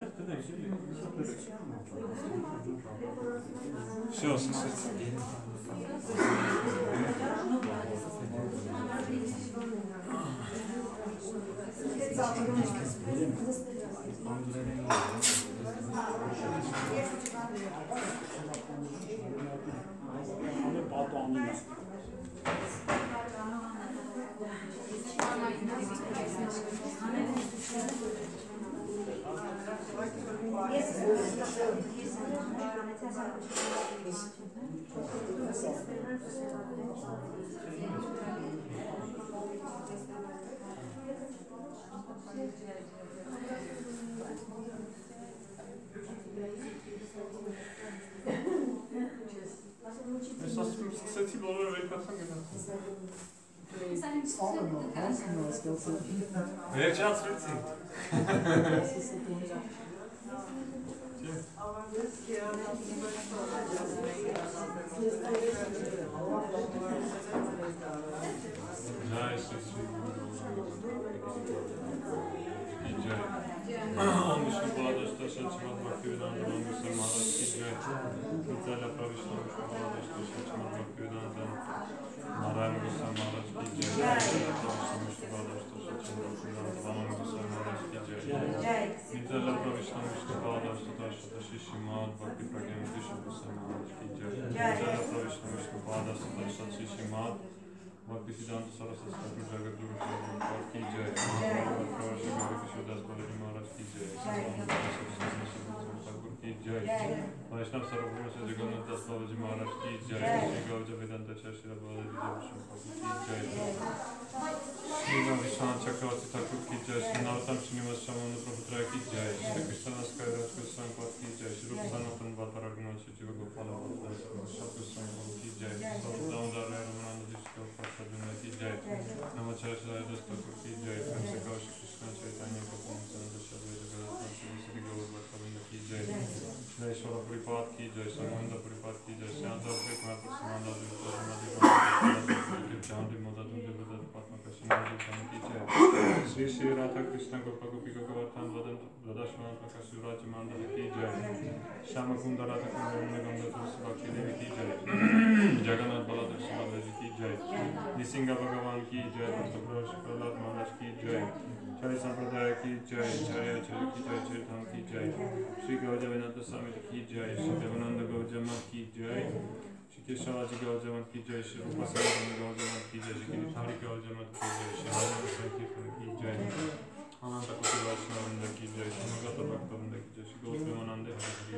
Все, слушайте. Кстати, было же я сейчас прийти. Он еще молодой, что шачмат Бхактивиданта Мангуса Махарадж ки джай. Виталя Правишна Вишну молодой, что шачмат Бхактивиданта Нараяна Гусай Махарадж ки джай. Виталя Правишна Вишну молодой, что шачмат Бхактивиданта Вамана Гусай Махарадж ки джай. Виталя Правишна Вишну молодой, что шачмат Шишимат Бхакти Прагьяна Тиша Гусай Махарадж ки джай. Виталя Правишна Вишну молодой, что шачмат Шишимат Bhaktisiddhanta Saraswati Thakur Jagat Guru Prabhupada ki jai. Prabhupada Guru Kishore Balaji Maharaj ki jai. Thakur ki jai. Vaishnav Sarvabhauma Se Jagannath Das Balaji Maharaj ki jai. Shri Gaudiya Vedanta Shri Balaji Devashan Prabhu ki jai. Shri Vishwan Chakravarti Thakur ki jai. Shri Navatam Srinivas Shamana Prabhupada ki jai. Shri Krishna Naskaya Rajput Sankvat ki jai. Shri Rupa Sanatan Bhataragna Shri Jiva Gopala Bhattacharya Shri Sankvat ki jai. Shri Damodar Ramananda Dishka Prabhupada ki jai. Namacharya Shri Thakur ki jai. Prem se Kaushi Krishna Chaitanya Prabhupada Shri Shri Gaur Bhattacharya ki jai. Shri Ishvara Prabhupada ki jai. Samohanda Prabhupada ki jai. Shanta Prabhupada Samanda Prabhupada Chandi Modatum Devadat Patma Krishna ki jai. Shri Shri Radha Krishna Gopa Gopika Govardhan Vadashvana Prakash Raja Mandala ki jai. Shama Kunda Radha Kunda Ganga Tulsi Bhakti Devi ki jai. Jagannath Baladev Subhadra ki jai. Nisinga Bhagavan ki jai. Bhaktapura Prahlad Maharaj ki jai. Chari Sampradaya ki jai. Charya Acharya ki jai. Charitam ki jai. Shri Gaudiya Vedanta Swami ki jai. Shri Devananda Gaudiya Math ki jai. Shri Keshavaji Gaudiya Math ki jai. Shri Rupa Sanatana Gaudiya Math ki jai. Shri Giridhari Gaudiya Math ki jai. Shri Hare Sankirtan ki jai. Ananta Koti Vaishnavanda ki jai. Shri Magata Bhaktavanda ki jai. Shri Gautramananda Hari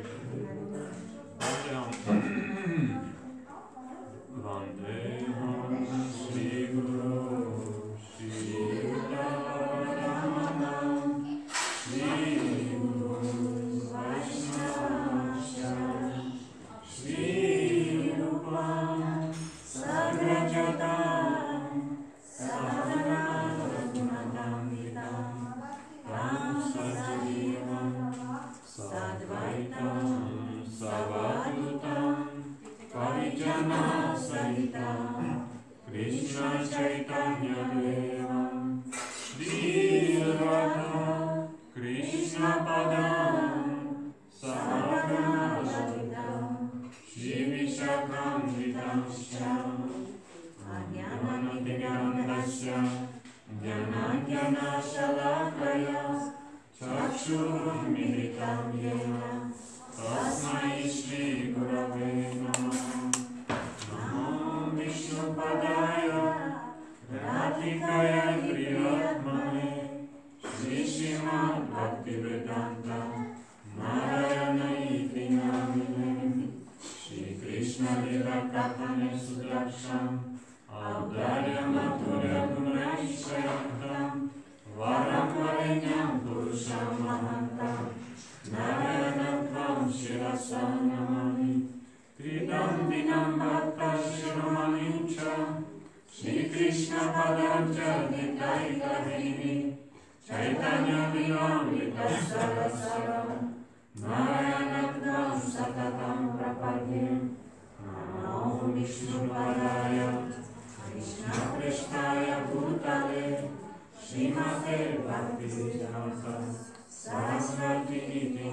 Vandeham Shri Guru Shri Uttaranam Shri Guru Vaishnavam Shri Rupam Sagrajatam Sadhana Raghunathamritam Ram Sajivam Sadvaitam Savadutam Parijana Sahitam Krishna Chaitanya Devam Shri Radha Krishna Padam Sahagana Lalitam Shri Vishakam Vidamsham Ajnanatimirandasya Jnanajnana Shalakaya Chakshurum Militam Yena Tasmai Shri Gurave Namah Namo Vishnupadaya Radhikaya Priyatmane Shri Srimad Bhaktivedanta Narayana Iti Namine Shri Krishna Lila Kapane Sudarsham Audarya Madhurya Gunaishayaktam Varam Varenyam Purusham Mahantam Narayanatvam Shirasam Namami Tridam Dinam Bhakta Shiromanim Cha Shri Krishna Padam Cha Nitai Kahini Chaitanya Vinamrita Sarasaram Narayanatvam Satatam Prapadim Namo Vishnupadaya Krishna Krishnaya Bhutale Srimate Bhakti Saraswati Niti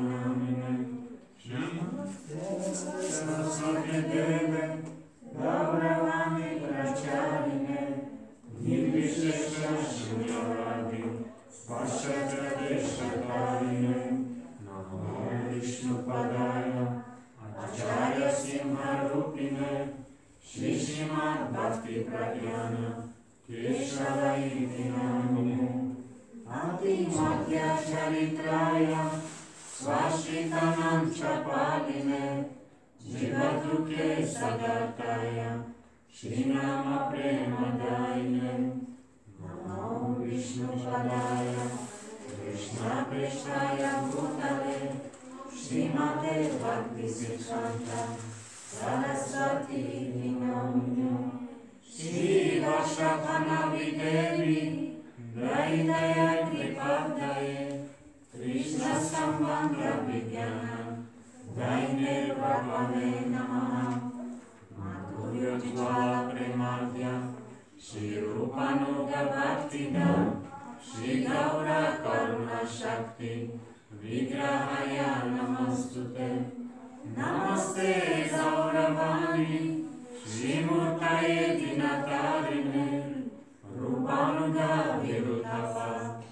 Bhakti Pragyana Keshava iti namu Ati Madhya Charitraya Swashitanam Chapaline Jivadukhe Sadartaya Srinama Premadayine Namo Vishnu Padaya Krishna Preshaya Bhutale Srimate Bhakti Siddhanta Saraswati Namyo Shri Vashakana Videvi Daidaya Kripavdaye Krishna Sambandha Vijnana Daine Prabhave Namaha Madhurya Jvala Premadya Shri Rupanuga Bhaktida Shri Gaura Karuna Shakti Vigrahaya Namostute Namaste Gauravani Shri Murtaye Dinatarine Rupanuga Virutapa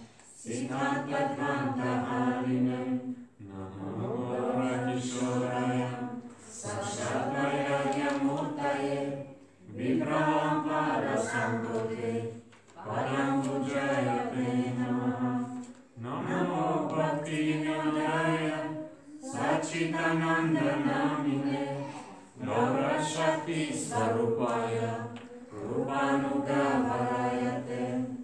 Siddhanta Harine Namo Rakishoraya Sashatvaya Murtaye Vigraham Parasambhute Param Pujayate Namaha Namo Bhakti Vinodaya Sachidananda Namine Gaura Shakti Swarupaya Rupanuga Varayate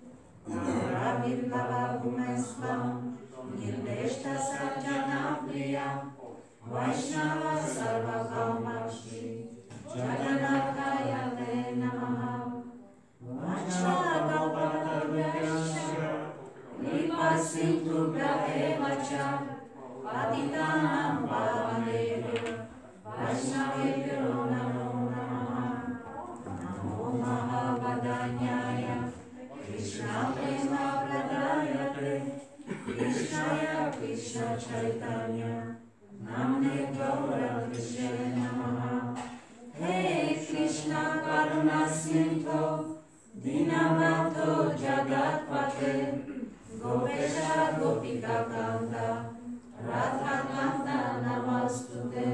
Naravirlava Bhumesvam Nirdeshta Sajjana Priya Vaishnava Sarva Kaumashi Jagannatayate Namaha Vacha Kalpatarvyasya Kripa Sindhubhya Evacha Patitanam Pavanebhyo Vaishnavebhyo Namo Namaha Namo Mahavadanyaya Krishna Prema Pradayate Krishnaya Krishna Chaitanya Namne Gaura Krishna Namaha Hey Krishna Karuna Sindhu Dinabhato Jagatpate Gopesha Gopika Kanta Radha Kanta Namastute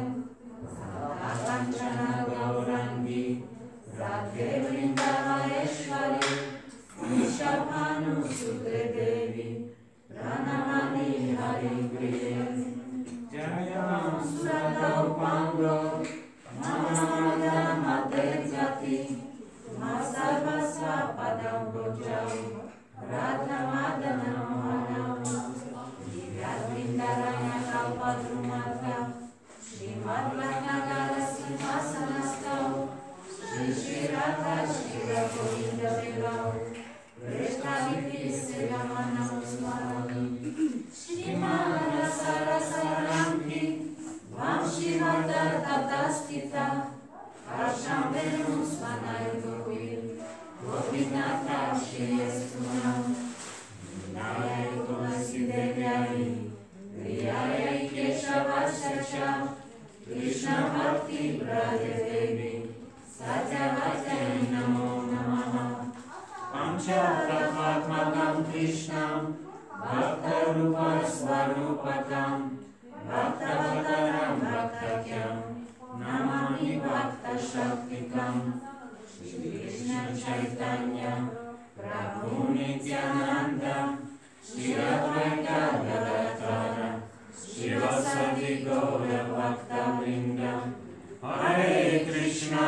Akanchana Gaurangi Radhe Vrindavaneshwari Nishabhanu Sudre Devi Pranamani Hari Priye Jaya Surata Upango Namamada Mate Jati Masarvasva Padam Bojau Radha Madana Mohana Divyavindaranya Kalpadrumata Srimad Ratnagara Simhasanastau Shri Radha Shira Govinda Virao Preshtaniti Siramana Usmarani Shrimad Sarasaranti Vamshivata Tatastita Harsham Venus Vanayagopir Gopinata Shriyasunam Nayai Tulasi Devyai Priyai Keshavasya Krishna Bhakti Prade Devi Satyavasya Namo Namaha Pancha Tattvatmakam Krishnam Bhakta Rupa Svarupakam Bhaktavataram Bhaktakyam Namami Bhakta Shaktikam Shri Krishna Chaitanya Prabhu Nityananda Shri Advaita Gadadhara Shivasati Gaura Bhakta Vrinda Hare Krishna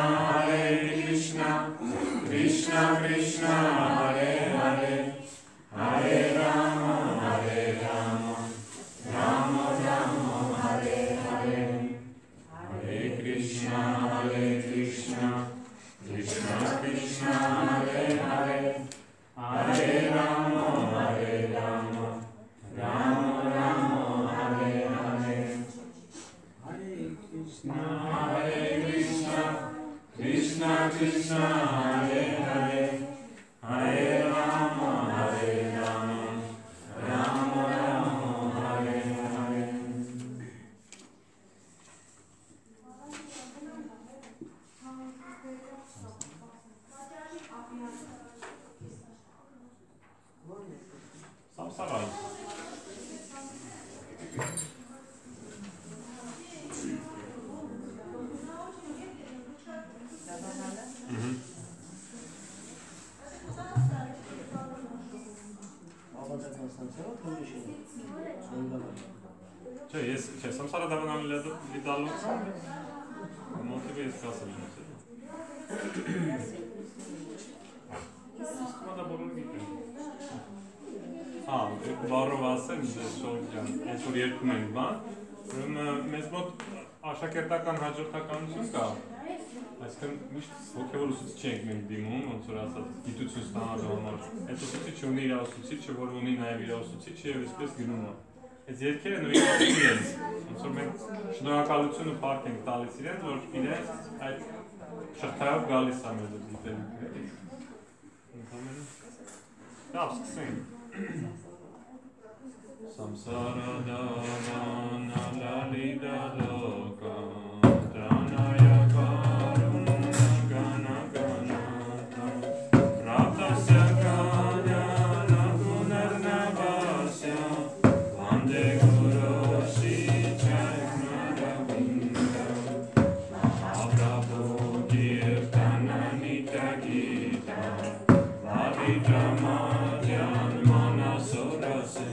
Krishna Krishna Hare Hare Hare Rama Rama Rama Hare Hare Hare Krishna Krishna Krishna Hare Hare Hare Rama Rama Rama Hare Hare Hare Krishna Krishna Krishna Hare Hare Hare Rama Rama Rama Hare Hare Sam Saraj. Mhm. Jest, samsara davanam vidalo. Motive jest kasa. Mada bologite. Վառովասեմ շորյան, այսօր երկում ենք բան, ուրեմն մեզ մոտ աշակերտական հաջորդականություն կա, այսինքն միշտ հոգևոր ուսուցիչ ենք մենք դիմում, ոնց որ ասած գիտություն ստանալու համար, այդ ուսուցիչը ունի իր ուսուցիչը, որ ունի նաև իր ուսուցիչը եւ այսպես գնում է։ Այս երկերը նույնիսկ իրենց, ոնց որ մենք շնորհակալությունը փառք ենք տալիս իրենց, որ իրենց այդ շղթայով գալիս է մեզ դիտելիքը։ Լավ, սկսենք։ Samsara davana lalida loka Dhanaya karuna gana ganata Raptasya kanyana punarnavasya Vande guru shichayamara vinda Mahaprabhu kirtana nitya gita Validama dhyan manasura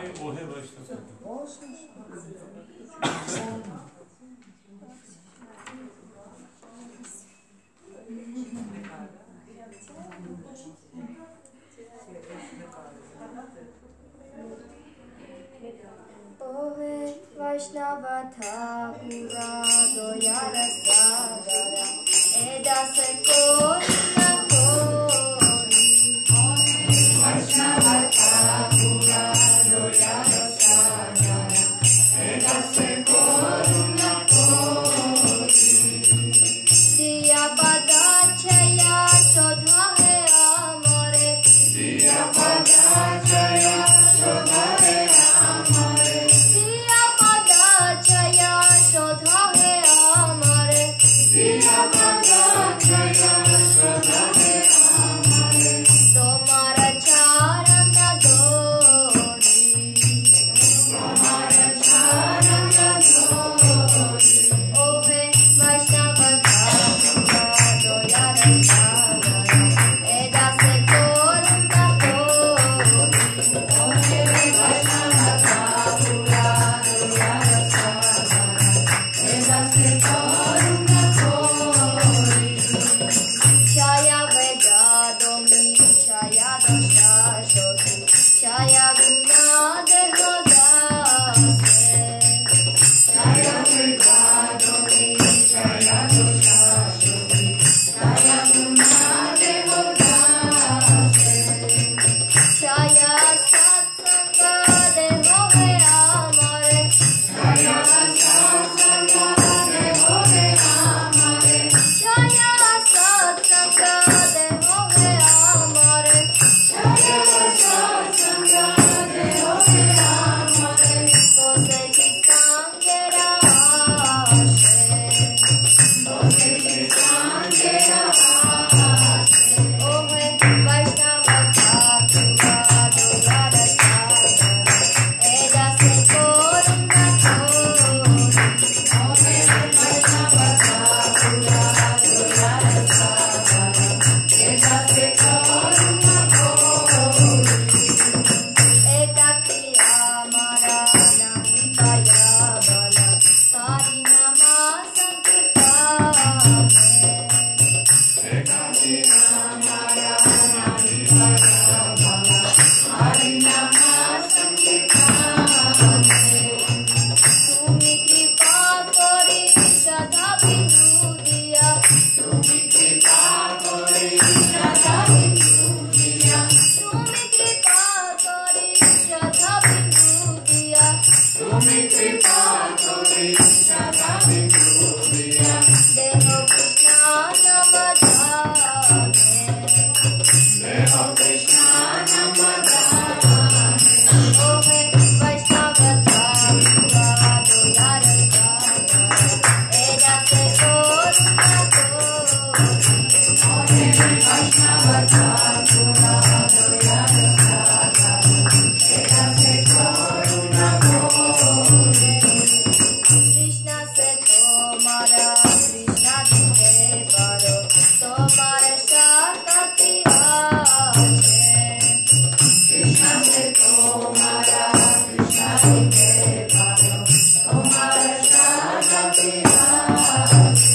Jai Ohe Vaishnava. Ohe Vaishnava Thakura Doyara Sagara Edase Koruna Kori. Ohe Vaishnava Thakura Doyara Sagara Edase Koruna Kori. Diya Padachaya Shodha He Amare. Diya Padachaya Shodha He Amare. Diya Padachaya Shodha He Amare. Diya Padachaya Shodha He Amare. Tomara charana dori. Tomara charana dori. Ohe Vaishnava Thakura Doyara Sagara Edase Koruna Kori. Ohe Vaishnava Thakura Doyara Sagara Edase Koruna Kori. Chaya Vedadomi Chaya Dosha Shotu Chaya Guna Deho Dase. Chaya Vedadomi Chaya Dosha Shotu Chaya Guna Deho Dase. Chaya Satsanga Deho He Amare. Chaya Satsanga Deho He Amare. Chaya Satsanga Deho He Amare. Chaya Satsanga Deho He Amare. Você que sangueira ashe. Você que sangueira ashe. Ohe Vaishnava Thakura Doyara Sagara Edase Koruna Kori. Ohe Vaishnava Thakura Doyara Sagara Edase Koruna Kori. Ekaki Amara Nahi Kaya Bala Hari Nama Sankirtane. Ekaki Amara Nahi Kaya Bala Hari Nama Sankirtane. Tumi kripa kori Shraddha Bindu diya. Tumi kripa kori Shraddha Bindu diya. Tumi kripa kori Shraddha Bindu diya. Tumi kripa kori Shraddha Bindu diya. Deho Krishna Namadhane. Deho Krishna Namadhane. Ohe Vaishnava Thakura Doyara Sagara Edase Koruna Kori. Ohe Vaishnava Thakura Doyara Sagara Edase Koruna Kori. Krishna se tomara Krishna dite paro tomara shakati ache. Krishna se tomara Krishna dite paro tomara shakati ache.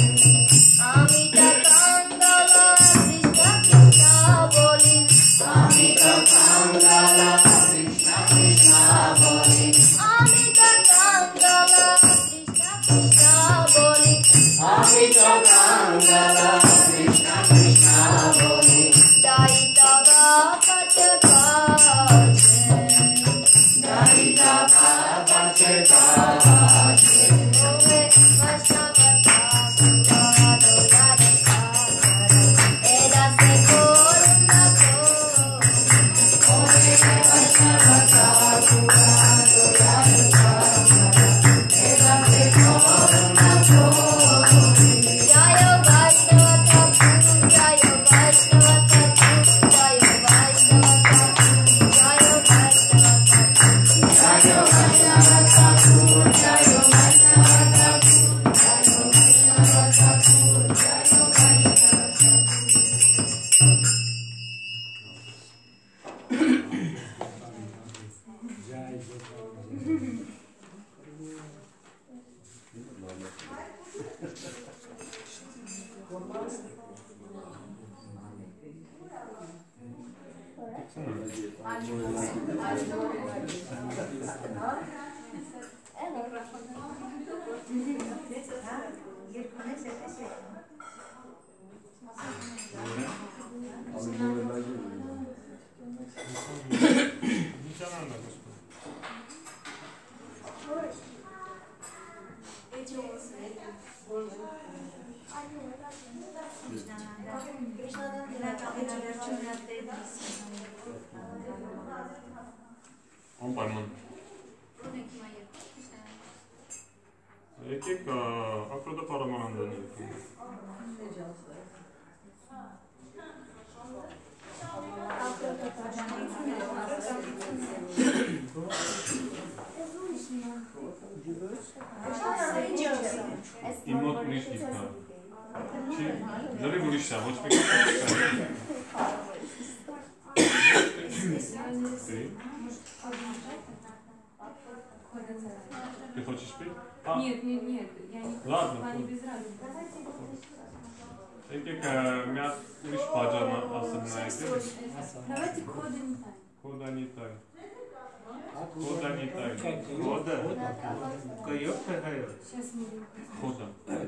Amita Kangala Krishna Krishna boli. Amita Kangala Krishna Krishna boli. Amita Kangala Krishna Krishna boli. Amita Kangala Krishna Krishna boli. Daita Pache Pache. Daita Pache Pache. Ohe Vaishnava Thakura Doyara Sagara Edase Koruna Kori. Ohe Vaishnava Thakura Doyara Sagara Edase Koruna Kori. Jaya Vaishnava Thakur, Jaya Vaishnava Thakur, Jaya Vaishnava Thakur, Jaya Vaishnava Thakur, Jaya Vaishnava Thakur, Jaya Vaishnava Thakur, Jaya Vaishnava Thakur, Jaya Vaishnava Thakur. Нитянанда, Господи. Он пойман. Եկեք ակրոդապարամանանդան եկում։ Իմ մոտ ուրիշ գիտ կա։ Չի, լրիվ ուրիշ է, ոչ մեկ Ты хочешь пить? Нет, я не Ладно. они без разницы. Եկեք միած ուրիշ բաժան ասեմ նայեք։ Давайте кода не так. Կոդա նիտայ։ Կոդա նիտայ։ Кода. Койота, Сейчас мы... Կոդա։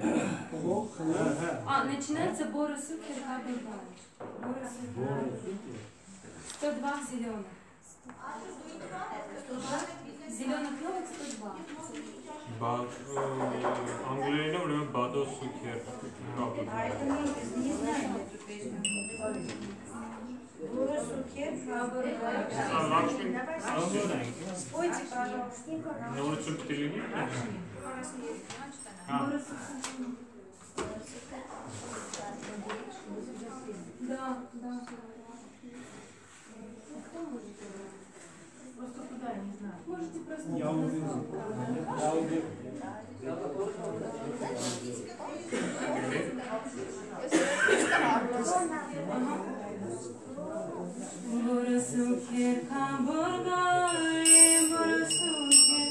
начинается Бора Сукер Кабельбан. Бора Сукер. 102 зеленых. Зеленых новых 102. Անգլերենը ուրեմն բադո սուքեր կապը։ Не знаю эту песню. Бора Сукер, спойте, пожалуйста. Նորություն պետք է լինի։ Да. Просто туда, не знаю. Можете просто... Я увижу. Borasukher Kamborgai, Borasukher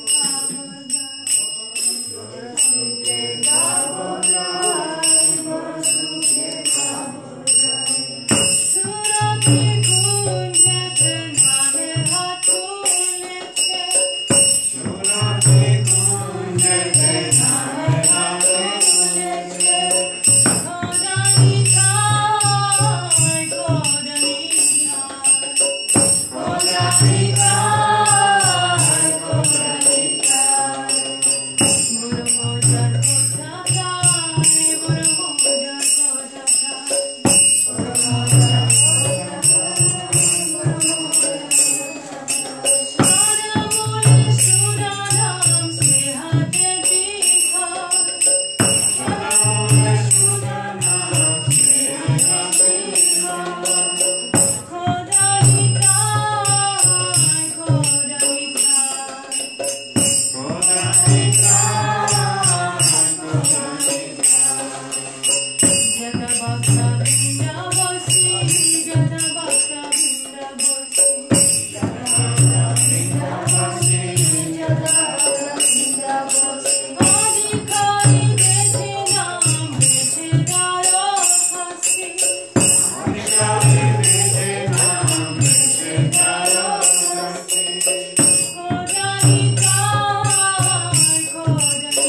Kamborgai, Borasukher Kamborgai, Surati Kunjet Name Hatulche, Surati Kunjet Name Hatulche, Kodani Kai, Kodani Kodani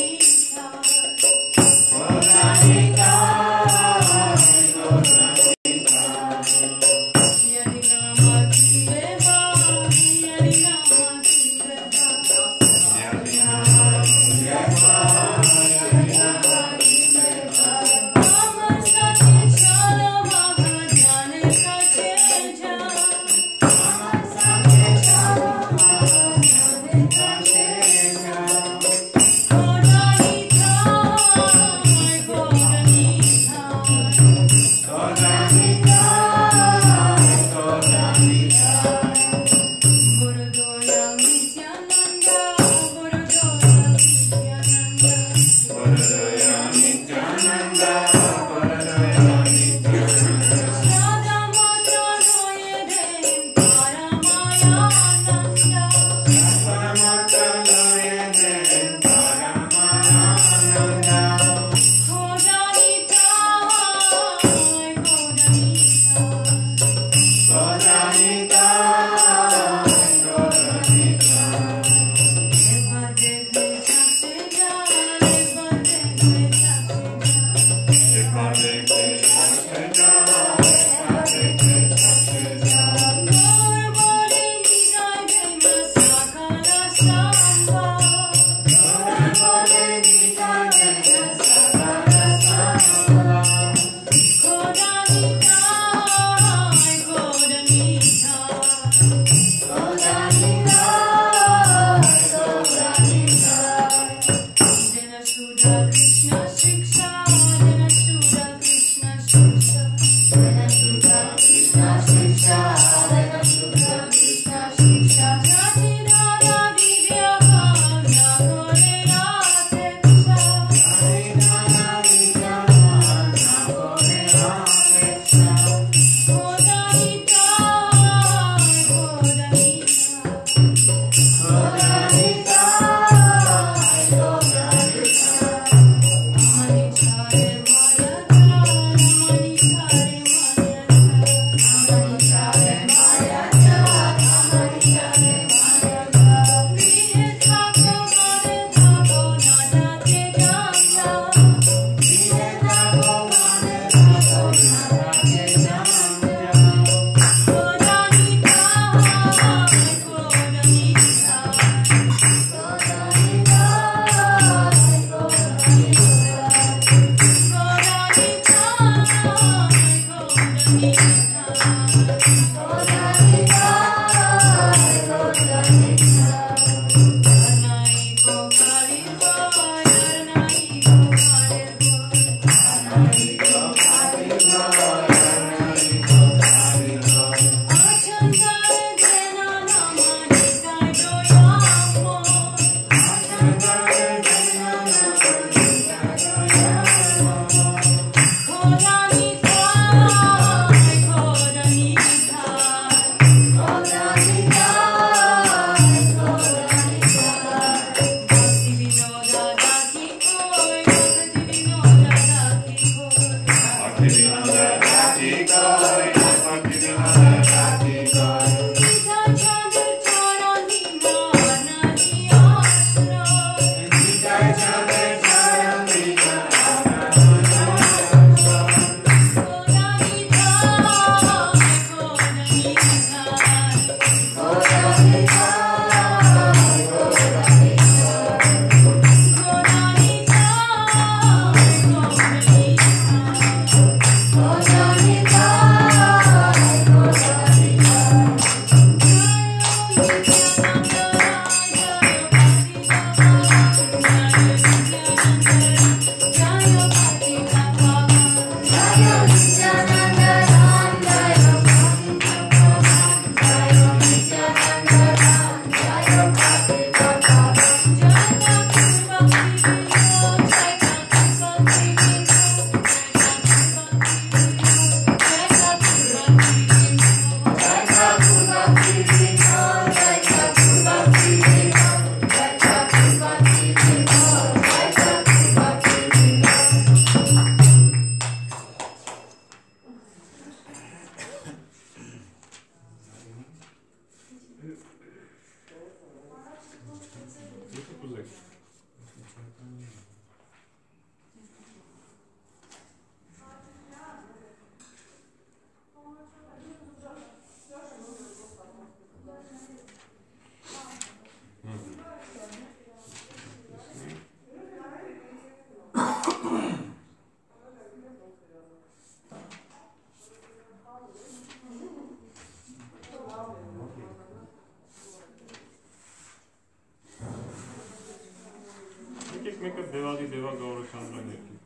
देवादी देवा गौर चंद्र ने की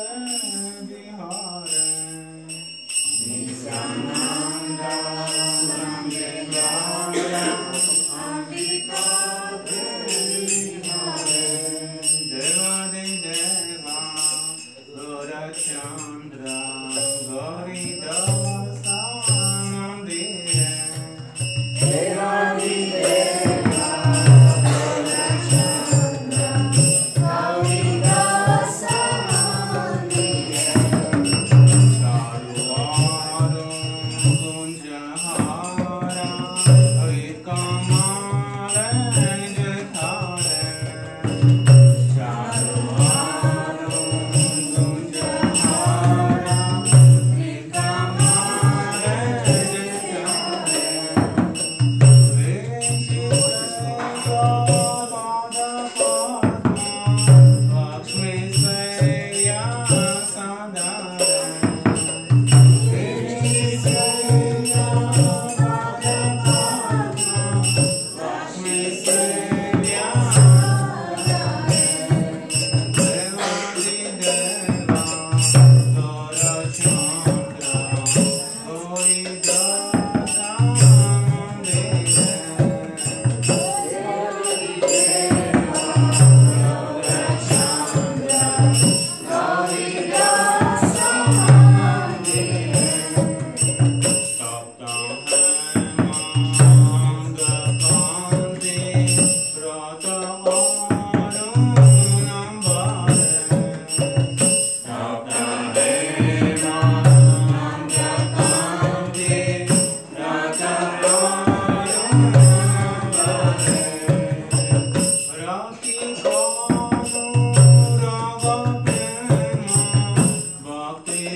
Nityananda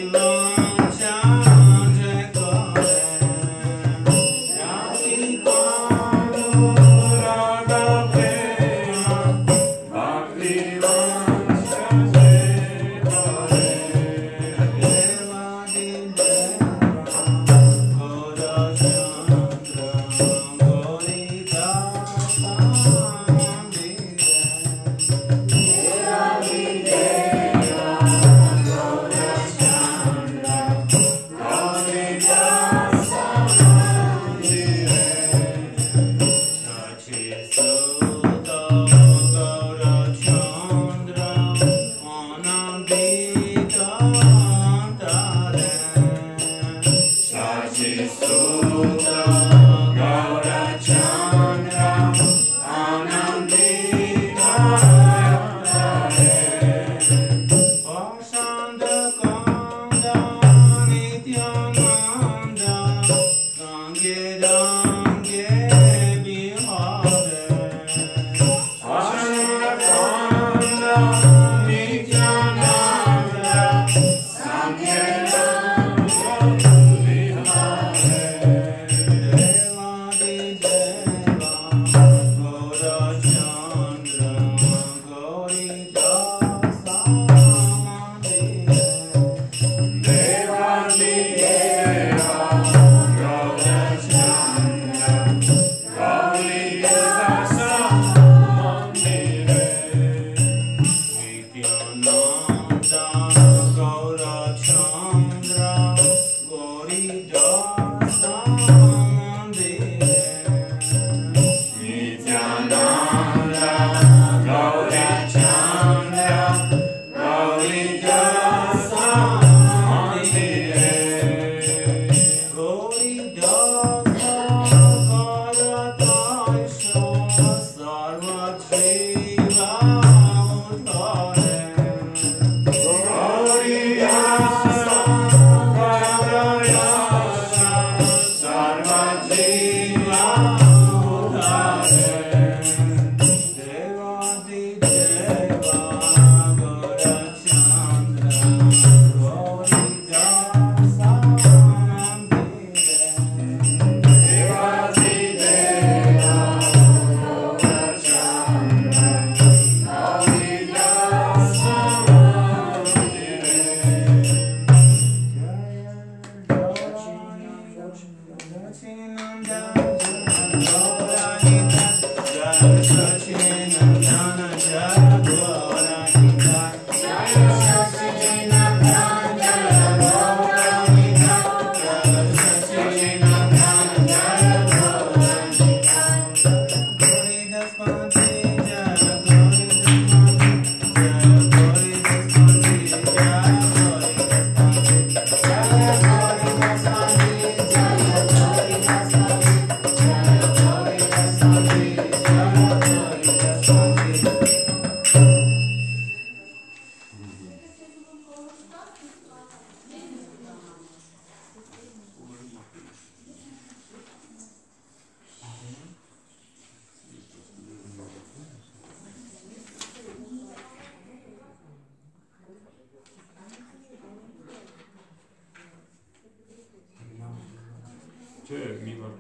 Czy miła?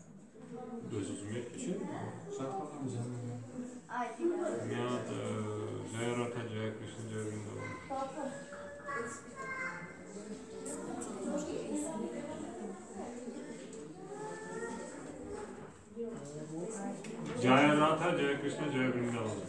Zrozumiecie? Miała Jaya Ratha Jaya Krishna Jaya Vrindavan. Jaya Ratha Jaya Krishna Jaya Vrindavan.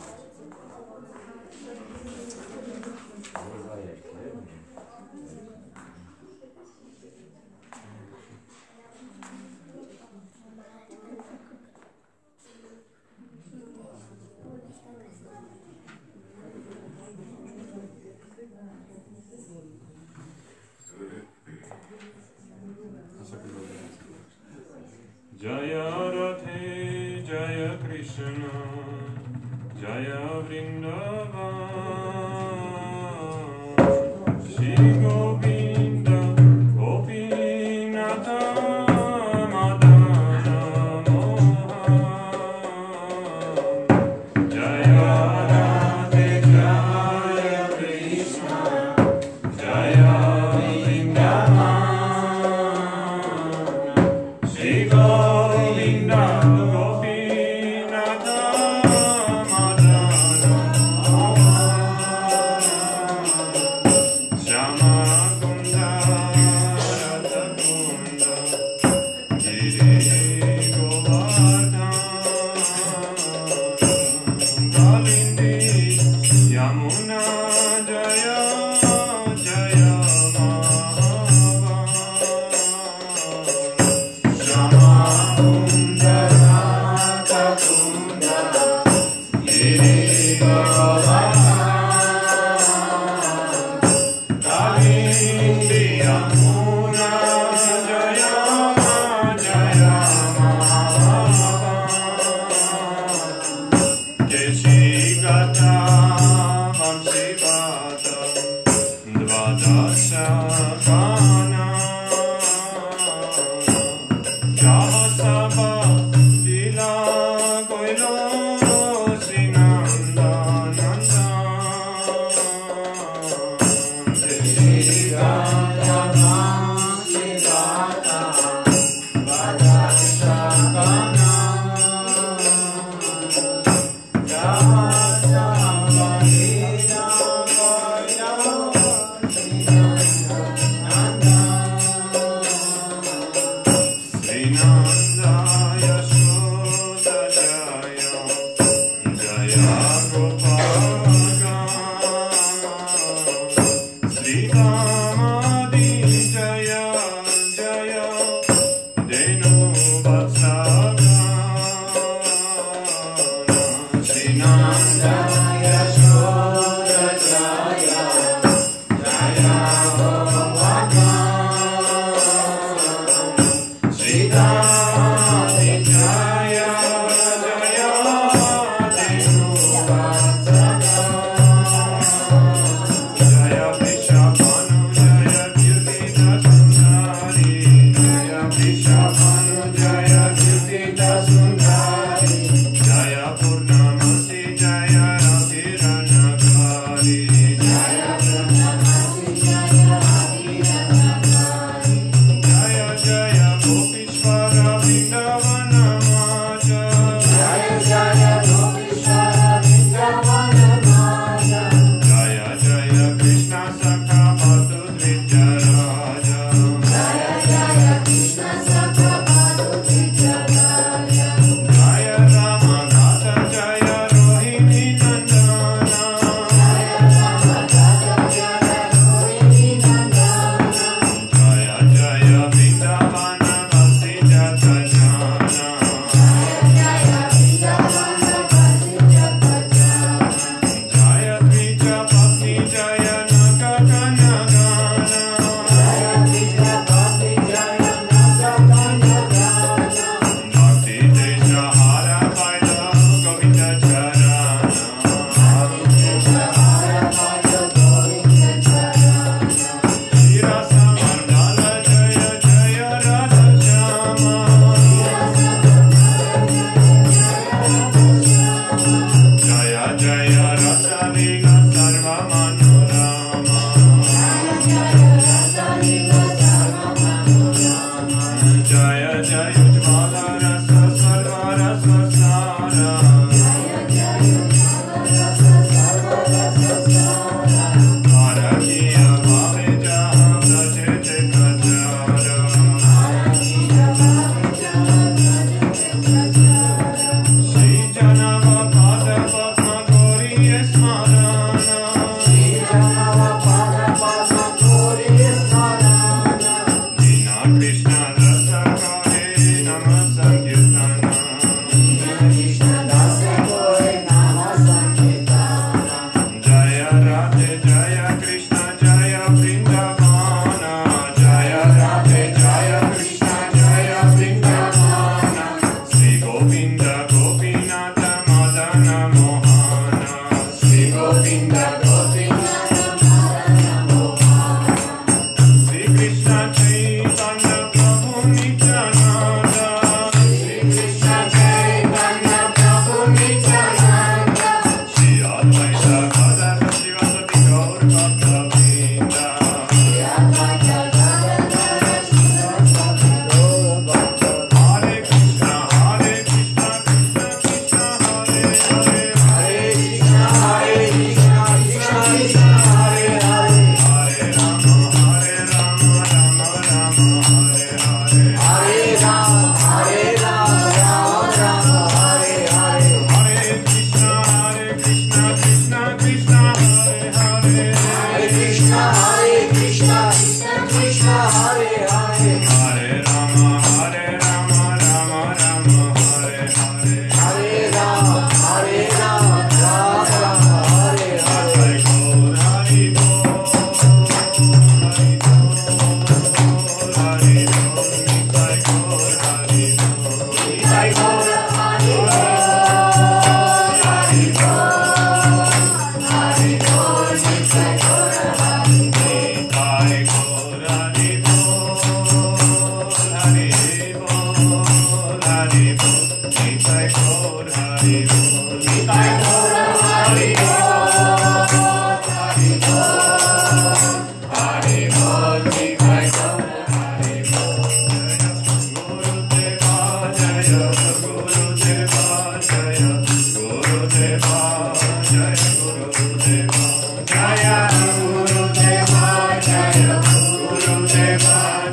Jaya Rathe Jaya Krishna Jaya Vrindavan Shri Govinda Gopinatha Madana Mohan Jaya Rathe Jaya Krishna Jaya Vrindavan Hare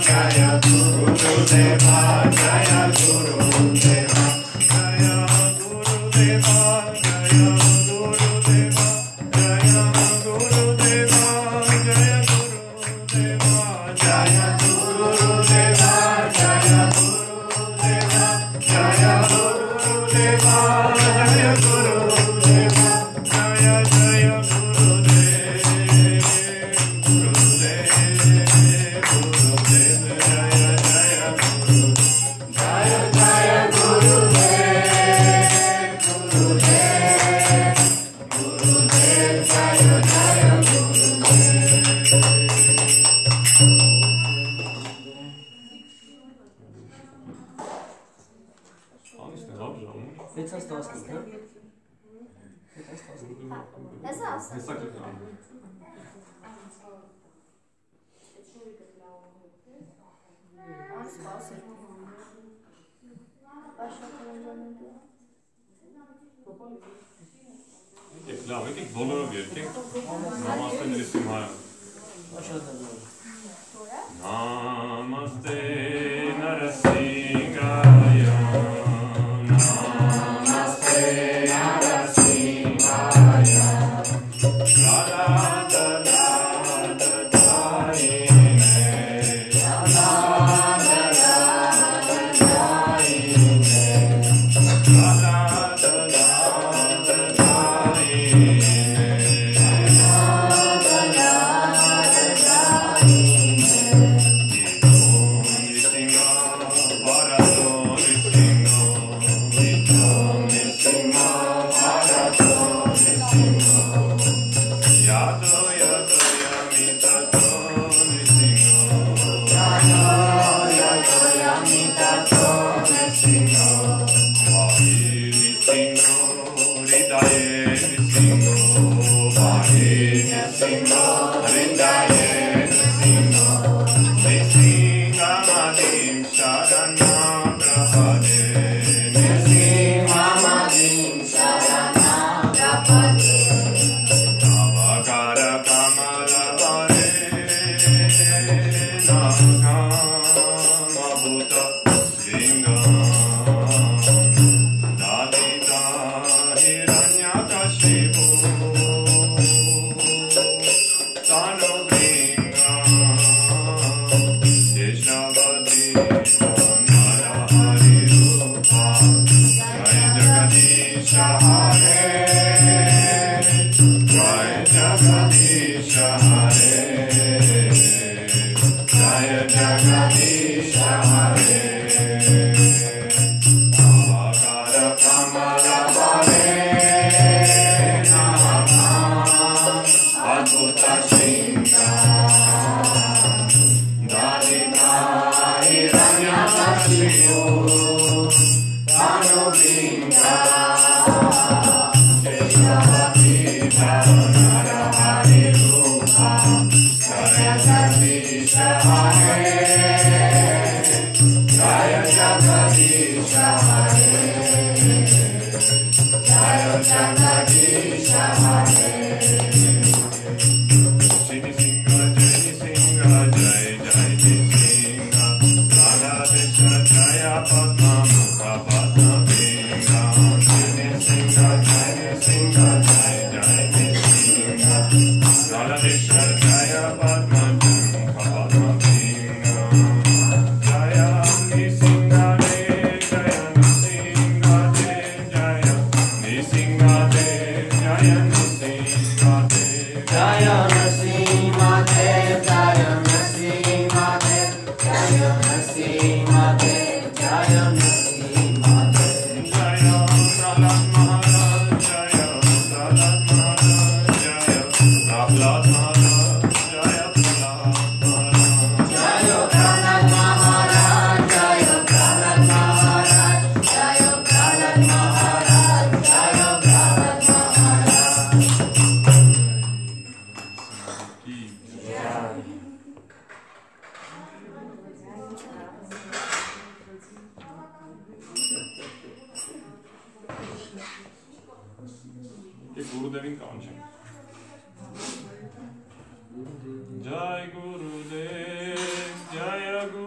Jai Gurudev, Jaya Guru.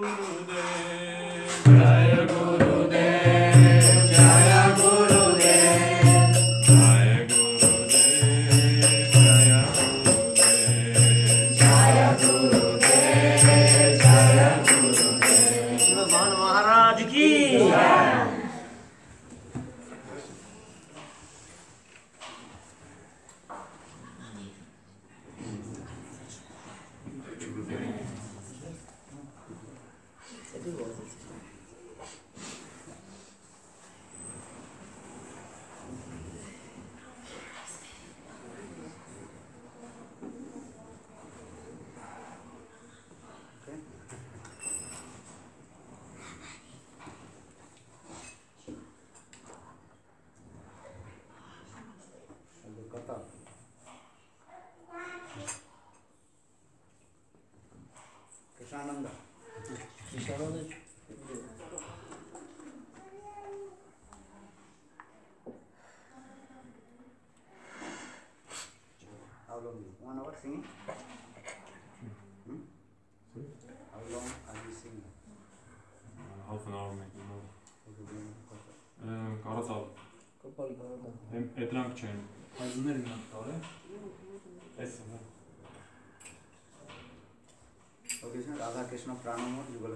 Radha Krishna प्राणमोर युगल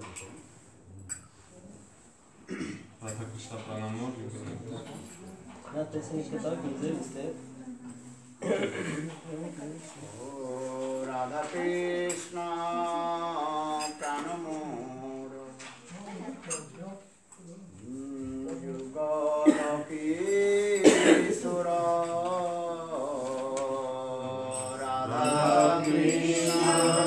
Radha Krishna Pranamo. Na to se ništa tako izveste. Radha Krishna Pranamor Yugal Kishora Radha Krishna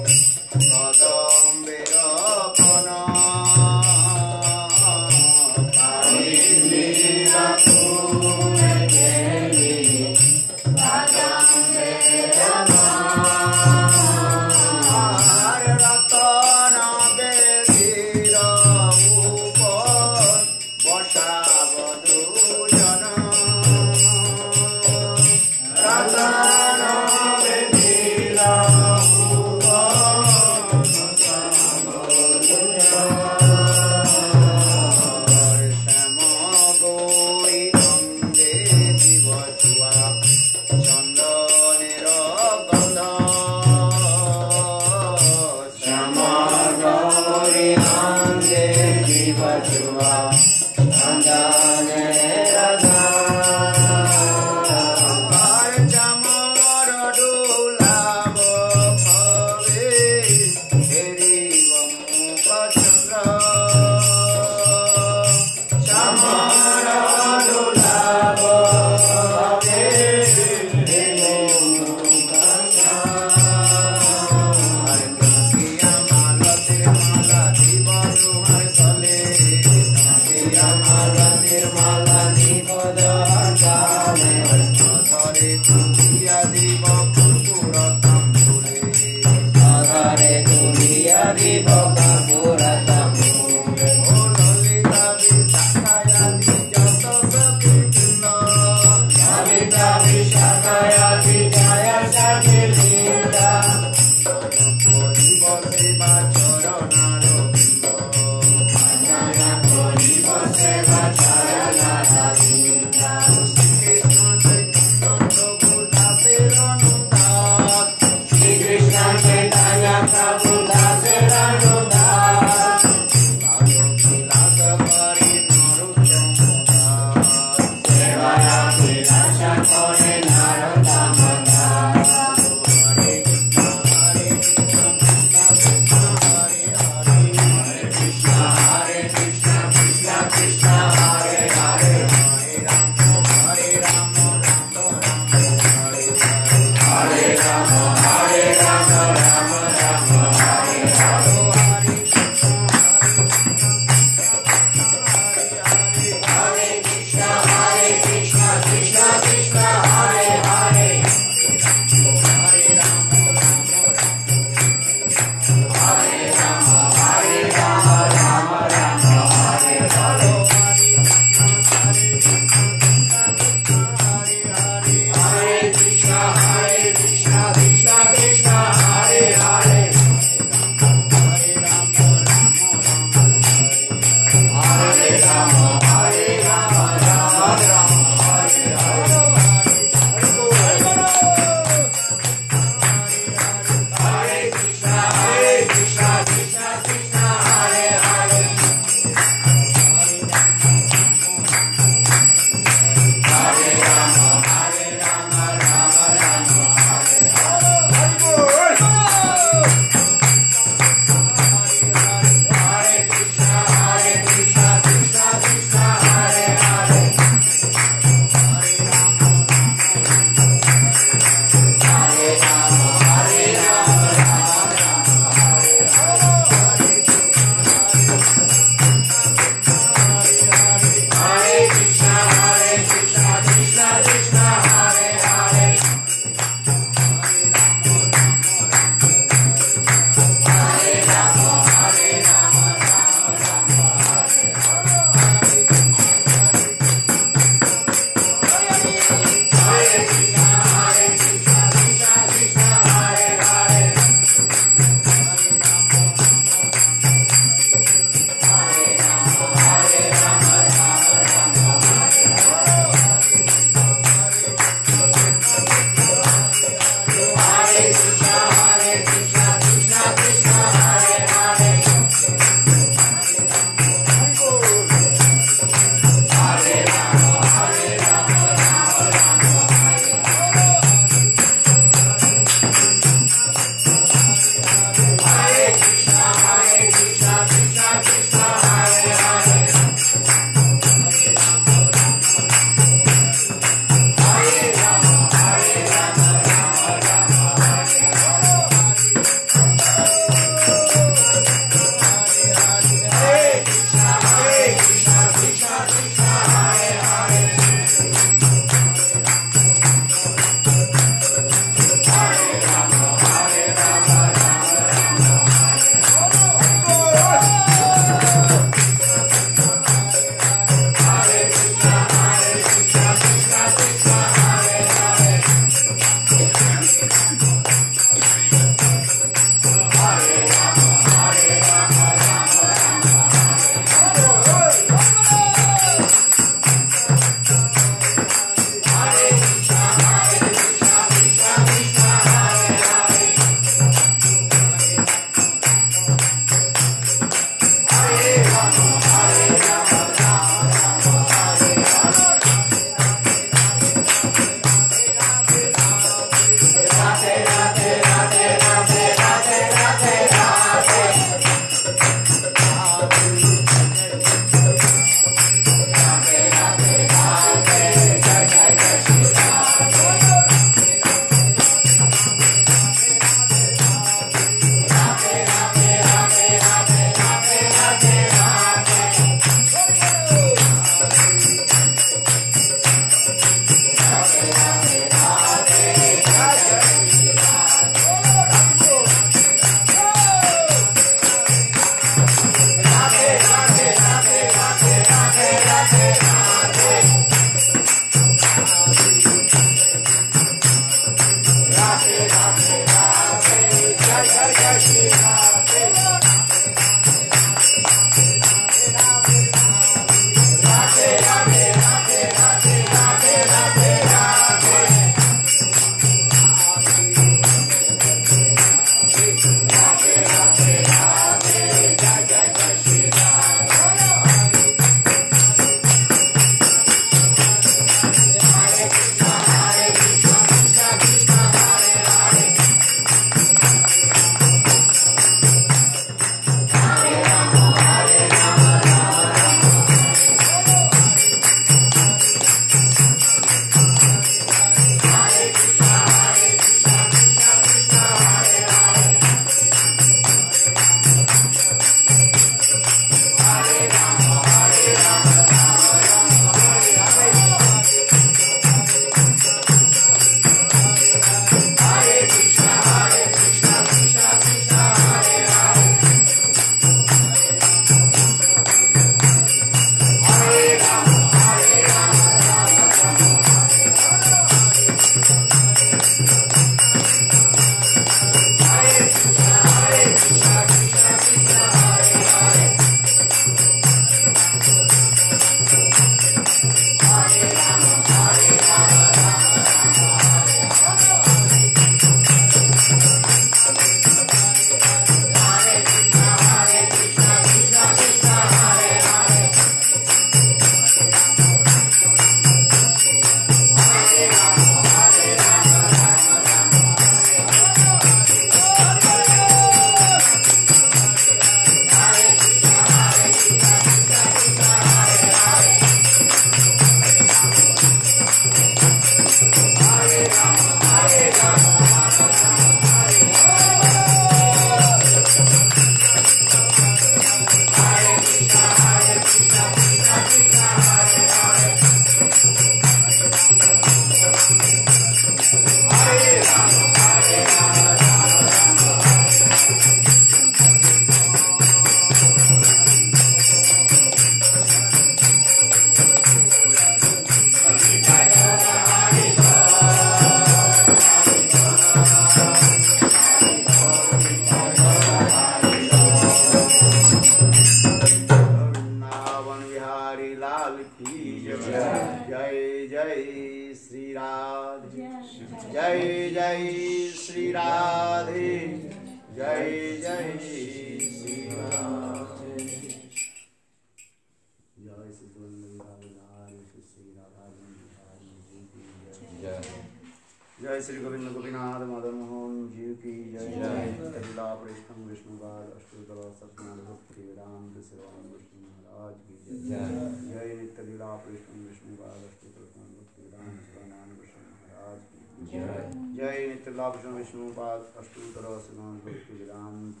जय श्री गोविंद गोपीनाथ मदन मोहन जी की जय। जय लीला प्रेष्ठम विष्णुपाद अष्टोत्तर सत्यनारायण भक्ति वेदांत सेवान विष्णु महाराज की जय। जय नित्य लीला प्रेष्ठम विष्णुपाद अष्टोत्तर भक्ति वेदांत सेवान विष्णु महाराज की जय। जय नित्य लीला प्रेष्ठम विष्णुपाद अष्टोत्तर सेवान भक्ति वेदांत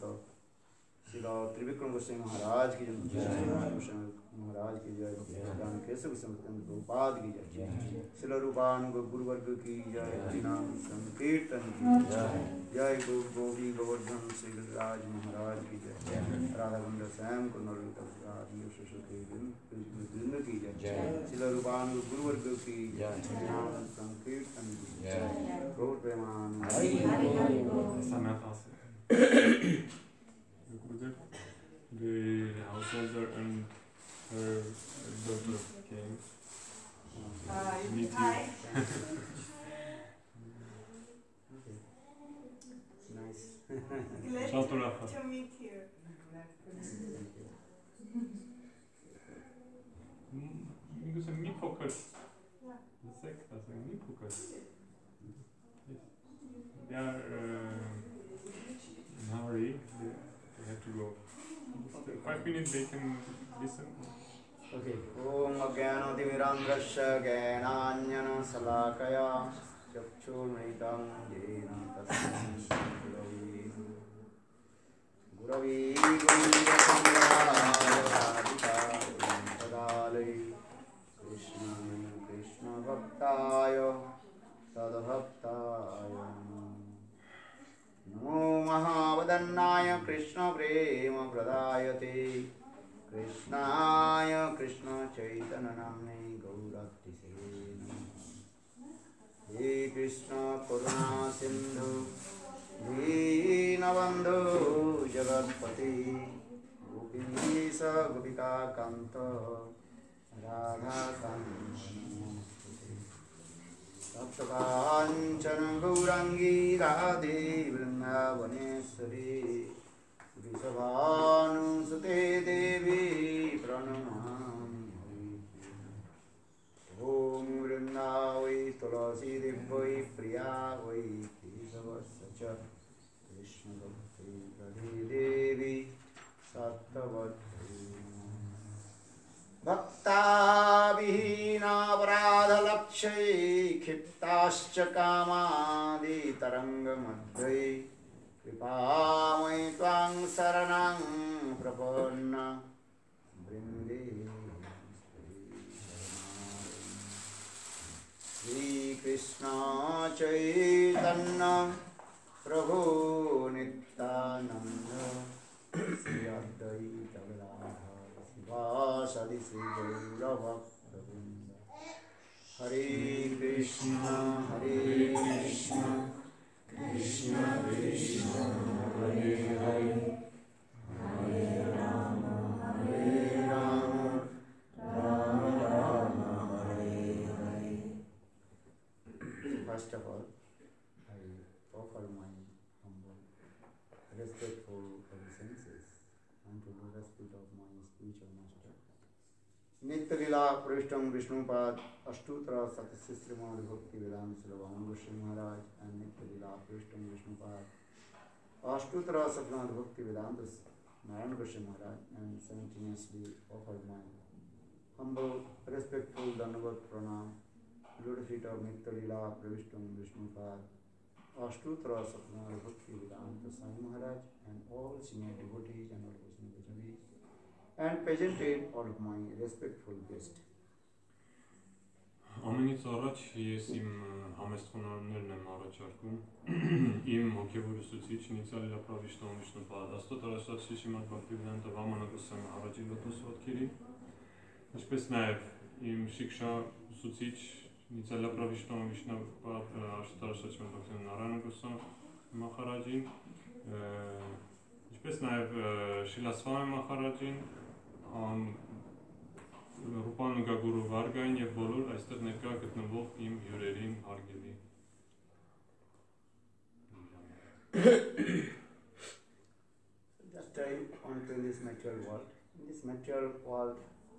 श्री त्रिविक्रम गोस्वामी महाराज की जय। महाराज की जय। भगवान केशव गोपाद की जय। शिल रूपान गुरुवर्ग की जय। हरिनाम संकीर्तन की जय। जय गोपी गोवर्धन श्री गिरिराज महाराज की जय। राधा कुंड श्याम कुंड की जय। शिल रूपान गुरुवर्ग की जय। हरिनाम संकीर्तन की जय। गौर प्रेमान the householder and her daughter came. Meet you. Nice. Shaturafa. To meet you. Du är nypåkad. Det är säkert alltså nypåkad. They are in a hurry. They have to go. 5 minutes they can listen. Okay. Om Ajnanatimirandasya Jnananjana Salakaya Chakshurmritam Jena Tasmai Guravi Guruvachandranaya Radhikaya Krishna Bhaktaya Tadbhaktaya Namo Mahavadannaya Krishna Prema Pradayate कृष्णाय कृष्ण चैतन्य नाम्ने गौरतिसे नमः। हे कृष्ण करुणा सिंधु दीनबंधु जगत्पति गोपीश गोपिका कांत राधा कांत सप्तकांचन गौरांगी राधे वृंदावनेश्वरी वृषभानुसुते देवी प्रणमामि। ॐ वृन्दावै तुलसी दिव्यै प्रिया वै केशवस्य च कृष्णभक्ति प्रदे देवी सत्तवद्यै भक्ताविहीनापराधलक्ष्यै क्षिप्ताश्च कामादितरङ्गमध्ये कृपामयि त्वां शरणं प्रपन्न वृन्दे श्रीकृष्ण चैतन्य प्रभु नित्यानन्द श्री अद्वैत गदाधर शिवासादि श्री गौरभक्तवृन्द। हरे Krishna Krishna Krishna Hare Hare Hare Ram Ram Ram Hare Hare. First of all, I offer my humble, respectful obeisances unto the respect of my spiritual master. Nitya-lila Prishtam Vishnupad Ashtutra Satasistrimad Bhakti Vedanta Silavam Goswami Maharaj and Nitya-lila Prishtam Vishnupad Ashtutra Satnad Bhakti Vedanta Narayan Goswami Maharaj, and simultaneously offer my humble, respectful Dandavat Pranam Lotus feet of Nitya-lila Prishtam Vishnupad Ashtutra Satnad Bhakti Vedanta Swami Maharaj and all senior devotees and all Vaishnavas and presented all of my respectful guests. Ամենից առաջ ես իմ համեստոնարներն եմ առաջարկում իմ հոգևոր ուսուցիչ Նիցալիլա Պրավիշնա Վիշնուպադ Աստոտարաշատ Շիշիմատ Բhaktivedanta Vamana Goswami Maharajի լոտոս ոտքերին, ինչպես նաև իմ շիկշա ուսուցիչ Նիցալիլա Պրավիշնա Վիշնուպադ Աստոտարաշատ Շիմատ Bhaktivedanta Նարայան Գոսվամի Մախարաջին, ինչպես նաև Շիլասվամի Մախարաջին, Ռուպանուգա Գուրու Վարգային և բոլոր այստեղ ներկա գտնվող իմ հյուրերին հարգելի։ Just dive onto this material world. In this material world,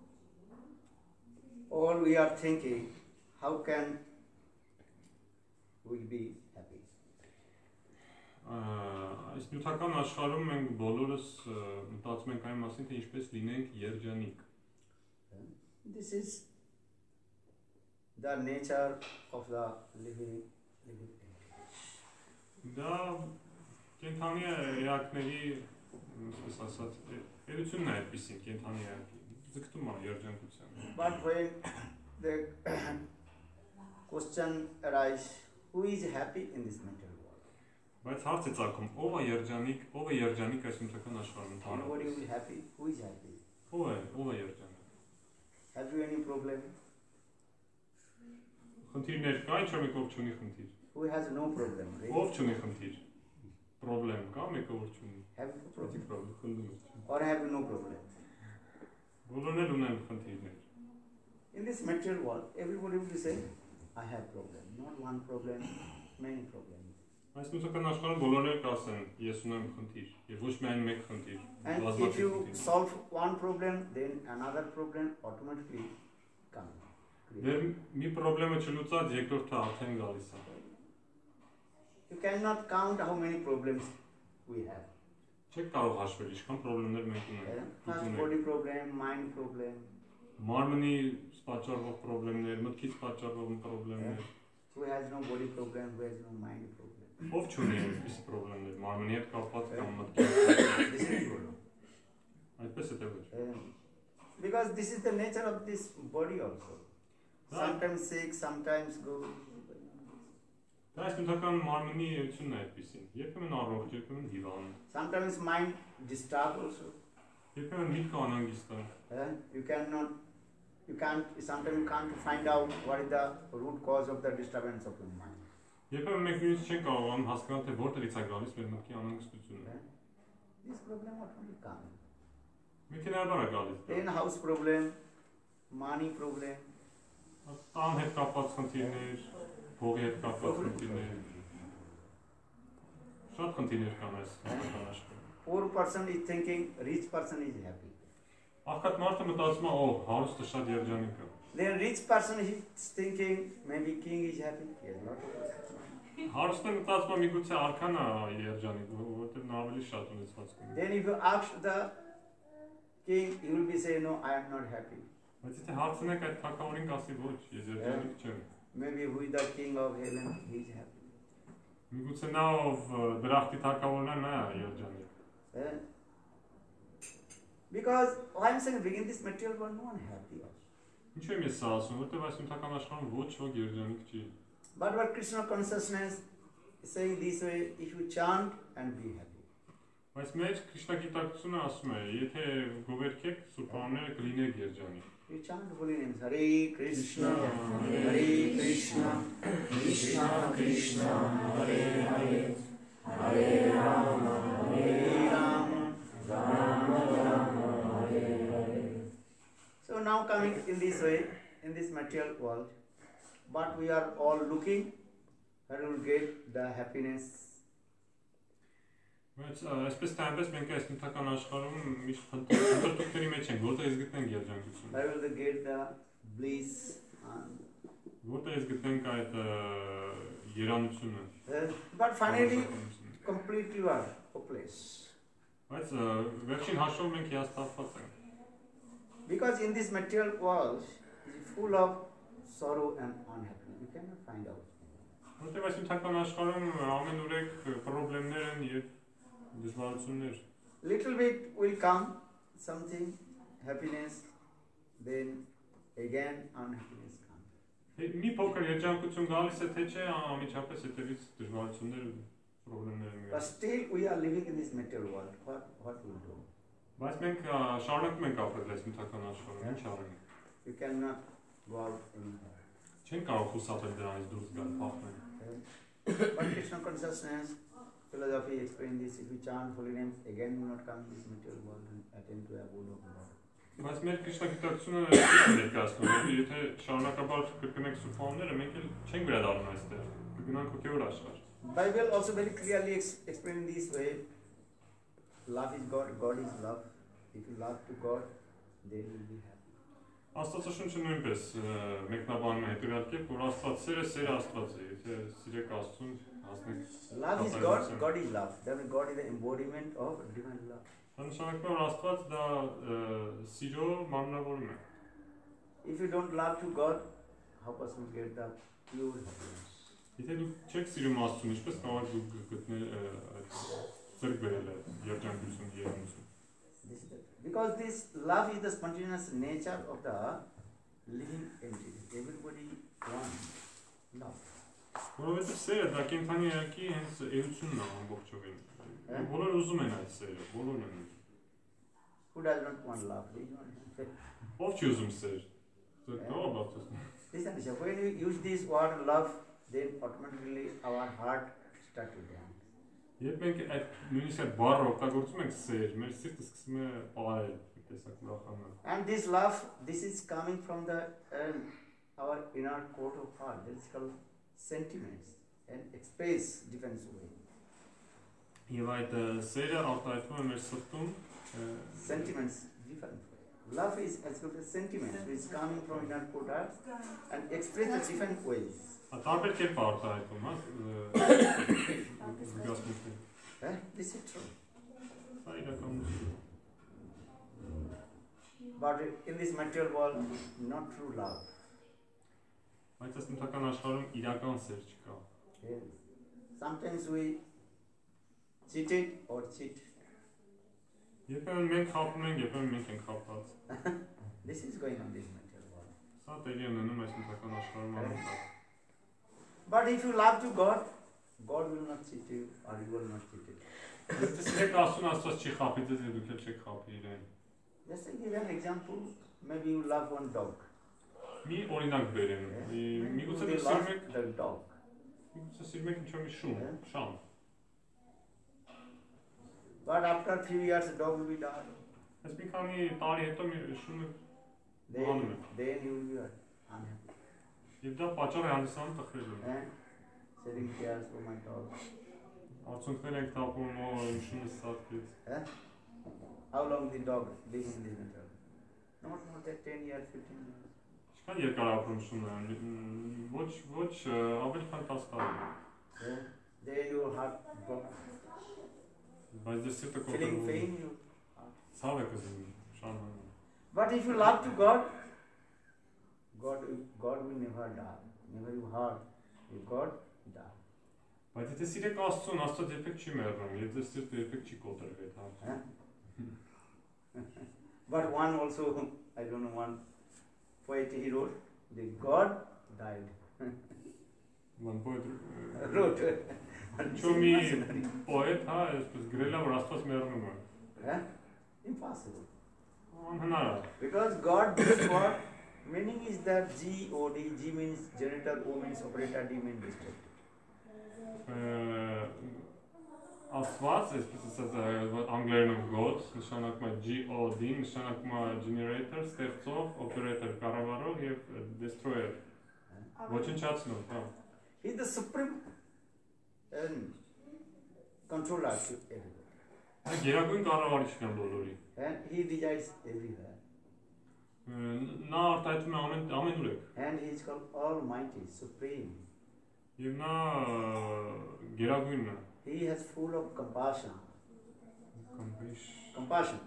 all we are thinking, how can we be happy? Այս նյութական աշխարհում մենք բոլորս մտածում ենք այն մասին, թե ինչպես լինենք երջանիկ։ This is the nature of the living Դա կենթանի էակների, ինչպես ասած, էությունն է այդպիսին, կենթանի էակի, ձգտում է երջանկության։ But when the question arises, who is happy in this material world? Բայց հարց է ծագում, ով է երջանիկ այս նյութական աշխարհում Nobody ընդհանրապես։ will be happy. Who is happy? Ով է երջանիկ։ Have you any problem? Խնդիրներ կա, ինչ որ մեկը չունի խնդիր։ Who has no problem? Right? Ով չունի խնդիր։ Պրոբլեմ կա, մեկը որ չունի։ Have you problem? Խնդում է։ Or have you no problem? Բոլորն էլ ունեն խնդիրներ։ In this material world, everybody will say, I have problem. Not one problem, many problems. Այս նյութական աշխարհում բոլորն էլ կասեն, ես ունեմ խնդիր, եւ ոչ միայն մեկ խնդիր։ And if you solve one problem, then another problem automatically comes. Դեռ մի խնդրը չլուծած երկրորդը արդեն գալիս է։ You cannot count how many problems we have. Չեք կարող հաշվել ինչքան խնդիրներ մենք ունենք։ First body problem, mind problem. Մարմնի պատճառվող խնդիրներ, մտքից պատճառվող խնդիրներ։ Who has no body problem, who has no mind problem. Ով չունի այսպես խնդիրներ, մարմնի հետ կապված կամ մտքի։ This is problem. Այդպես է դեպքը։ Because this is the nature of this body also. Sometimes sick, sometimes good. Դա այս նյութական մարմնի էությունն է այդպեսին։ Երբեմն առողջ, երբեմն հիվանդ։ Sometimes mind disturbed also. Երբեմն միտքը անհանգիստ է։ Sometimes you can't find out what is the root cause of the disturbance of your mind. Երբեմն մենք նույնիսկ չենք կարողանում հասկանալ, թե որտեղից է գալիս մեր մտքի անհանգստությունը։ This problem what will come? Մեքենայաբար է գալիս։ Then house problem, money problem. Տան հետ կապված խնդիրներ, փողի հետ կապված խնդիրներ։ Շատ խնդիրներ կան այս աշխարհում։ Poor person is thinking rich person is happy. Աղքատ մարդը մտածում է, օ, հարուստը շատ երջանիկ է։ Then rich person is thinking maybe king is happy. Yes, not. Հարուստը մտածում է միգուցե արքան է երջանիկ, որովհետև նա ավելի շատ ունեցված կունի։ Then if you ask the king, he will be saying, no, I am not happy. Բայց եթե հարցնեք այդ թագավորին կասի ոչ, ես երջանիկ չեմ։ Maybe who is the king of heaven, he is happy. Միգուցե նա ով դրախտի թագավորն է, նա է երջանիկ։ Because why I'm saying begin this material world, no one happy. Ինչու եմ ես սա ասում, որովհետև այս ընթական աշխարհում ոչ ոք երջանիկ չի։ But what Krishna consciousness is saying this way, if you chant and be happy. Բայց մեր Քրիստագիտակցությունը ասում է, եթե գովերքեք սուրբ անունները կլինեք երջանիկ։ You chant holy names, Hare Krishna, Hare Krishna, Krishna Krishna, Hare Hare, Hare Rama, Hare Rama, Rama Rama, Hare Hare. So now coming in this way, in this material world, but we are all looking where we will get the happiness. Բայց այսպես թե այնպես մենք այս ընթական աշխարհում միշտ փնտրտուքների մեջ ենք, որտեղից գտնենք երջանկությունը։ Where will we get the bliss and Որտեղից գտնենք այդ երանությունը։ but finally completely you are hopeless. Բայց վերջին հաշվով մենք հիասթափված ենք։ Because in this material world is full of sorrow and unhappiness. You cannot find out. Որտեղ այս ընթական աշխարհում ամենուրեք խնդիրներ են եւ դժվարություններ։ Little bit will come, something, happiness, then again unhappiness comes. Մի փոքր երջանկություն գալիս է թե չէ, անմիջապես հետևից դժվարություններ ու խնդիրներ են։ But still we are living in this material world. What will do? Բայց մենք շարունակում ենք ապրել այս ընթական աշխարհում, ինչ արենք։ You cannot go out anywhere. Չենք կարող խուսափել դրանից դուրս գալ, փախնել։ But Krishna consciousness, philosophy explain this. If you chant holy names, again you will not come to this material world and attend to abode of God. Բայց մեր Քրիստագիտակցությունը այսպես ներկայացնում է, եթե շարունակաբար կրկնենք սուրբ անունները, մենք էլ չենք վերադառնում այստեղ։ Կգնանք հոգևոր աշխարհ։ Bible also very clearly explain this way. Love is God, God is love. If you love to God, then you will be happy. Աստվածաշունչը նույնպես մեկնաբանում է հետևյալ կերպ, որ Աստված սերը Աստված է, եթե սիրեք Աստծուն, հասնեք։ Love is God, God is love. That means God is the embodiment of divine love. Նշանակում է, որ Աստված դա սիրո մարմնավորում է։ If you don't love to God, how person will get the pure happiness? Եթե դուք չեք սիրում Աստծուն, ինչպես կարող եք դուք գտնել այդ ձեռք բերել երջանկություն, երանություն։ Because this love is the spontaneous nature of the living entity. Everybody wants love. Որովհետև սերը դա կենթանի էակի հենց էությունն է ամբողջովին։ Բոլորը ուզում են այդ սերը, բոլորն են ուզում։ Who does not want love? Ով չի ուզում սեր։ Դա բացում։ Listen, when we use this word love, then automatically our heart starts to dance. Երբ մենք այդ նույնիսկ այդ բառը օգտագործում ենք սեր, մեր սիրտը սկսում է պարել, տեսակ ուրախանալ։ And this love, this is coming from the our inner court of heart. That is called sentiments and express different way. Եվ այդ սերը արտահայտվում է մեր սրտում sentiments different way. Love is as well as sentiments which is coming from inner court heart and expressed in different ways. Տարբեր կերպ արտահայտվում, հա։ This is true. Սա իրականություն։ But in this material world, not true love. Բայց այս ընթական աշխարհում իրական սեր չկա։ Sometimes we cheated or cheat. Երբեմն մենք խաբում ենք, երբեմն մենք ենք խաբված։ This is going on this material world. Սա տեղի է ունենում այս ընթական աշխարհում անընդհատ։ But if you love to God, God will not cheat you or you will not cheat it. Եթե սիրեք Աստծուն, Աստված չի խաբի ձեզ, եւ դուք էլ չեք խաբի իրեն։ Just to give an example, maybe you love one dog. Mi օրինակ բերեմ։ Միգուցե You դուք love սիրում եք, the dog. միգուցե սիրում եք ինչ-որ մի շուն, շան։ But after few years, the dog will be died. Այս մի քանի տարի հետո մի շունը Then you will be unhappy. եւ դա պատճառ է հանդիսանում տխրելու։ Shedding tears for my dog. Արցունքներ ենք տապում, իմ շունը սատկեց։ How long the dog lives in this matter? Not more than 10 years, 15 years. Ինչքան երկար ապրում շունը, ոչ ավելի քան 10 տարի։ Then your heart broke. Բայց դե սիրտը Feeling կոտրվում։ pain, you. Ցավ է կզում, շանը։ But if you love to God, God will never die. Never you hurt. If God die. Բայց եթե սիրեք Աստծուն, Աստված երբեք չի մեռնում, եւ ձեր սիրտը երբեք չի կոտրվի այդ հարցը։ But one also, I don't know, one poet he wrote, the God died. Ման պոետ Wrote. Չոմի պոետ, հա, այսպես գրել է, որ Աստված մեռնում է։ Impossible. Անհնար է։ Because God is what? Meaning is that G-O-D, G means generator, O means operator, D means district. Աստված, այսպես ասած, անգլերենով God, նշանակում է G-O-D, նշանակում է generator, ստեղծող, operator, կառավարող եւ destroyer։ Ոչնչացնող, հա։ He is the supreme controller to everybody. Այդ գերագույն կառավարիչն է բոլորի։ And he resides everywhere. Նա արտահայտվում է ամենուր։ And he is called Almighty, Supreme. Եվ նա գերագույնն է։ He is full of compassion. Compassion.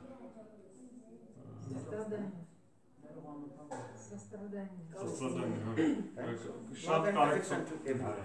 Շատ կարեկցում to everyone.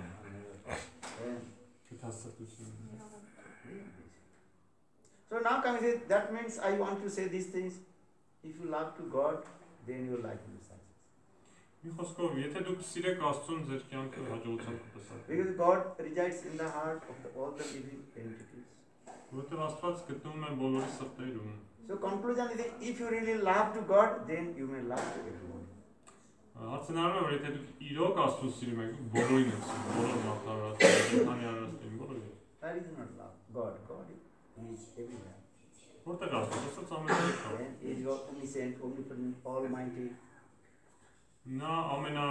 So now can we say, that means I want to say these things. If you love to God, then your life will be success. Մի խոսքով, եթե դուք սիրեք Աստծուն, ձեր կյանքը հաջողությամբ կտեսնեք։ Because God resides in the heart of all the living entities. Որտեղ Աստված գտնվում է բոլորի սրտերում։ So conclusion is that if you really love to God, then you may love to everyone. Հարցն առնում է, որ եթե դուք իրոք Աստծուն սիրում եք, բոլորին եք սիրում, բոլոր մարդարարածին, կենթանի արարածին, բոլորին։ That is not love. God is everywhere. Որտեղ Աստված, Աստված ամենուր կա։ And he is omniscient, omnipotent, almighty. Նա ամենա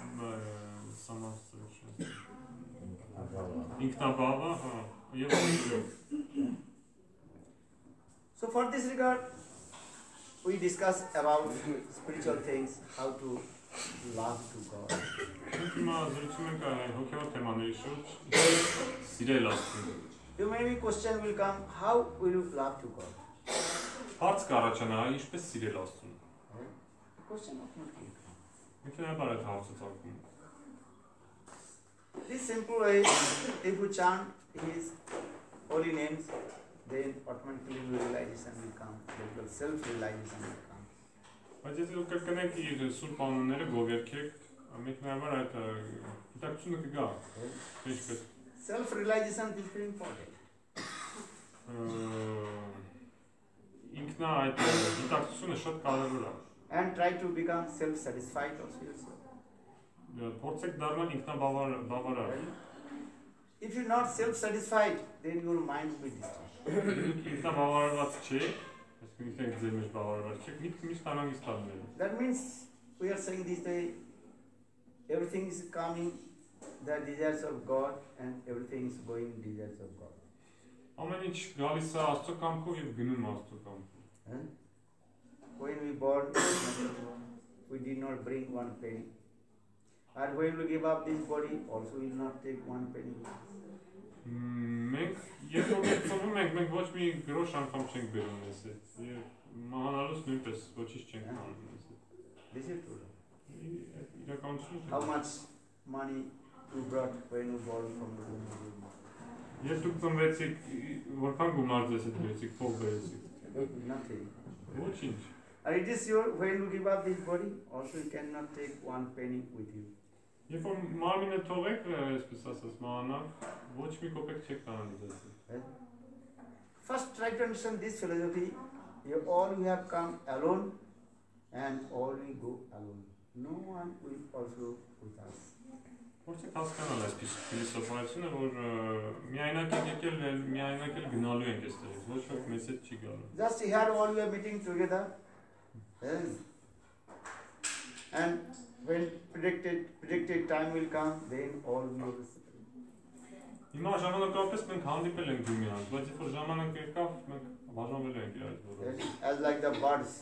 ինքնաբավը, հա, եւ ամենուր։ So for this regard, we discuss about spiritual things, how to love to God. Հիմա զրուցում ենք հոգևոր թեմաների շուրջ, սիրել Աստծուն։ You maybe question will come, how will you love to God? Հարց կառաջանա, ինչպես սիրել Աստծուն։ Question of not will come. Ինքնաբար այդ հարցը ցանկում։ This simple way, if you chant His holy names, then automatically realization will come. Therefore, self-realization will come. Բայց եթե դուք կրկնեք իր սուրբ անունները, գովերքեք, ինքնաբար այդ գիտակցությունը կգա։ Ինչպես Self-realization is very important. Ինքնա այդ գիտակցությունը շատ կարևոր է։ And try to become self-satisfied also yourself. Փորձեք դառնալ ինքնաբավարար։ If you're not self-satisfied, then your mind will be disturbed. Դուք ինքնաբավարարված չեք, այսինքն ինքնեք ձեր մեջ բավարարված չեք, միտքը միշտ անհանգիստ ալնել։ That means we are saying this day, everything is coming the desires of God and everything is going desires of God. Ամեն ինչ գալիս է Աստծո կամքով եւ գնում Աստծո կամքով։ When we born, we did not bring one penny. And when we give up this body, also we will not take one penny. Մենք երբ որ ծնվում ենք, մենք ոչ մի գրոշ անգամ չենք բերում մեզ հետ։ Եվ մահանալուց նույնպես ոչինչ չենք անում մեզ հետ։ This is true. Իրականություն։ How much money you brought when you born from the womb? Երբ դուք ծնվեցիք, որքան գումար ձեզ հետ բերեցիք, փող բերեցիք։ Nothing. Ոչինչ։ And it is your, when you give up this body, also you cannot take one penny with you. Երբ որ մարմինը թողեք, այսպես ասած, մահանալ, ոչ մի կոպեկ չեք տանալու ձեզ հետ։ First try to understand this philosophy, you have come alone, and all we go alone. No one will also with us. Որտե՞ք հասկանալ այսպես փիլիսոփայությունը, որ միայնակ եկել գնալու ենք այստեղից, ոչ ոք մեզ հետ չի գալու։ Just here all we are meeting together, and when predicted time will come, then all we will separate. Հիմա ժամանակապես մենք հանդիպել ենք միմյանց, բայց երբ որ ժամանակը եկավ, մենք բաժանվել ենք այդ բոլորը։ As like the birds,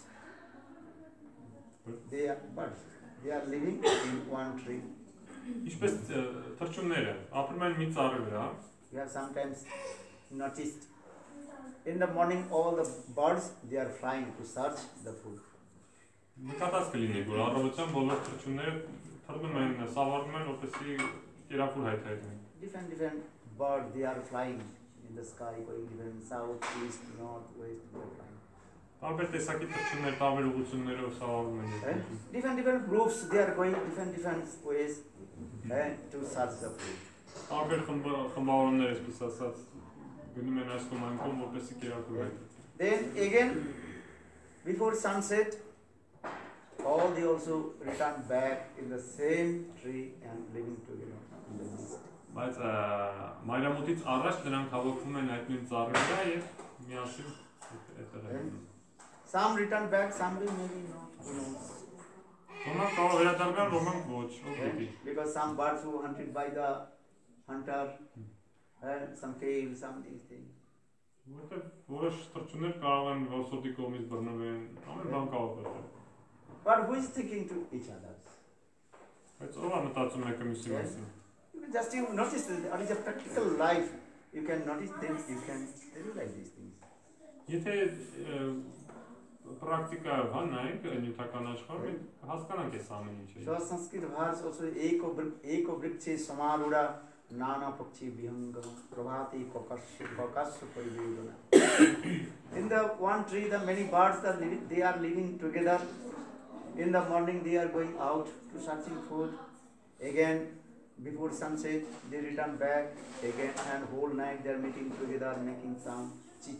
they are living in one tree. Ինչպես թռչունները ապրում են մի ծառի վրա, You have sometimes noticed in the morning all the birds they are flying to search the food. նկատած կլինի, որ առավոտյան բոլոր թռչունները թռնում են, սավառնում են, որպեսզի կերակուր հայթայթեն։ Different birds they are flying in the sky, going different south, east, north, west, they are flying. Տարբեր տեսակի թռչուններ տարբեր ուղղություններով սավառնում են։ Different groups they are going different ways to search the food. Տարբեր խմբավորումներ այսպես ասած գնում են այս կողմանկում, որպեսզի կերակուր հայթայթեն։ Then again before sunset all they also return back in the same tree and living together in the mist. Բայց մայրամուտից առաջ նրանք հավաքվում են այդ նույն ծառի վրա եւ միասին այդտեղ են։ Some return back, some will maybe not. Who knows? Ոմանք կարող վերադառնան, ոմանք ոչ, ով գիտի։ Because some birds were hunted by the hunter, some fail, some these things. Որտեղ որոշ թռչուններ կարող են որսորդի կողմից բռնվել, ամեն բան կարող է։ But who is thinking to each other? Բայց ով է մտածում մեկը մյուսի մասին։ You notice that it is a practical life. You can notice them, you can realize these things. Եթե պրակտիկայով նայենք նյութական աշխարհում, հասկանանք այս ամեն ինչը։ So Sanskrit verse also eko vrikshe samarudha nana pakshi vihangam prabhati pakasya parivedana. In the one tree, the many birds are living, they are living together. In the morning, they are going out to searching food. Again, before sunset, they return back again, and whole night they are meeting together, making sound.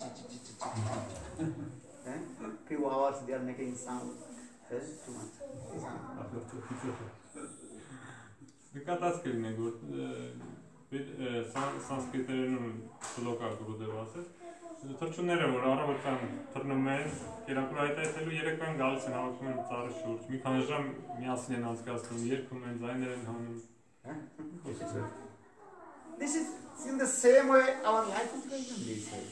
Few hours they are making sound. Too much. Նկատած կլինեք, որ սանսկրիտերենում բլոկա գրուդև ասես, թռչունները, որ առավոտյան թռնում են, կերակուր հայթայթելու, երեկոյան գալիս են հավաքվում են ծառի շուրջ, մի քանի ժամ միասին են անցկացնում, երգում են, ձայներ են հանում։ This is in the same way our life is going on this way.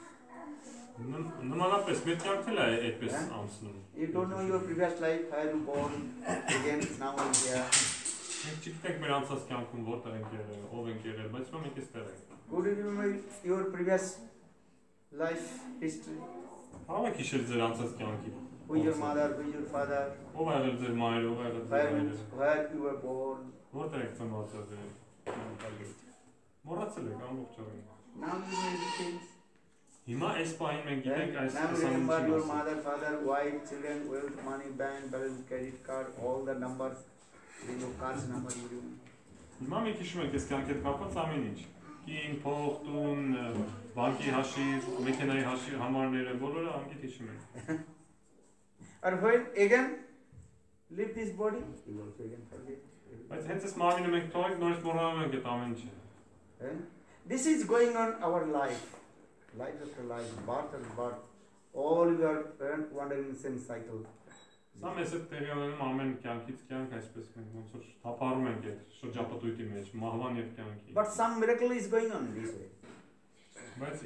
Նմանապես մեր կյանքն է այդպես անցնում։ You don't know your previous life, where you born, again now and here. Մենք չգիտենք մեր անցած կյանքում որտեղ ենք եղել, ով ենք եղել, բայց հիմա մենք էստեղ ենք։ Could you remember your previous life history? Կարող եք հիշել ձեր անցած կյանքի։ Who is your mother, who is your father? Ով ա եղել ձեր մայրը, ով ա եղել ձեր հայրը։ Where you were born? Որտեղ եք ծնված։ Մոռացել եք ամբողջովին։ Now you know everything. Հիմա այս պահին մենք գիտենք այս Now remember your mother, father, wife, children, wealth, money, bank, balance, credit card, all the numbers. Your cards number you remember. Հիմա մենք հիշում ենք այս կյանքի հետ կապված ամեն ինչ։ Կին, փող, տուն, բանկի հաշիվ, մեքենայի հաշիվ, համարները, բոլորը անգիտ հիշում ենք։ And when again leave this body, you also again forget. Բայց հենց այս մարմինը մենք թողենք, նորից մոռանում ենք այդ ամեն ինչը։ This is going on our life. Life after life, birth after birth. All we are wandering in the same cycle. Սա մեզ հետ տեղի ունենում ամեն կյանքից կյանք, այսպես մենք ոնց որ թափառում ենք այդ շրջապատույտի մեջ, մահվան եւ կյանքի։ But some miracle is going on this way. Բայց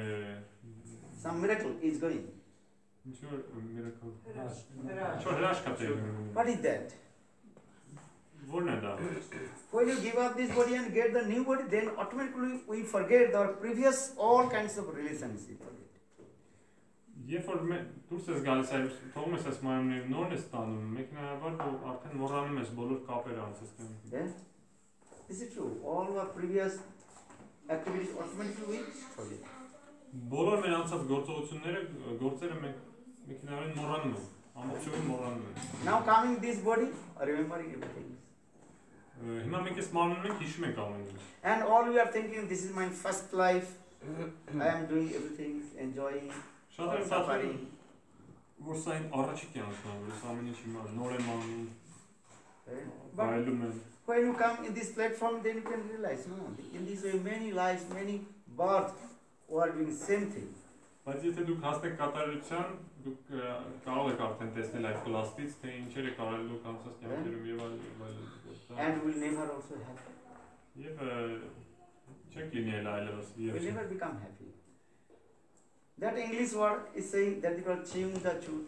Some miracle is going. ինչ-որ miracle։ Ինչ-որ հրաշք է տեղի ունենում։ What is that? Որն է դա։ When you give up this body and get the new body, then automatically we forget our previous all kinds of relationships. Երբ որ դուրս ես գալիս այլ թողում ես այս մարմինը նորն ես տանում, մեկնաբար որ արդեն մոռանում ես բոլոր կապերը անցած կյանքի։ Yeah? This is true. All our previous activities automatically we forget. Բոլոր մեր անցած գործողությունները, գործերը մենք մեկնաբար մոռանում ենք, ամբողջովին մոռանում ենք։ Now coming this body, remembering everything. Հիմա մենք այս մարմինում ենք հիշում ենք ամեն ինչ։ And all we are thinking, this is my first life. I am doing everything, enjoying, Շատ են suffering. որ սա այն առաջիկի անցնան, որ սա ամեն ինչի նորեմանում, But այլում են։ when you come in this platform, then you can realize, no, in this way many lives, many births were doing same thing. Բայց եթե դուք հասնեք կատարելության, դուք կարող եք արդեն տեսնել այդ պլաստից, թե ինչեր է կարելի դուք անցած կյանքերում եւ այլն։ And will never also happen. Եվ չեք լինի այլևս Will եւ never become happy. That English word is saying that they call chewing the chewed.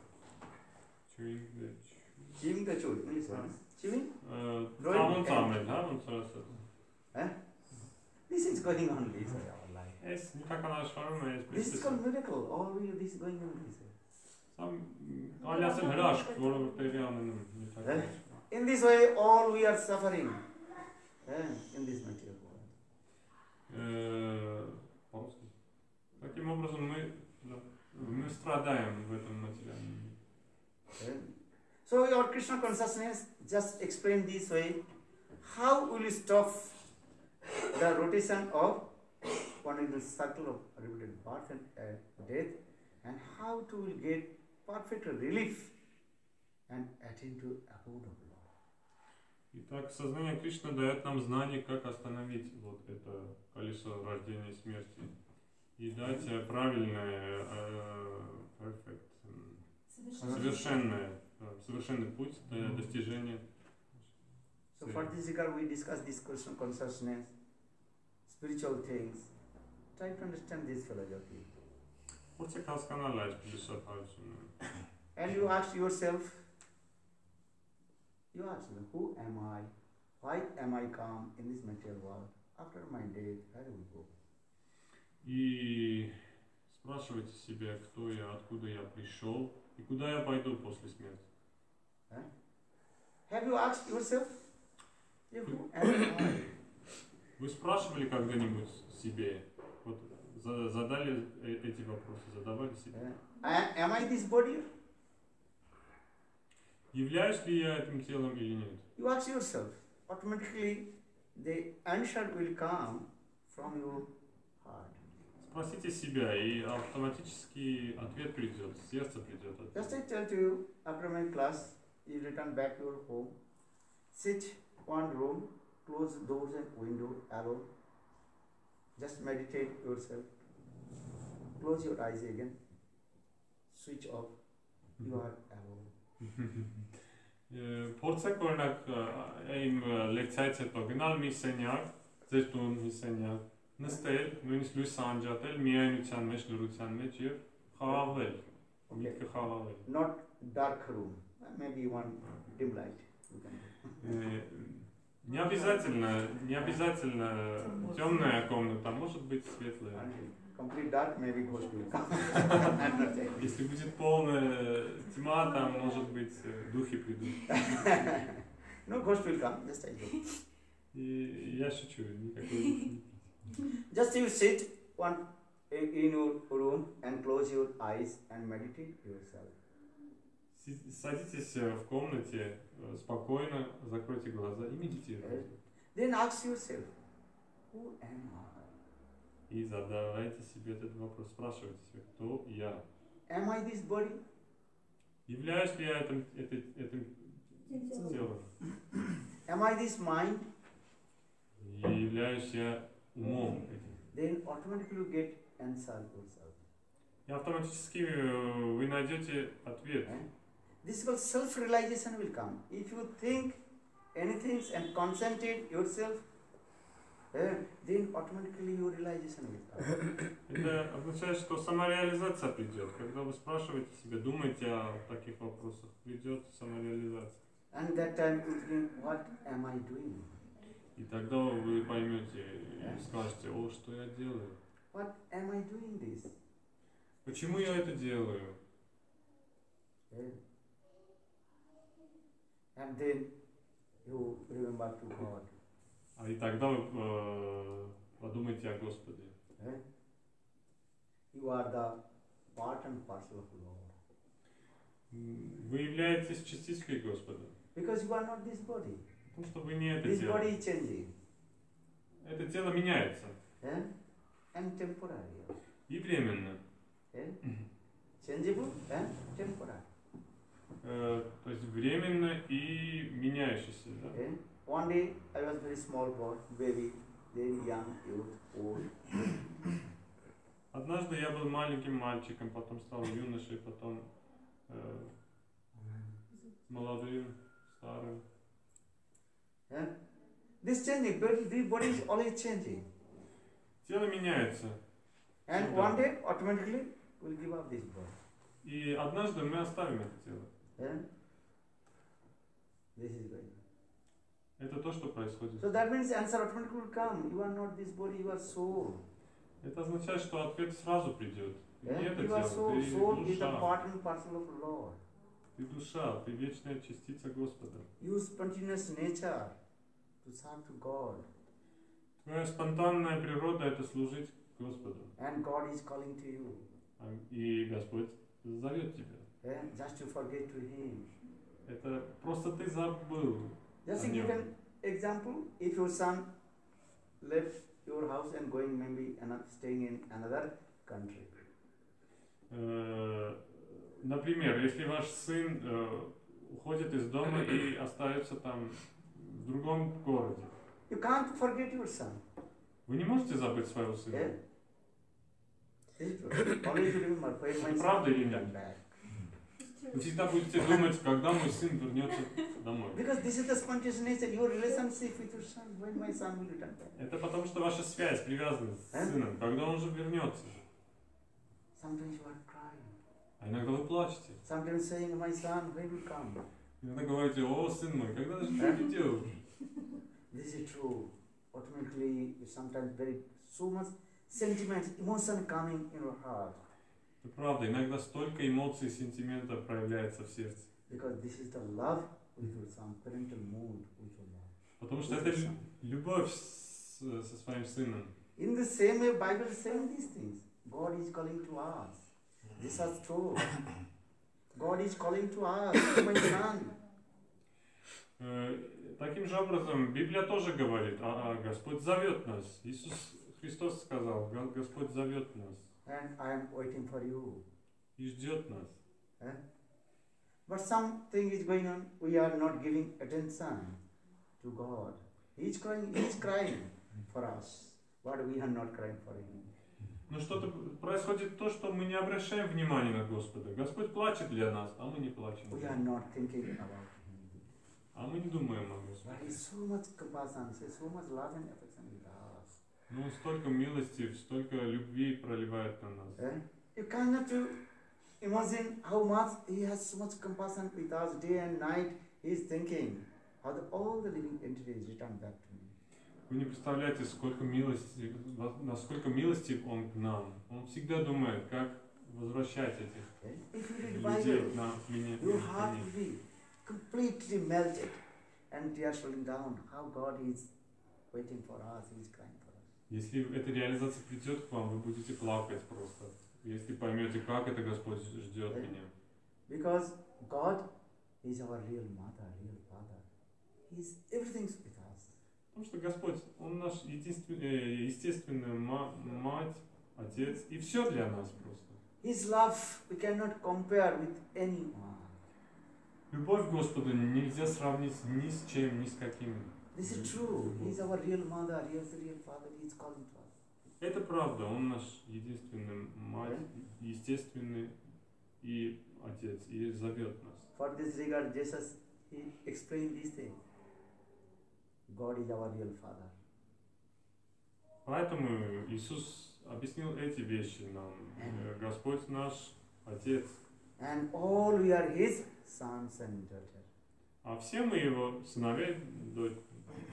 Chewing the chewed. English word. Chewing? Ծամոն ծամել, հա, ոնց որ ասած։ This is going on this way, our life. Այս նյութական աշխարհում է This is այսպես։ called miracle. All we this is going on this way. Սա կարելի ասել հրաշք, որը որ տեղի ունենում նյութական։ In this way, all we are suffering. In this material world. Таким образом мы страдаем в этом материальном мире. So your Krishna consciousness just explain this way. How will you stop the rotation of one in the circle of repeated birth and death, and how to will get perfect relief and attain to abode of Lord. Итак, сознание Кришны дает нам знание, как остановить вот это колесо рождения и смерти и дать правильное, совершенный путь для достижения. So for this regard we discuss this Krishna consciousness, spiritual things. Try to understand this philosophy. Փորձեք հասկանալ այս փիլիսոփայությունը։ And you ask yourself, who am I? Why am I come in this material world? After my death, where will I go? И спрашивайте себя, кто я, откуда я пришел и куда я пойду после смерти. Have you asked yourself, who am I? Вы спрашивали когда-нибудь себе, вот задали эти вопросы, задавали себе? Am I this body? Являюсь ли я этим телом или нет? You ask yourself. Automatically, the answer will come from your heart. Спросите себя, и автоматически ответ придет, сердце придет. Just I tell you, after my class, you return back to your home, sit one room, close doors and window alone. Just meditate yourself. Close your eyes again. Switch off. You are alone. Փորձեք օրինակ իմ լեկցիայից հետո գնալ մի սենյակ, ձեր տուն մի սենյակ, նստել, նույնիսկ լույսը անջատել, միայնության մեջ, լռության մեջ եւ խաղաղվել, միտքը խաղաղվել։ Not dark room. Maybe one dim light. Не обязательно темная комната, может быть светлая. Complete dark, maybe ghost will come. Если будет полная тьма, там может быть духи придут. No ghost will come, just I joke. И я шучу, никакой. Just you sit one in your room and close your eyes and meditate yourself. Садитесь в комнате, спокойно закройте глаза и медитируйте. Then ask yourself, who am I? И задавайте себе этот вопрос, спрашивайте себя, кто я? Am I this body? Являюсь ли я этим телом? Am I this mind? Являюсь я умом этим? Then automatically you get answer yourself. И автоматически вы найдете ответ. This is called self-realization will come. If you think anything and concentrate yourself, then automatically your realization will come. Это означает, что самореализация придет. Когда вы спрашиваете себя, думаете о таких вопросах, придет самореализация. And that time you think, what am I doing? И тогда вы поймете и скажете, о, что я делаю? What am I doing this? Почему я это делаю? And then you remember to God. И тогда вы подумайте о Господе. You are the part and parcel of Lord. Вы являетесь частичкой Господа. Because you are not this body. Потому что вы не это This тело. body is changing. Это тело меняется. And temporary. И временно. changeable and temporary. То есть временно и меняющийся. Да? Okay? One day I was very small boy, baby, very young, youth, old. Однажды я был маленьким мальчиком, потом стал юношей, потом молодым, старым. Yeah? This changing, the body is always changing. Тело меняется. And one day automatically we'll give up this body. И однажды мы оставим это тело. Yeah? This is going on. Это то, что происходит. So that means answer automatically will come. You are not this body, you are soul. Это означает, что ответ сразу придет. Ты не это You are тело, soul. ты Soul is a душа. part and parcel of Lord. Ты душа, ты вечная частица Господа. Use spontaneous nature to serve to God. Твоя спонтанная природа — это служить Господу. And God is calling to you. И Господь зовет тебя. Yeah? Just to forget to Him. Это просто ты забыл. Just to give an example, if your son left your house and going maybe staying in another country. Например, если ваш сын уходит из дома и остается там в другом городе, You can't forget your son. вы не можете забыть своего сына. Yeah? Is it true? Always remember when my Правда son или will нет? come back. Вы всегда будете думать, когда мой сын вернется домой. Because this is the spontaneous nature, your relationship with your son, when my son will return back. Это потому, что ваша связь привязана с сыном, когда он же вернется. Sometimes you are crying. А иногда вы плачете. Sometimes saying, my son, when will come? Иногда говорите: о, сын мой, когда же ты придешь? This is true. Ultimately, sometimes very so much sentiment, emotion coming in your heart. Это правда, иногда столько эмоций и сентимента проявляется в сердце. Because this is the love with your son, parental mood with your love. Потому что это любовь со своим сыном. In the same way, Bible is saying these things. God is calling to us. This is true. God is calling to us, my son. Таким же образом, Библия тоже говорит, Господь зовет нас. Иисус Христос сказал: Господь зовет нас And I am waiting for you. и ждет нас. But something is going on. We are not giving attention to God. He is crying for us, but we are not crying for Him. Но что-то происходит то, что мы не обращаем внимания на Господа. Господь плачет для нас, а мы не плачем. We are not thinking about Him. А мы не думаем о Господе. But He is so much compassion, He is so much love and affection with us. Ну, столько милости, столько любви проливает на нас. You cannot imagine how much He has so much compassion with us day and night. He is thinking how all the living entities return back to me. Вы не представляете, сколько милости, насколько милостив Он к нам. Он всегда думает, как возвращать этих If you read людей Bible, на меня. your heart will be completely melted and tears falling down. How God is waiting for us, He is crying for us. Если эта реализация придет к вам, вы будете плакать просто. Если поймете, как это Господь ждет меня. Because God is our real mother, real father. He is everything with us. Потому что Господь, Он наш естественная мать, отец, и все для нас просто. His love we cannot compare with anyone. Любовь к Господу нельзя сравнить ни с чем, ни с каким. This is true. He is our real mother, He is the real father, He is calling to us. Это правда, Он наш единственный мать, естественный и отец, и зовет нас. For this regard, Jesus, He explained these things. God is our real father. Поэтому Иисус объяснил эти вещи нам. Господь наш Отец. And all we are His sons and daughters. А все мы Его сыновья и дочери.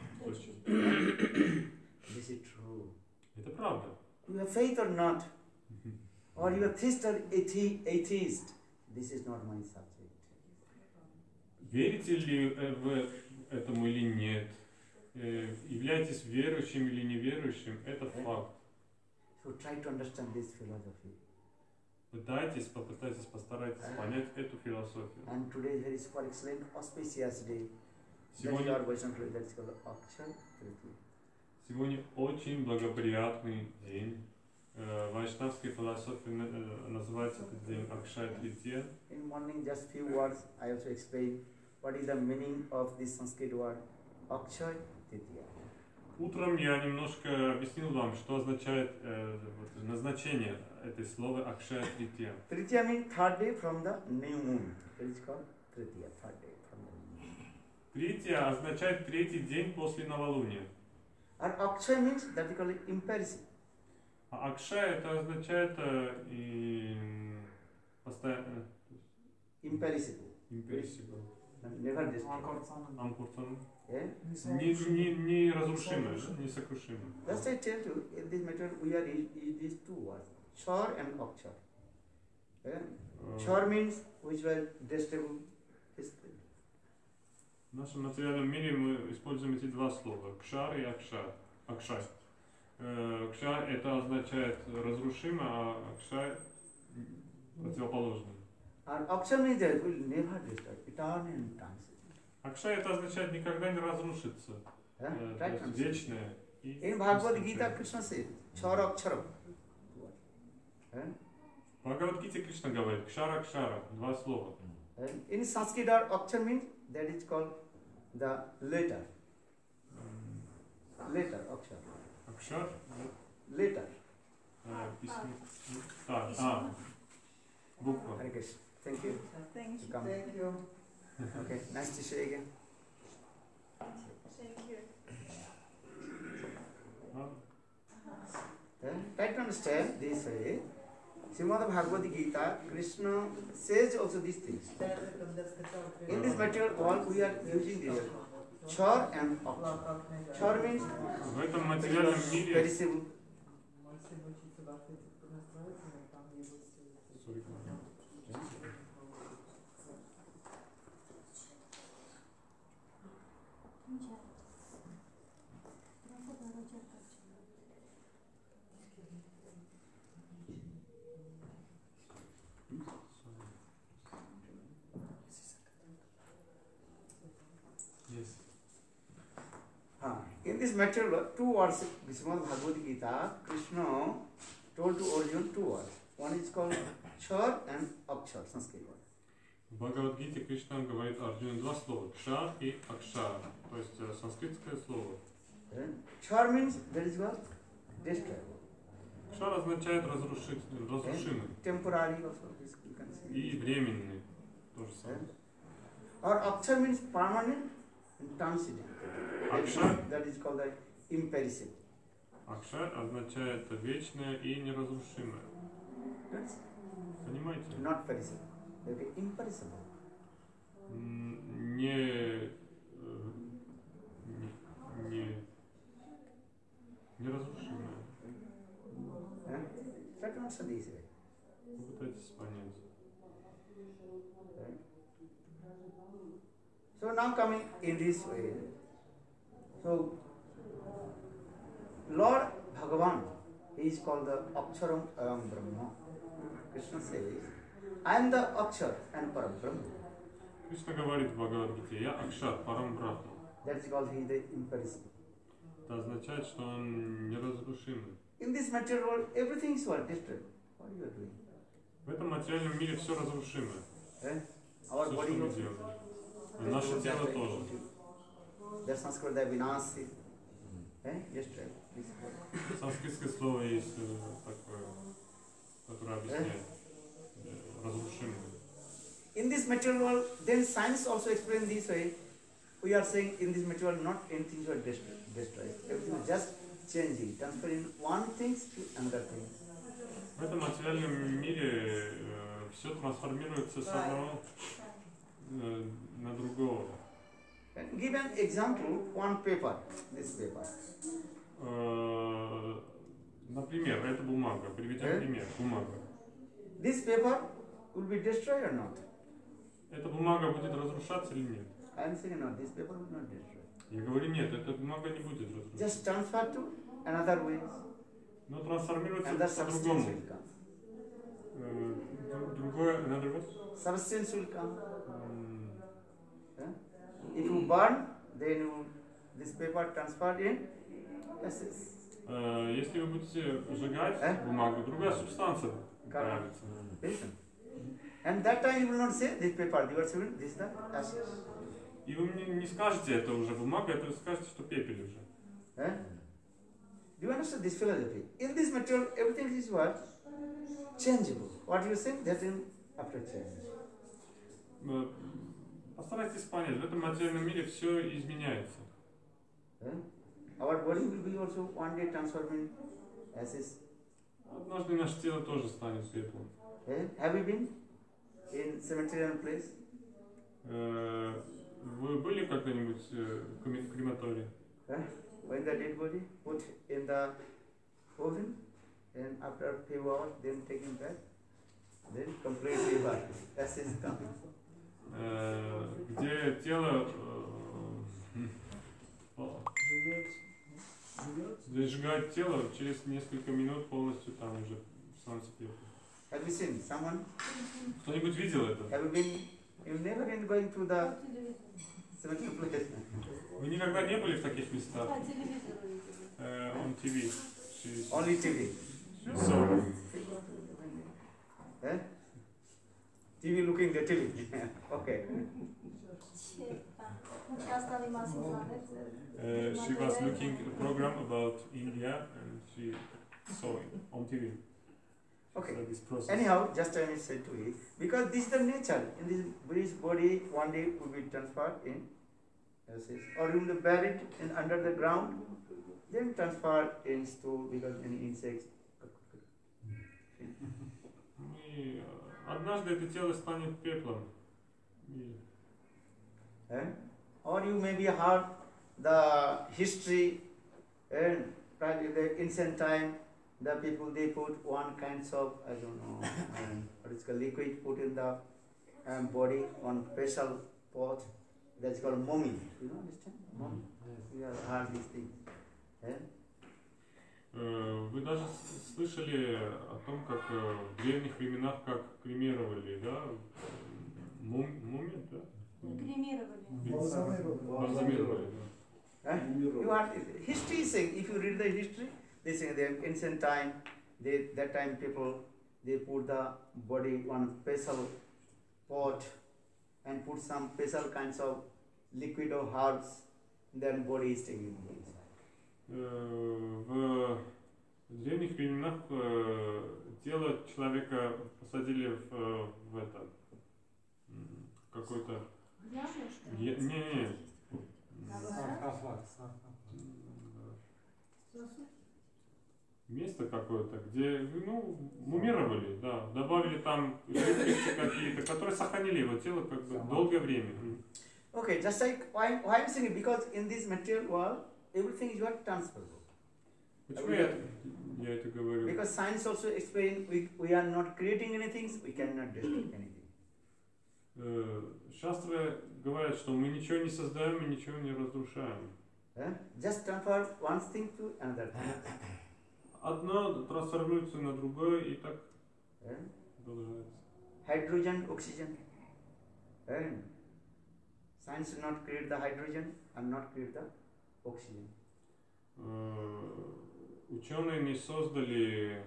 This is true. Это правда. You have faith or not, or you are theist or atheist, this is not my subject. Верите ли вы этому или нет? Являетесь верующим или неверующим? Это факт. So try to understand this philosophy. Попытайтесь, постарайтесь понять эту философию. And today there is for excellent auspicious day. Сегодня That's called Akshaya Tritiya. Сегодня очень благоприятный день. В вайшнавской философии называется этот день Акшая Тритья. In morning, just few words. I also explain what is the meaning of this Sanskrit word Akshay Tritiya. Утром я немножко объяснил вам, что означает назначение этой слова Акшая Тритья. Tritiya means third day from the new moon. It is called Tritiya, third day from the new moon. Тритья означает третий день после новолуния. And Akshay means that is called imperishable. А Акшая это означает постоянно Imperishable. imperishable. Never destroyed. Ампуртан. Yeah? Неразрушимое, несокрушимое. Just I tell you, in this matter we are use these two words, Char and Akshar. Yeah? Char means which was destructible history. В нашем материальном мире мы используем эти два слова кшар и акшай. Кшар это означает разрушимо, а акшай противоположный. And Akshar means that will never destroy, eternal and transient. Акшай это означает никогда не разрушится, Yeah? то Right? есть Answer. вечное. И In Bhagavad Gita, Krishna says, Char Aksharam. Yeah? в Бхагавад-гите Кришна говорит кшара кшара, два слова. In Sanskrit, Akshar means that is called the letter. Letter, Akshar. Акшар, Letter. письмо. Буква. Hare Krishna. Thank you. Thank you. Thank you. Okay, nice to see you again. Try to understand this way. Srimad Bhagavad Gita, Krishna says also these things. In this material world, we are using this char and akshar. Char means В этом материальном мире perishable. Yes. In this material world, two words, Srimad Bhagavad Gita, Krishna told to Arjuna two words. One is called char and akshar, Sanskrit word. В Бхагавад-гите Кришна говорит Арджуне два слова кшар и акшар, то есть санскритское слово. Char means that is what? Destroy. Кшар означает разрушимый Temporary also, this you can say. и временный, то же самое. Or akshar means permanent and transient. Akshar? That is called the imperishable. Акшар означает вечное и неразрушимое. That's Понимаете? not perishable. Okay, imperishable. Неразрушимое. Try to understand this way. Попытайтесь понять. So now coming in this way. So Lord Bhagavan, he is called the Aksharam Ayam Brahma. Krishna says, I am the Akshar and Parabrahma. Кришна говорит в Бхагавад-гите, я Акшар, Парамбрахма. That is called he is the imperishable. Это означает, что он неразрушимый. In this material world, everything is what? Destroyed. What you are doing? В этом материальном мире все разрушимое. Our Все, body что мы also. делаем. И наше тело тоже. That's Sanskrit, the Vinasi. Destroyed. Санскритское слово есть такое, которое объясняет разрушимое. In this material world, then science also explains this way. We are saying in this material world, not anything is destroyed. Everything is just changing, transferring one thing to another thing. В этом материальном мире все трансформируется с одного на другого. Give an example, one paper, this paper. Например, это бумага. Приведем пример. Бумага. This paper will be destroyed or not? Эта бумага будет разрушаться или нет? I am saying no, this paper will not destroy. Я говорю, нет, эта бумага не будет разрушаться. Just transfer to another way. Но трансформируется Another substance по-другому. will come. Другое, another what? Substance will come. If you burn, then you, this paper transferred in gases. Если вы будете сжигать бумагу, другая субстанция появится. Listen. And that time you will not say this paper, you are saying this is the ashes. И вы мне не скажете, это уже бумага, это вы скажете, что пепель уже. Do you understand this philosophy? In this material, everything is what? Changeable. What you say, that in after change. Постарайтесь понять, в этом материальном мире все изменяется. Our body will be also one day transformed in ashes. Однажды наше тело тоже станет пеплом. Have you been in cemetery place? Вы были когда-нибудь в крематории? When the dead body put in the oven, and after a few hours, then taken back, then completely what? Ashes coming. Где тело где сжигают тело, через несколько минут полностью там уже становится пеплом. Have you seen someone? Кто-нибудь видел это? Have you been? You've never been going to the cemetery place. Вы никогда не были в таких местах? On TV. Only TV. So, TV looking the TV. Okay. she was looking a program about India and she saw it on TV. Okay. So this process. Anyhow, just I will say to you, because this is the nature. In this British body, one day will be transferred in ashes, or you will bury it in under the ground, then transferred in stool because any insects. И однажды это тело станет пеплом. И Or you maybe heard the history and in the ancient time, the people they put one kinds of I don't know what is called liquid put in the body, one special pot that's called mummy. You know understand? Mummy. You have heard this thing. Вы даже слышали о том, как в древних временах как кремировали, да? Мумию, да? Бальзамировали, да. You are history is saying, if you read the history, they say the ancient time, that time people they put the body one special pot and put some special kinds of liquid or herbs, then body is taken place. В древних временах тело человека посадили в это какой-то место какое-то, где мумировали, да, добавили там жидкости какие-то, которые сохранили его тело как бы долгое время. Okay, just like why I'm saying it, because in this material world everything is what transferable. Почему я это говорю? Because science also explain we are not creating anything, we cannot destroy anything. Шастры говорят, что мы ничего не создаем, мы ничего не разрушаем. Just transfer one thing to another. Одно трансформируется на другое и так продолжается. Hydrogen, oxygen. Science did not create the hydrogen and not create the oxygen. Ученые не создали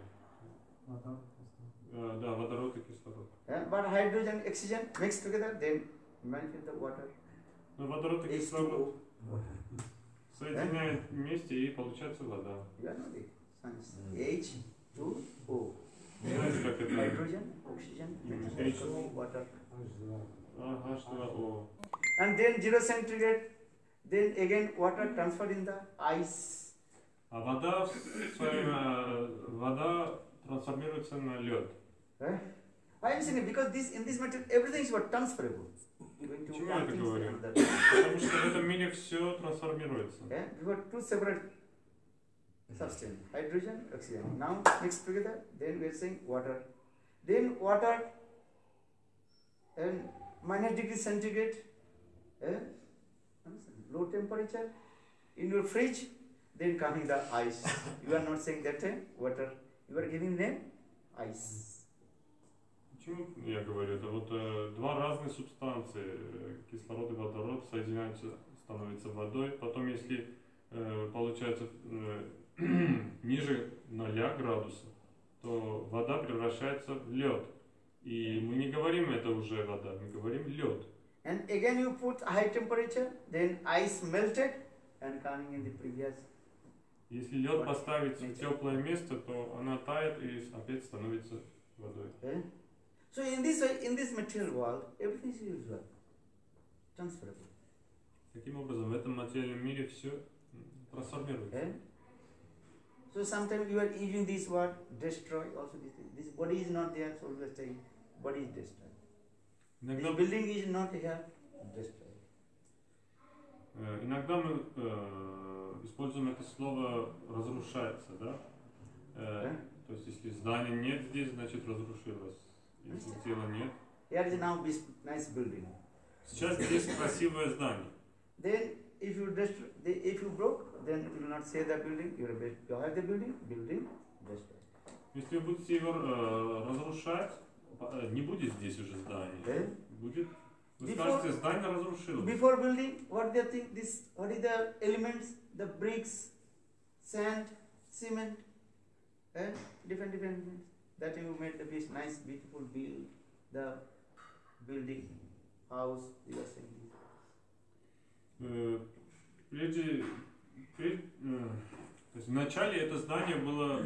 водород и кислород. But hydrogen, oxygen mixed together, then melt in the water. Но водород и кислород соединяют вместе и получается вода. You know the science. H2O. Знаете, как это? Hydrogen, oxygen, H2O. water. H2O. And then 0 centigrade, then again water transferred in the ice. А вода трансформируется на лед. I am saying because in this material everything is what transferable. Почему я это говорю? Потому что в этом мире все трансформируется. We got two separate substances, hydrogen, oxygen. Now mixed together, then we are saying water. Then water and -degree centigrade, low temperature in your fridge, then coming the ice. You are not saying that water. You are giving name ice. Почему я говорю? Это вот два разные субстанции, кислород и водород, соединяются, становятся водой. Потом, если получается ниже 0 градусов, то вода превращается в лед. И мы не говорим это уже вода, мы говорим лед. And again you put high temperature, then ice melted and coming in the previous. Если лед поставить в теплое место, то она тает и опять становится водой. Okay? So in this way, in this material world, everything is usual, transferable. Таким образом, в этом материальном мире все трансформируется. Okay? So sometimes you are using this word destroy also this body is not there, so we are saying body is destroyed. Иногда, This building is not here, destroyed. иногда мы используем это слово разрушается, да? То есть если здания нет здесь, значит разрушилось. Если тела нет. Here is now this nice building. Сейчас здесь красивое здание. Then if you broke, then you will not say the building. You have the building destroyed. Если вы будете его разрушать, не будет здесь уже здания. Будет, вы скажете, здание разрушилось. Before building, what they think this? What is the elements? The bricks, sand, cement, different elements. That you made the nice, beautiful build, the building, house. You are saying. То есть вначале это здание было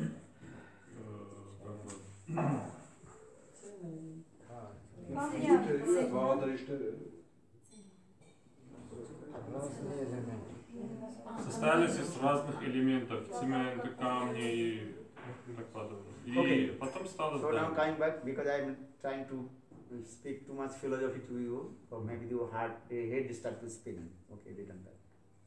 состоялись из разных элементов, цемента, камня и так подобное. И потом стало So now здание. coming back because I am trying to speak too much philosophy to you, or maybe your head start to spin. Okay, return back.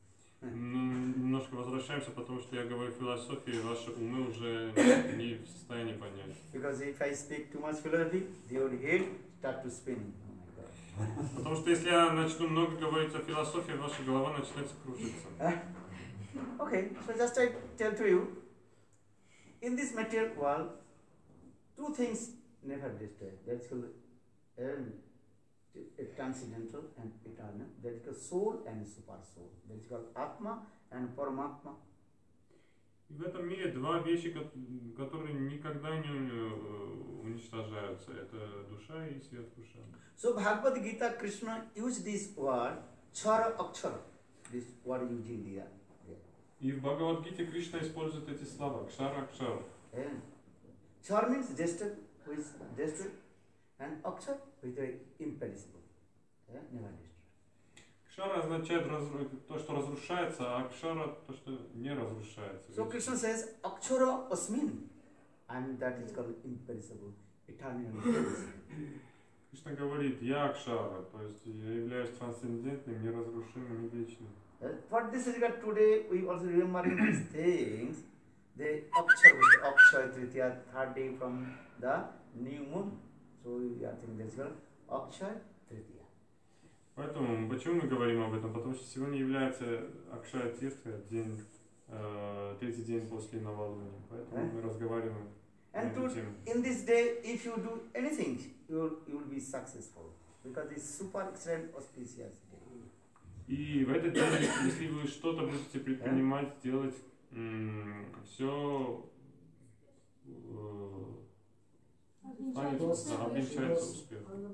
Немножко возвращаемся, потому что я говорю философии, ваши умы уже не в состоянии понять. Because if I speak too much philosophy, your head start to spin. Oh my God. Потому что если я начну много говорить о философии, ваша голова начнет кружиться. Okay, so just I tell to you, in this material world, two things never destroy. That is called transcendental and eternal. That is called soul and super soul. That is called Atma and Paramatma. И в этом мире два вещи, которые никогда не уничтожаются. Это душа и свет душа. So Bhagavad Gita, Krishna used this word, Chara Akshara, this word using there. И в Бхагавад-гите Кришна использует эти слова Кшара Акшара. Char means destroy, which destroy, and Akshar, which is imperishable, never destroy. Кшара означает то, что разрушается, а Акшара то, что не разрушается. So Krishna says, Akshara Asmin, and that is called imperishable, eternal. Кришна говорит, я Акшара, то есть я являюсь трансцендентным, неразрушимым и вечным. For this regard, today we also remembering these things. The Akshaya Tritiya, third day from the new moon. So we are thinking this called Akshaya Tritiya. Поэтому, почему мы говорим об этом? Потому что сегодня является Акшая Тиртха, день, третий день после новолуния. Поэтому мы разговариваем на And эту тему. in this day, if you do anything, you will be successful. Because it's super excellent auspicious day. И в этот день, если вы что-то будете предпринимать, делать, все обвенчается успехом.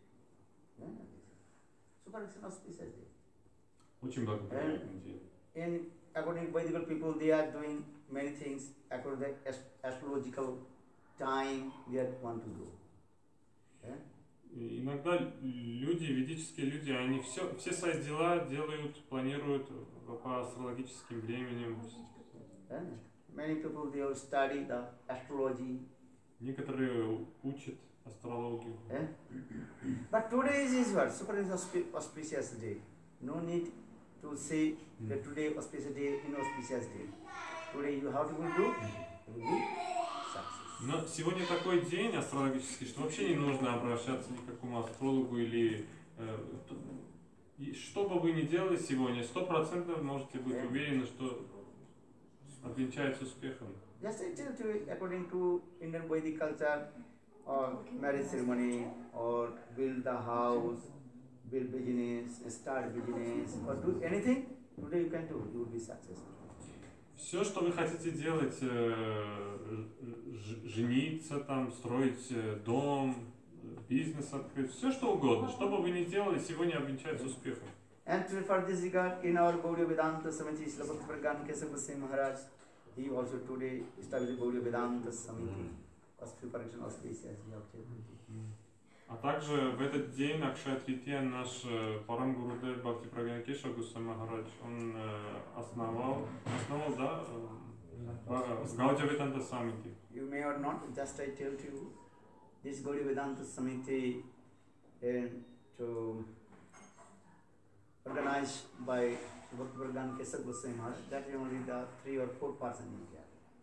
Super excellent auspicious day. Очень благоприятный день. In according to Vedic people, they are doing many things according to the astrological time they want to do. И иногда люди, ведические люди, они все свои дела делают, планируют по астрологическим временем. Many people they will study the astrology. Некоторые учат астрологию. But today is what? Super auspicious day. No need to say that today auspicious day, inauspicious day. Today you have to do, you will be success. Но сегодня такой день астрологический, что вообще не нужно обращаться ни к какому астрологу или что бы вы ни делали сегодня, 100% можете быть уверены, что обвенчается успехом. Just I tell you, according to Indian Vedic culture, or marriage ceremony, or build the house, build business, start business, or do anything, today you can do, you will be successful. Все, что вы хотите делать, жениться, там, строить дом, бизнес открыть, все что угодно, что бы вы ни делали, сегодня обвенчается успехом. And for this regard, in our Gaudiya Vedanta Samiti, Srila Bhakti Kesava Goswami Maharaj, he also today established Gaudiya Vedanta Samiti, auspicious auspicious. А также в этот день, Акшая Трития, наш Парам Гурудев Бхакти Прагьяна Кешава Госвами Махарадж, он основал, да, Гаудия Веданта Самити. You may or not, just I tell you, this Gaudiya Vedanta Samiti to organized by Bhakti Pragyan Kesava Goswami Maharaj, that is only the 3 or 4 persons in India.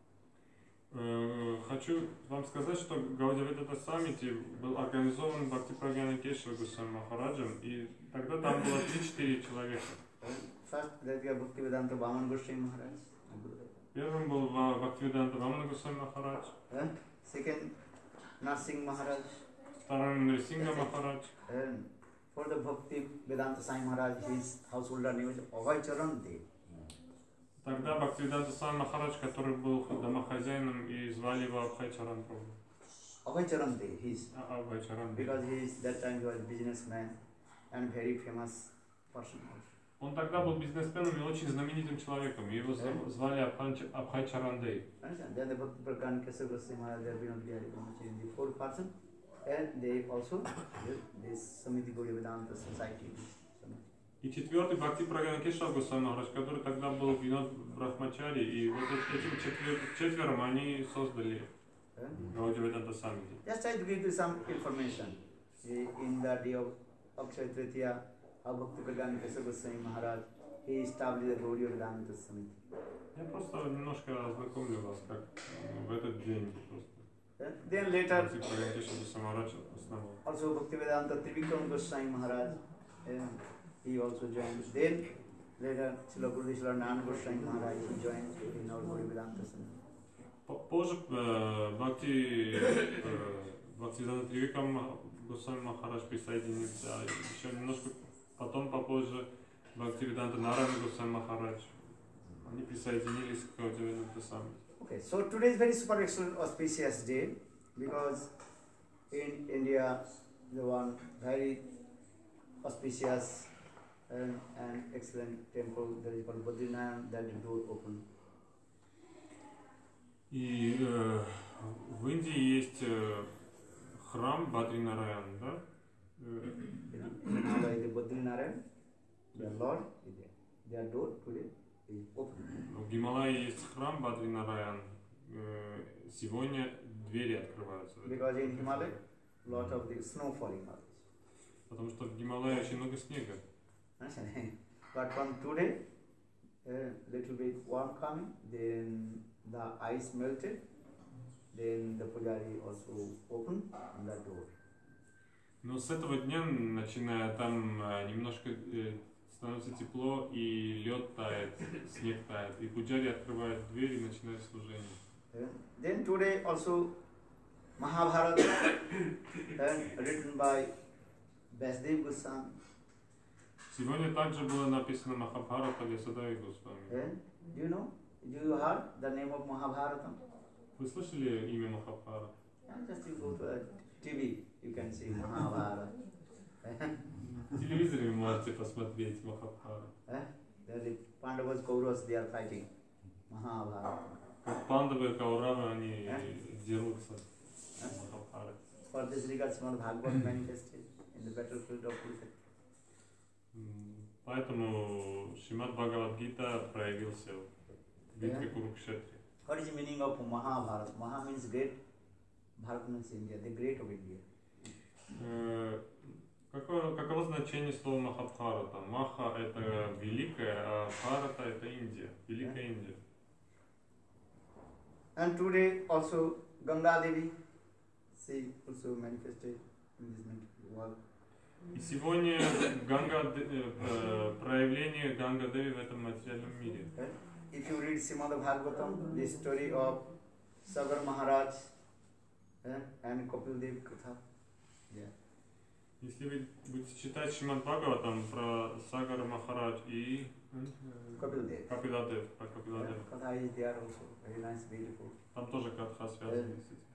Хочу вам сказать, что Гаудия Веданта Самити был организован Бхакти Прагьяна Кешава Госвами Махараджем, и тогда там было 3-4 человека. First, that we have Bhakti Vedanta Vamana Goswami Maharaj. Первым был Бхакти Веданта Вамана Госвами Махарадж, Second, Narsingh Maharaj. вторым Нрисингха Махарадж. And for the Bhakti Vedanta Sai Maharaj, his householder name is Abhay Charan Dev. Тогда Бхактивиданта Свами Махарадж, который был домохозяином, и звали его Абхайчаран Прабху. Abhay Charan Dev, his, Абхайчаран. because he is that time he was businessman and very famous person. Он тогда был бизнесменом и очень знаменитым человеком. Его звали Абхайчаран Дей. Then the Bhakti Pragyan Kesava Goswami Maharaj, they have been in the 4 person, and they also this Samiti Gaudiya Vedanta Society. И четвертый Бхакти Прагьяна Кешава Госвами Махарадж, который тогда был Винод Брахмачари, и вот этим четвером они создали Гаудия Веданта Самити. Just try to give you some information. In the day of Akshaya Tritiya, how Bhakti Pragyan Kesava Goswami Maharaj, he established the Gaudiya Vedanta Samiti. Я просто немножко ознакомлю вас, как в этот день просто. Then later, Бхакти Прагьяна Кешава Госвами Махарадж основал. also Bhakti Vedanta Trivikram Goswami Maharaj, he also joined. Then later, Srila Gurudev Srila Nana Goswami Maharaj, he joined in our Gaudiya Vedanta Samiti. Позже Бхактивиданта Тривикрама Госвами Махарадж присоединился, еще немножко потом попозже Бхактивиданта Нараяна Госвами Махарадж. Они присоединились к Гаудия Веданта Самити. Okay, so today is very super excellent auspicious day because in India the one very auspicious and excellent temple that is called Badrinath, that the door open. И в Индии есть храм Бадринараян, да? The Badrinath, the Lord is there. Their door today is open. В Гималае есть храм Бадринараян. Сегодня двери открываются. Because in Himalaya, lot of the snow falling out. Потому что в Гималае очень много снега. But from today, little bit warm coming, then the ice melted, then the pujari also opened the door. Но с этого дня, начиная, там немножко становится тепло, и лед тает, снег тает, и пуджари открывает дверь и начинает служение. Then today also Mahabharata written by Vasudev Goswami. Сегодня также было написано Махабхарата Вьясадева Госвами. Do you know? Do you heard the name of Mahabharata? Вы слышали имя Махабхарата? Just you go to a TV, you can see Mahabharata. В телевизоре вы можете посмотреть Махабхарата. The Pandavas, Kauravas, they are fighting. Mahabharata. Как Пандавы и Кауравы, они дерутся в Махабхарате. For this regard, Srimad Bhagavad manifested in the battlefield of Kurukshetra. Поэтому Шримад Бхагавад-гита проявился в битве Курукшетре. What is the meaning of Mahabharata? Maha means great, Bharat means India, the great of India. Каково значение слова Махабхарата? Маха – это великая, а Бхарата – это Индия, Великая Индия. And today also Ganga Devi, she also manifested in this world. И сегодня проявление Ганга Деви в этом материальном мире. If you read Srimad Bhagavatam, the story of Sagar Maharaj and Kapil Dev Katha. Если вы будете читать Шримад Бхагаватам про Сагара Махарадж и Kapil Dev. Капиладев, про Капиладев. Katha is there also, very nice, beautiful. Там тоже катха связана с этим.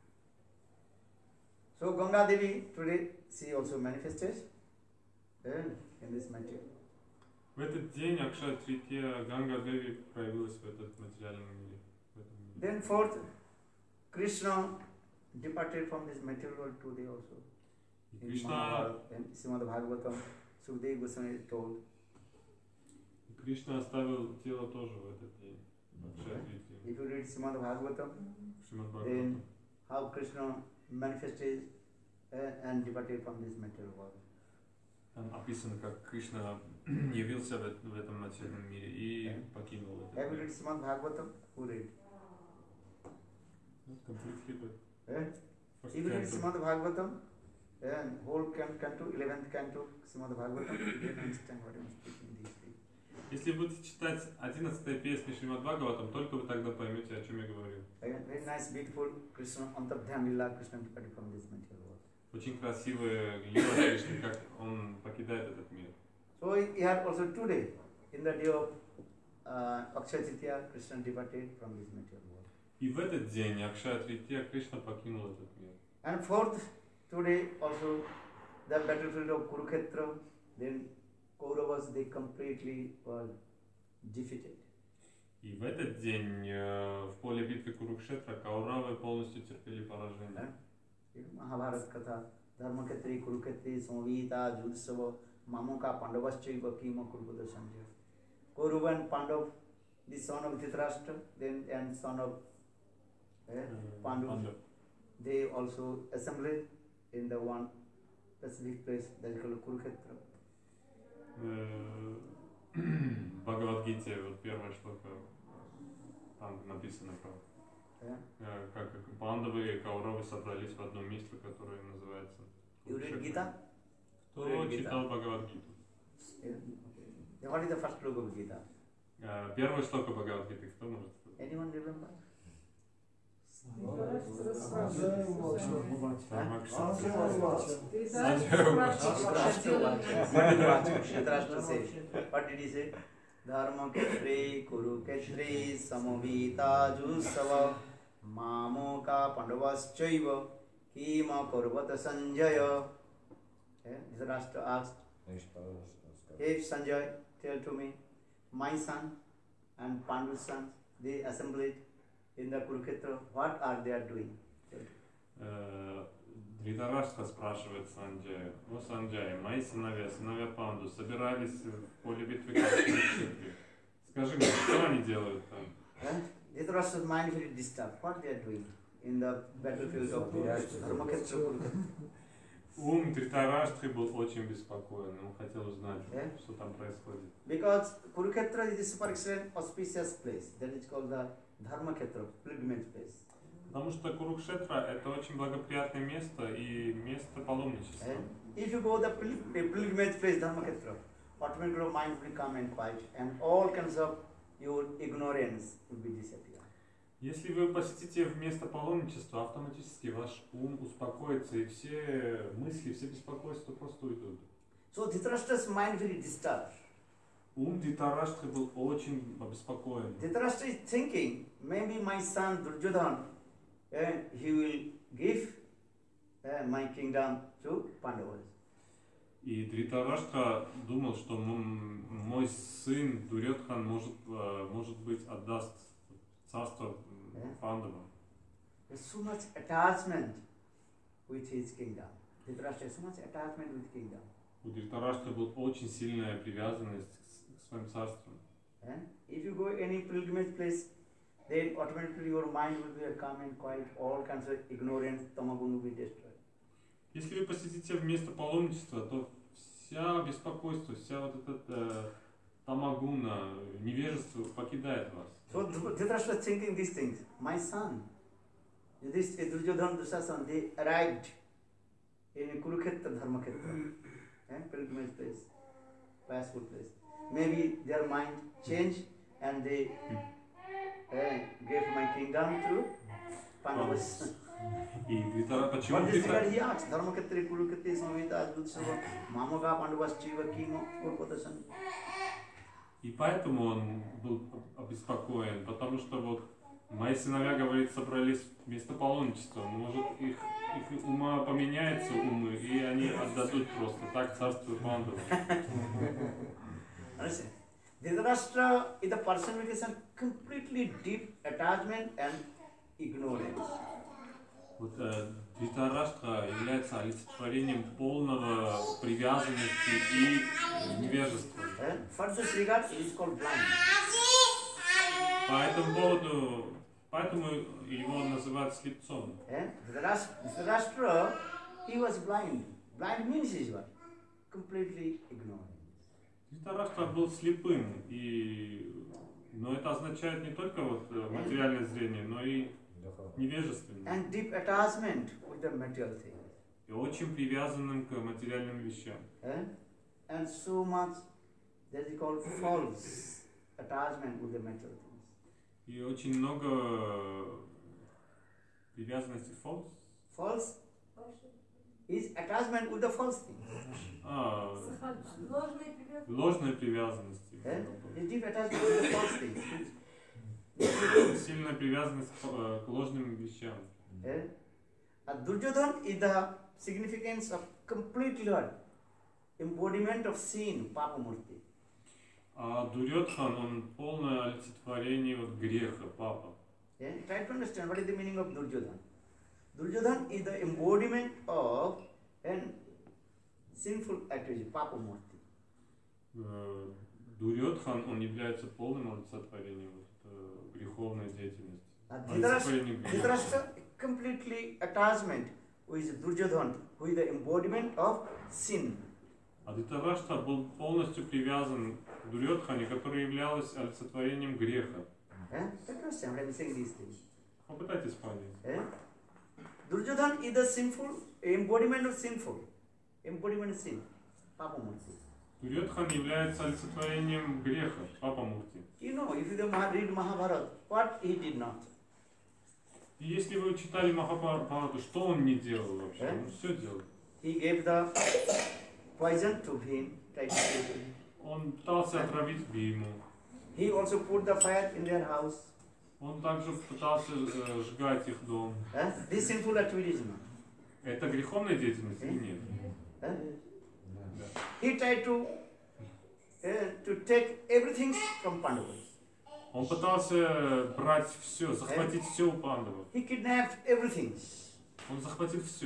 So Ganga Devi today she also manifested in this material. В этот день Акшая Тритья Ганга Деви проявилась в этот материальном мире. В этом мире. Then fourth, Krishna departed from this material world today also. И In Кришна, Mahabharata and Srimad Bhagavatam, Sukadeva Goswami told. Кришна оставил тело тоже в этот день. Акшая Тритья. If you read Srimad Bhagavatam, Шримад then Бхагаватам. how Krishna manifested and departed from this material world. Там описано, как Кришна явился в этом материальном мире и покинул Have этот you read мир. Srimad Bhagavatam? Who read? Completely, but first If you read canto. Srimad Bhagavatam, and whole canto, 11th canto, Srimad Bhagavatam, you can understand what I am speaking these days. Если будете читать 11-я песня Шримад Бхагаватам, только вы тогда поймете, о чем я говорю. Again, very nice, beautiful Krishna, Antardhyam Lila, Krishna departed from this material world. Очень красивая лила Кришны, как он покидает этот мир. So here also today, in the day of Akshaya Tritiya, Krishna departed from this material world. И в этот день Акшая Тритья Кришна покинул этот мир. And fourth, today also the battlefield of Kurukshetra, then Kauravas, they completely were defeated. И в этот день в поле битвы Курукшетра Кауравы полностью терпели поражение. Mahabharata Katha, Dharmaketri, Kuruketri, Samavita, Judhisava, Mamoka, Pandavaschaiva, Kima, Kurupata Sanjaya. Kaurava and Pandav, the son of Dhritarashtra, then and son of Pandu, they also assembled in the one specific place that is called Kurukshetra. В Бхагавадгите, вот первая шлока, там написано про как Пандавы и Кауравы собрались в одном месте, которое называется. You read Gita? Кто Read Gita. читал Бхагавадгиту? Then what is the first sloka of Gita? Первая шлока Бхагавадгиты, кто может сказать? Anyone remember? Dhritarashtra says, what did he say? Dharmaketri, Kurukshetre, Samavita, Jusava, Mamoka, Pandavaschaiva, Kima, Kaurvata Sanjaya. Dhritarashtra asked, hey Sanjay, tell to me, my son and Pandu's sons, they assembled in the Kurukshetra, what are they doing? Дритараштха спрашивает Санджая: о Санджай, мои сыновья, сыновья Панду, собирались в поле битвы Курукшетре. Скажи мне, что они делают там? Dhritarashtra's mind very disturbed. What they are doing in the battlefield of Dharmakhetra? Ум Дритараштхи был очень беспокоен, он хотел узнать, что там происходит. Because Kurukshetra is a super excellent auspicious place. That is called the Dharmakhetra, pilgrimage place. Потому что Курукшетра это очень благоприятное место и место паломничества. If you go the pilgrimage place, Dharmakhetra, automatically your mind will come and quiet, and all kinds of your ignorance will be disappear. Если вы посетите место паломничества, автоматически ваш ум успокоится, и все мысли, все беспокойства просто уйдут. So Dhritarashtra's mind very disturbed. Ум Дритараштхи был очень обеспокоен. Dhritarashtra is thinking, maybe my son Duryodhana, he will give my kingdom to Pandavas. И Дритараштха думал, что мой сын Дурьодхан может быть отдаст царство Пандавам. There's so much attachment with his kingdom. Dhritarashtra has so much attachment with kingdom. У Дритараштха была очень сильная привязанность к своим царствам. If you go any pilgrimage place, then automatically your mind will be calm and quiet, all kinds of ignorance, tamagun will be destroyed. Если вы посетите место паломничества, то вся беспокойство, вся вот эта тамагуна, невежество покидает вас. So Dhritarashtra was thinking these things. My son, this Duryodhana, Dushasana, they arrived in Kurukshetra, Dharmakhetra, pilgrimage place, peaceful place. Maybe their mind changed and they gave my kingdom to Pandavas. И почему But this year he asked, Dharmakhetra, Kurukshetra, Samavita, Ajudhisava, Mamoka, Pandavas, Chiva, Kima, Kurupata Sanjaya. И поэтому он был обеспокоен, потому что вот мои сыновья, говорит, собрались вместо паломничества. Может, их ума поменяется умы, и они отдадут просто так царство Пандавов. Dhritarashtra is the personification completely deep attachment and ignorance. Вот Dhritarashtra является олицетворением полного привязанности и невежества. For this regard, it is called blind. По этому поводу, поэтому его называют слепцом. Dhritarashtra, he was blind. Blind means is what? Completely ignorant. Dhritarashtra был слепым, но это означает не только вот материальное зрение, но и невежественным. And deep attachment with the material things. И очень привязанным к материальным вещам. And so much that is called false attachment with the material things. И очень много привязанности false. False is attachment with the false things. Ложной привязанности. Deep attachment with the false things. Сильная привязанность к ложным вещам. Duryodhana is the significance of complete embodiment of sin, Papa Murti. А Дурьодхан, он полное олицетворение вот греха, папа. Try to understand what is the meaning of Duryodhana. Duryodhana is the embodiment of an sinful activity, Papa Murti. Дурьодхан, он является полным олицетворением греховной деятельности. Dhritarashtra completely attachment with Duryodhana, who is the embodiment of sin. А Dhritarashtra был полностью привязан к Дурьодхане, который являлась олицетворением греха. Попытайтесь понять. Duryodhana is the sinful embodiment of sinful. Embodiment of sin. Papa Murti. Дурьодхан является олицетворением греха, Папа Мурти. You know, if you read Mahabharata, what he did not. И если вы читали Махабхарату, что он не делал вообще? Он все делал. He gave the poison to Bhim. Он пытался отравить Бхиму. He also put the fire in their house. Он также пытался сжигать их дом. This sinful activities. Это греховная деятельность или нет? He tried to take everything from Pandavas. Он пытался брать все, захватить все у пандавов. He kidnapped everything. Он захватил все.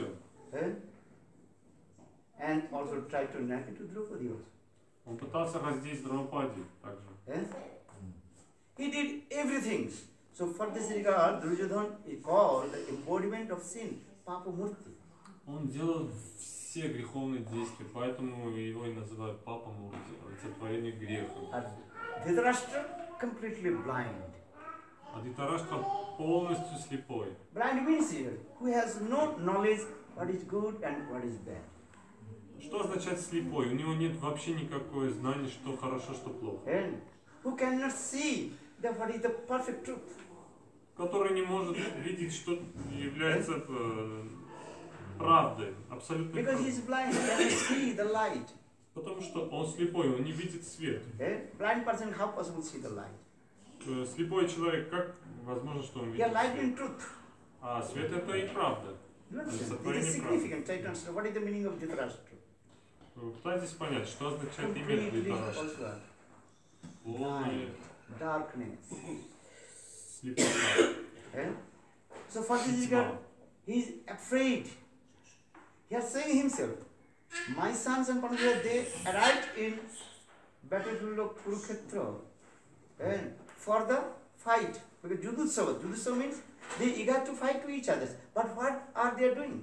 And also tried to nab it to Draupadi also. Он пытался раздеть Драупади также. He did everything. So for this regard, Duryodhana is called the embodiment of sin, Papa Murti. Он делал все греховные действия, поэтому его и называют Папа Мурти, олицетворение греха. Dhritarashtra completely blind. А Dhritarashtra полностью слепой. Blind means here, who has no knowledge what is good and what is bad. Что означает слепой? У него нет вообще никакого знания, что хорошо, что плохо. And who cannot see what is the perfect truth. Который не может видеть, что является правдой, абсолютной Because he правдой. is blind, he cannot see the light. Потому что он слепой, он не видит свет. Blind person, how possible see the light? Слепой человек, как возможно, что он He is видит light свет? in truth. А свет это и правда. It is significant. Try to understand what is the meaning of Dhritarashtra. Пытайтесь понять, что означает имя Dhritarashtra. Полная Darkness. слепота. So for this regard, he is afraid. He is saying himself, my sons and Pandavas, they arrived in battlefield of Kurukshetra and for the fight. Because Judutsava means they eager to fight to each other. But what are they doing?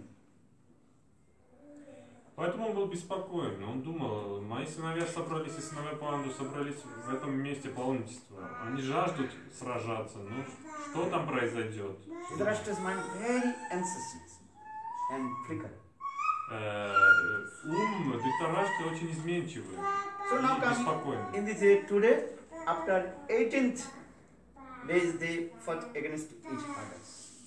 Поэтому он был беспокоен. Он думал, мои сыновья собрались, и сыновья Панду собрались в этом месте паломничества. Они жаждут сражаться. Ну, что там произойдет? Dhritarashtra's mind very anxious and flickering. Ум Dhritarashtra очень изменчивый So now и come беспокойный. in this day today, after 18th days they fought against each other.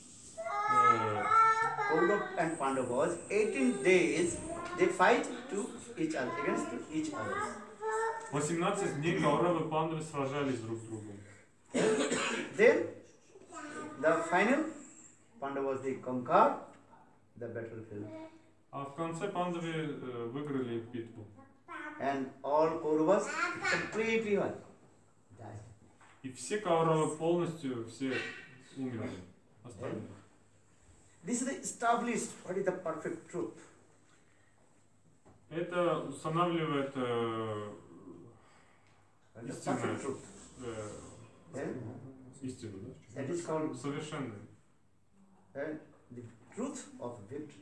Kaurav and Pandavas, 18 days they fight to each other, against each other. 18 дней Кауравы и Пандавы сражались друг с другом. Then the final Pandavas they conquered the battlefield, А в конце Пандавы выиграли битву. and all Kauravas completely what? Died. И все Кауравы полностью все умерли. Остальные. This is established what is the perfect truth. Это устанавливает What is the истинную, perfect truth. истину, да? That is called Совершенную. the truth of victory.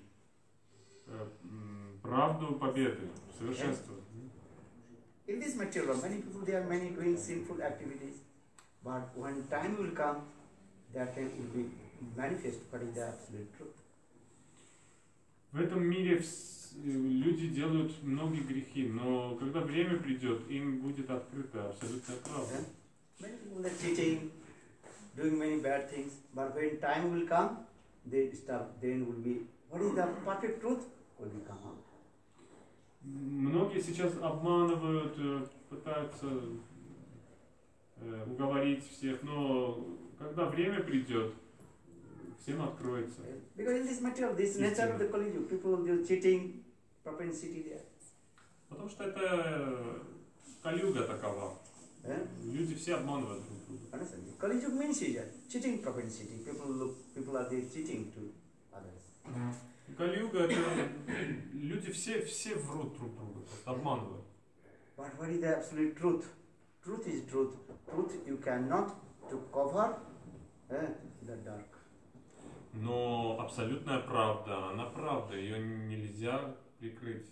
Правду победы, совершенство. In this material, many people they are many doing sinful activities, but when time will come, that time will be manifest what is the absolute truth. В этом мире люди делают многие грехи, но когда время придет, им будет открыта абсолютная правда. Many people are cheating, doing many bad things, but when time will come, they stop. Then will be what is the perfect truth will be come out. Многие сейчас обманывают, пытаются уговорить всех, но когда время придет, всем откроется. Because in this material, this nature of the Kali Yuga, people they are cheating, propensity there. Потому что это Кали-юга такова. Люди все обманывают друг друга. Understand? Kali Yuga means is cheating propensity. People are there cheating to others. Кали-юга это люди все врут друг друга, просто обманывают. But what is the absolute truth? Truth is truth. Truth you cannot to cover the dark. Но абсолютная правда, она правда, ее нельзя прикрыть.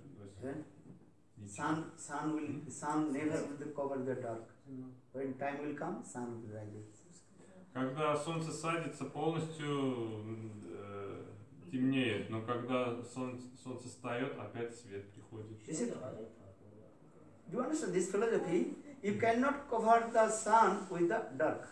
Sun never will cover the dark. When time will come, sun will rise. Когда солнце садится, полностью темнеет, но когда солнце встает, опять свет приходит. Do you understand this philosophy? You cannot cover the sun with the dark.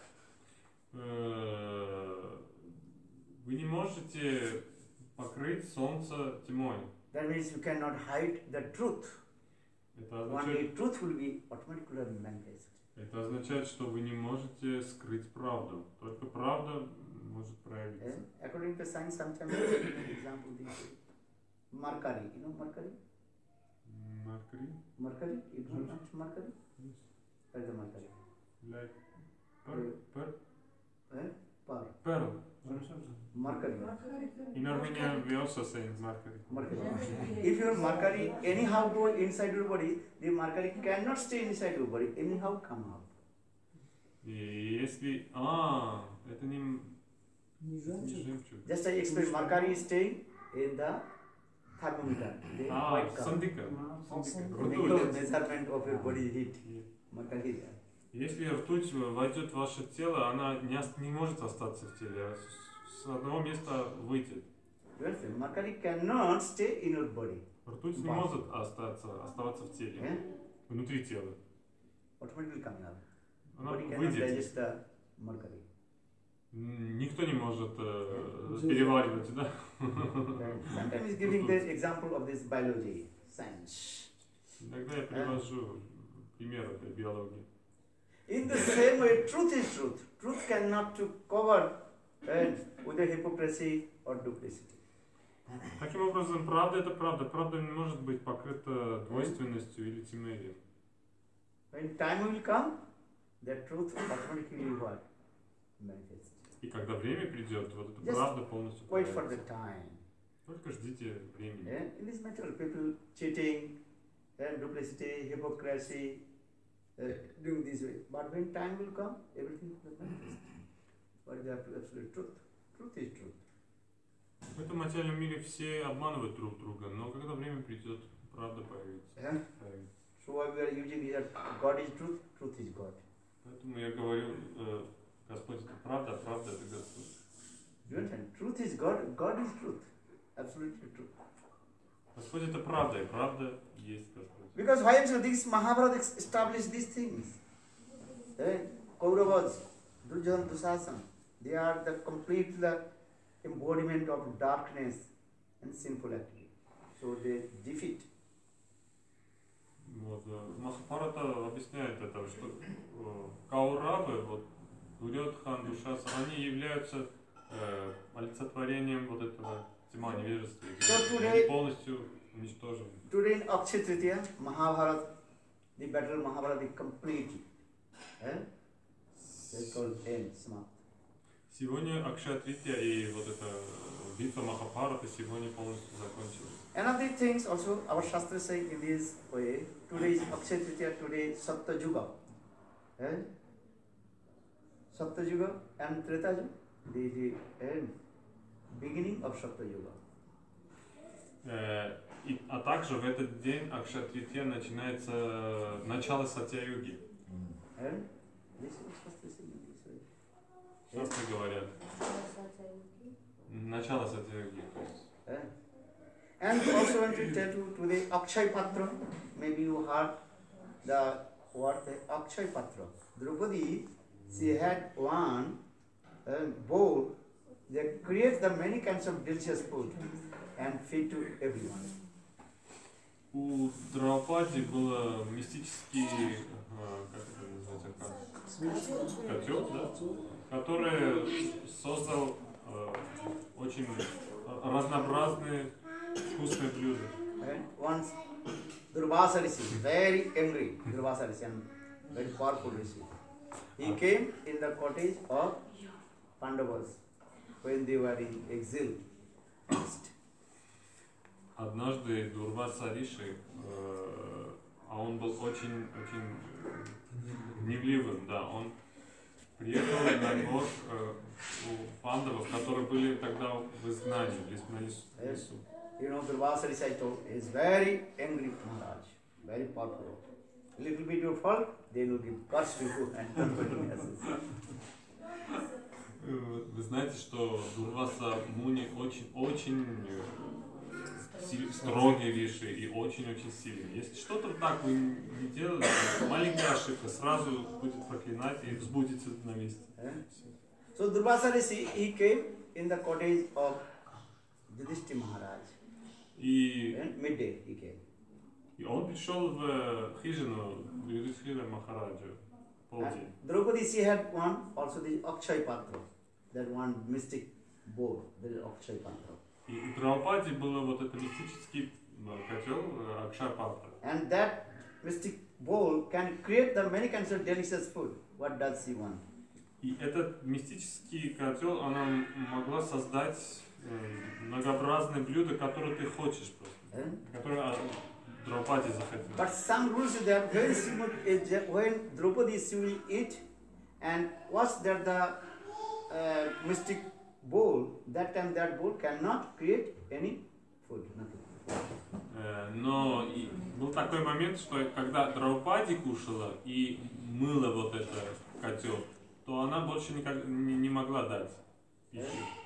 Вы не можете покрыть солнце тьмой. That means you cannot hide the truth. Это Only truth will be automatically manifest. Это означает, что вы не можете скрыть правду. Только правда может проявиться. According to science, sometimes I give an example. Mercury, you know Mercury? Mercury, you don't know Mercury? What is the Mercury? Like Pearl. Mercury. In Armenia, we also say Mercury. If your Mercury anyhow go inside your body, the Mercury cannot stay inside your body, anyhow come out. И если... это не жемчуг. Just I explain, Mercury is staying in the thermometer, the white color. Сандыка. Make measurement of your body heat. Mercury there. Если ртуть войдет в ваше тело, она не может остаться в теле, а с одного места выйдет. Mercury cannot stay in your body. Ртуть не может оставаться в теле, внутри тела. Automatically coming out. Она Body cannot выйдет. digest the mercury. Никто не может переваривать, да? Sometimes is giving the example of this biology, science. Иногда я привожу примеры для биологии. In the same way, truth is truth. Truth cannot to cover with the hypocrisy or duplicity. Таким образом, правда это правда. Правда не может быть покрыта двойственностью или лицемерием. When time will come, the truth automatically will what? Manifest. И когда время придет, вот эта Just правда полностью wait for проявится. the time. Только ждите времени. In this matter, people cheating, duplicity, hypocrisy, doing this way. But when time will come, everything will manifest. What is the absolute truth? Truth is truth. В этом материальном мире все обманывают друг друга, но когда время придет, правда появится. So what we are using here, God is truth, truth is God. Поэтому я говорю, Господь это правда, правда это Господь. You understand? Truth is God, God is truth. Absolutely true. Господь это правда, и правда есть Господь. Because why this Mahabharata established these things? Kauravas, Duryodhana, Dusasana, they are the complete embodiment of darkness and sinful activity. So they defeat. Вот, Махабхарата объясняет это, что Кауравы, вот, Дурьодхан, Душаса, они являются олицетворением вот этого тьма невежества. Они полностью уничтожены. Today in Akshaya Tritiya, Mahabharata, the battle of Mahabharata is complete. It's called end, Samat. Сегодня Акшая Тритья и вот эта битва Махабхарата сегодня полностью закончилась. And of these things also, our Shastra say in this way, today is Akshaya Tritiya, today is Satya Yuga. Satya Yuga and Treta Yuga, the end, beginning of Satya Yuga. А также в этот день Акшая Тритья начинается начало Сатья-юги. And this is Shastra say in this way. Шастры говорят. Начало Сатья-юги. And also want to tell you today Akshay Patra, maybe you heard the word Akshay Patra. Draupadi, she had one bowl that creates the many kinds of delicious food and feed to everyone. У Драупади был мистический, как это называется, котел, да? Который создал очень разнообразные вкусные блюда. And once Durvasa Rishi, very angry, Durvasa Rishi and very powerful Rishi, he came in the cottage of Pandavas when they were in exile. Однажды Дурваса Риши, а он был очень гневливым, да, он приехал на двор у пандавов, которые были тогда в изгнании, в лесу. You know, Durvasa Rishi, I told, is very angry Maharaj, very powerful. Little bit of fault, they will give curse to you and continue. Вы знаете, что Дурваса Муни очень строгий Риши и очень сильный. Если что-то так вы не делаете, маленькая ошибка, сразу будет проклинать и взбудется на месте. So Durvasa Rishi, he came in the cottage of Yudhishthira Maharaj. И Midday he came. он пришел в хижину Юдхистхира Махараджа в полдень. Draupadi, she had one, also the Akshay Patra, that one mystic bowl, the Akshay Patra. И у Драупади было вот это мистический котел Акшай-патра. And that mystic bowl can create the many kinds of delicious food. What does she want? И этот мистический котел, она могла создать многообразные блюда, которые ты хочешь просто, которые Драупади захотела. But some rules is there when she would, when Draupadi she will eat, and what's that the mystic bowl? That time that bowl cannot create any food, nothing. Но был такой момент, что когда Драупади кушала и мыла вот этот котел, то она больше никак не могла дать пищу.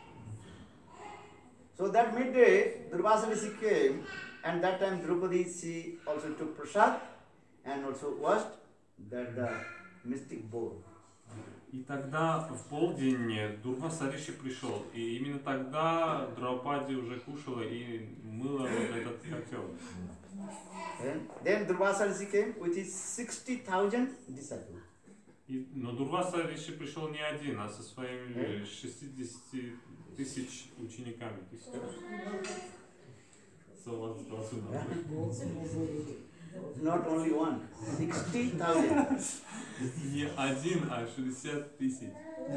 So that midday, Durvasa Rishi came, and that time Draupadi she also took prasad and also washed that the mystic bowl. И тогда в полдень Дурваса Риши пришел, и именно тогда Драупади уже кушала и мыла вот этот котел. And then Durvasa Rishi came with his 60,000 disciples. Но Дурваса Риши пришел не один, а со своими 60 тысяч учениками. Not only one, 60,000. Не один, а 60 тысяч.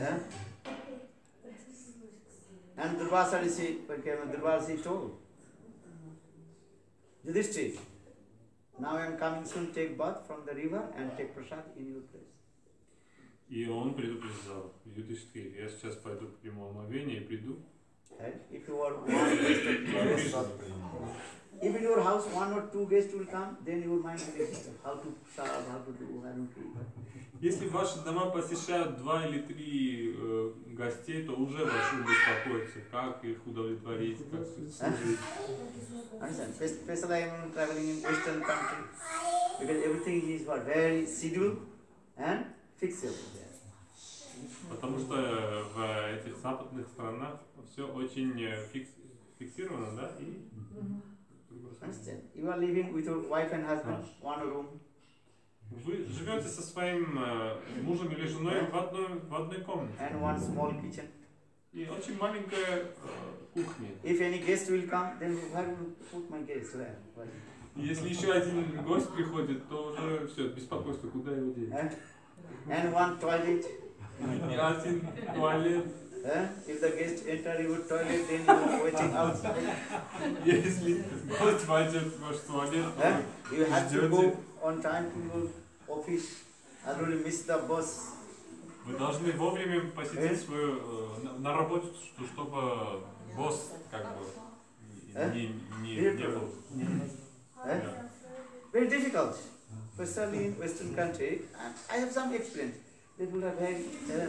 And Durvasa Rishi, Durvasa Rishi told, Yudhishthira, now I am coming soon, take bath from the river and take prasad in your place. И он предупреждал Юдхистхире: я сейчас пойду приму омовение и приду. If you are one guest, if in your house one or two guests will come, then your mind will be how to serve, how to do, how to do. Если ваши дома посещают 2 или 3 гостей, то уже ваш ум беспокоится, как их удовлетворить, как служить. Understand? Especially I am traveling in Western country, because everything is what, very scheduled and fixable there. Потому что в этих западных странах все очень фиксировано, да, и Understand? You are living with your wife and husband, one room, Вы живете со своим мужем или женой в одной комнате. and one small kitchen. И очень маленькая кухня. If any guest will come, then where will you put my guest? Where? И если еще один гость приходит, то уже все, беспокойство, куда его деть. And one toilet. И один туалет. If the guest enter your toilet, then you are waiting outside. Если гость войдет в ваш туалет, то You have to ждете. go on time to your office. I will miss the bus. Вы должны вовремя посетить свою на работу, чтобы босс как бы не был. Very difficult, especially in Western country. And I have some experience. People are very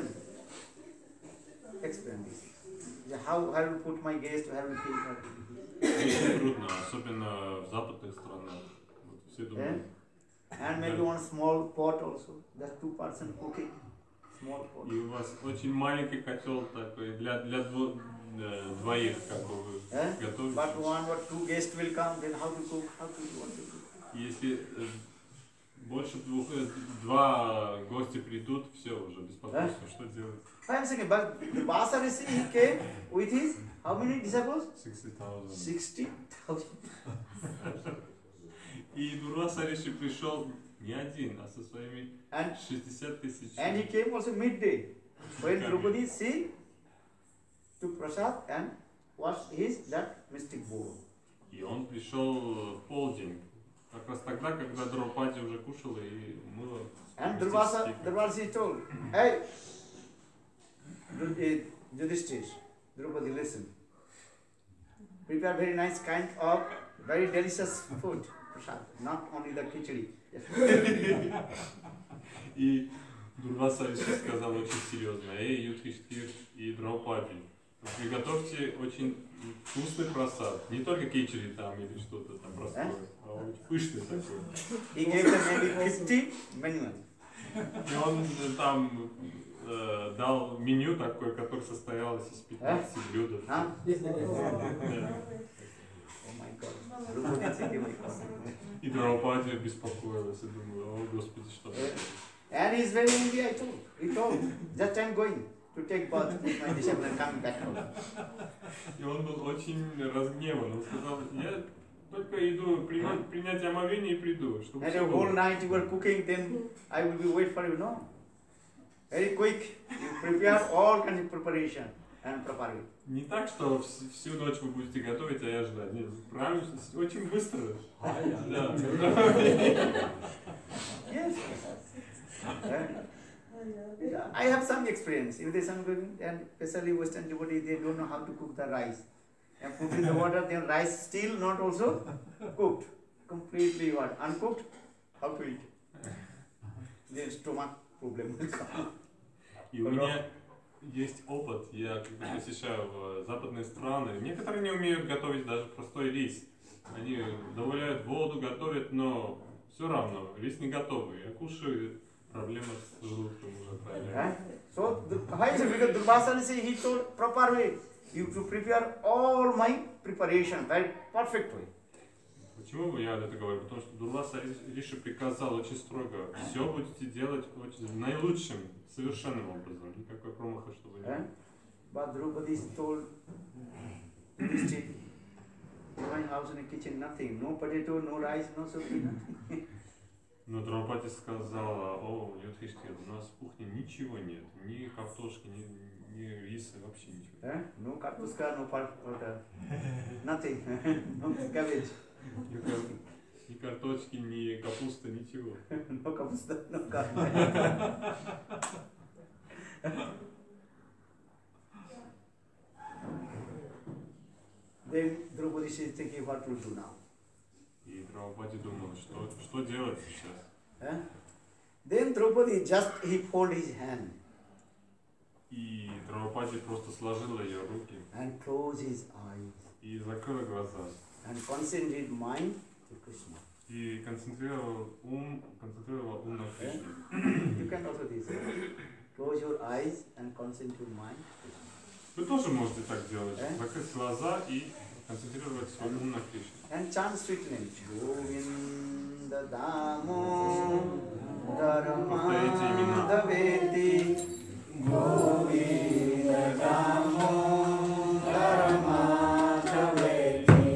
experienced. How I will put my guest, how will keep her. Очень трудно, особенно в западных странах. Вот все думают. And maybe one small pot also. That's 2% cooking. Small pot. И у вас очень маленький котел такой для двоих, как бы вы готовите. But one or two guests will come, then how to cook? How to do what to do? Если больше два гостя придут, все уже беспокойство, что делать? 5 seconds. But the Basa Rishi, he came with his how many disciples? 60,000. 60,000. И Дурваса Риши пришел не один, а со своими 60 тысяч. And he came also midday. When Draupadi she took prasad and washed that mystic bowl. И он пришел в полдень, как раз тогда, когда Драупади уже кушала и мыла. And Durvasa told, hey, Yudhishthir, Draupadi, listen. Prepare very nice kind of very delicious food, prasad, not only the khichdi. И Дурваса Риши сказал очень серьезно: эй, Юдхиштхир и Драупади, приготовьте очень вкусный просад. Не только кичери там или что-то там простое, а очень пышный такой. He gave them maybe 50 menus. И он там дал меню такое, которое состоялось из 15 блюд. Oh my God. Draupadi thinking, my God. И Драупади беспокоилась и думала: о Господи, что это? And he's very angry, I told. He told, just I'm going to take bath with my disciple and coming back home. И он был очень разгневан. Он сказал: я только иду принять омовение и приду. Чтобы And всё the было. whole night you were cooking, then I will be wait for you. No. Very quick. You prepare all kinds of preparation and prepare it. Не так, что всю ночь вы будете готовить, а я ждать. Нет, правильно, очень быстро. Да. Yes. I have some experience. If there's some cooking, and especially Western devotees, they don't know how to cook the rice. And put in the water, then rice still not also cooked. Completely what? Uncooked? How to eat? Then stomach problem will come. И у меня есть опыт. Я когда посещаю западные страны. Некоторые не умеют готовить даже простой рис. Они добавляют воду, готовят, но все равно рис не готовый. Я кушаю, проблема с желудком уже правильно. So, why is it? Because Durvasa says he told proper way. You to prepare all my preparation, right? Perfect way. Почему я это говорю? Потому что Дурваса Риши приказал очень строго: все будете делать очень наилучшим, совершенным образом. Никакой промаха, чтобы не было. But Draupadi told Yudhishthir, in my house in the kitchen nothing, no potato, no rice, no soup, nothing. Но Драупади сказала: о, Юдхиштхир, у нас в кухне ничего нет. Ни картошки, ни риса, вообще ничего. No karpuska, no potato, nothing, no cabbage, Ни картошки, ни капуста, ничего. no kapusta, no cabbage. Then Draupadi is thinking what to do now. И Драупади думал, что делать сейчас. Then Draupadi just he fold his hand И Драупади просто сложила ее руки and close his eyes и закрыла глаза. and concentrate mind to Krishna. И концентрировала ум на Кришне. You can also do this. Close your eyes and concentrate mind. Вы тоже можете так делать. Закрыть глаза и концентрировать свой ум на Кришне. And chant sweet names. Govinda Damo Dharma Daveti Govinda Damo Dharma Daveti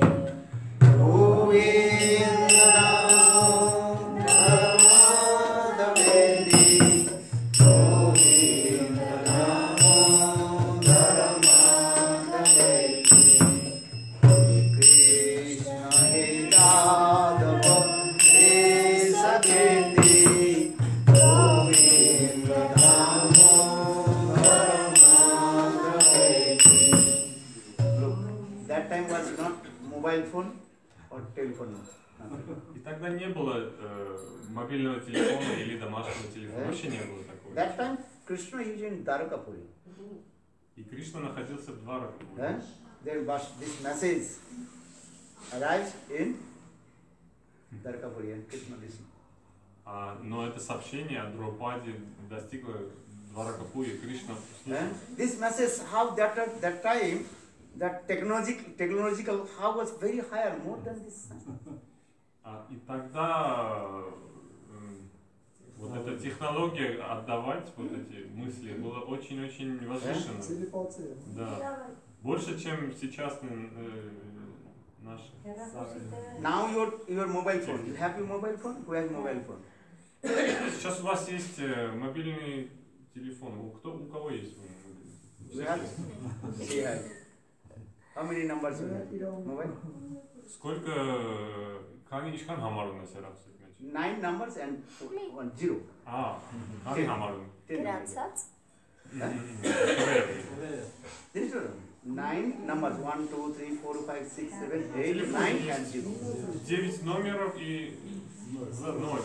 Govinda Damo Dharma Daveti Govinda Damo Dharma Daveti Krishna He Yadava He Saketi Govinda Damo Dharma Daveti. Look, that time was not mobile phone or telephone. Nothing. И тогда не было мобильного телефона или домашнего телефона. Вообще не было такого. That time Krishna is in Dwarakapuri. И Кришна находился в Двараке. Then this message arrives in Dwarakapuri and Krishna listened. Но это сообщение о Драупаде достигло Дваракапури, и Кришна услышал. This message, how that time, that technological, how was very higher, more than this. И тогда вот эта технология отдавать вот эти мысли была очень-очень возвышена. Да. Больше, чем сейчас наши. Now your mobile phone. You have your mobile phone? Who has mobile phone? Сейчас у вас есть мобильный телефон. У кого есть мобильный? You have? She has. How many numbers you have? Mobile? Сколько ишкан хамарун насерав сетмеч? 9 numbers and 1 0. Кани хамарун? 10 numbers. 9 numbers 1, 2, 3, 4, 5, 6, 7, 8, 9 and 0. 9 номеров и 0.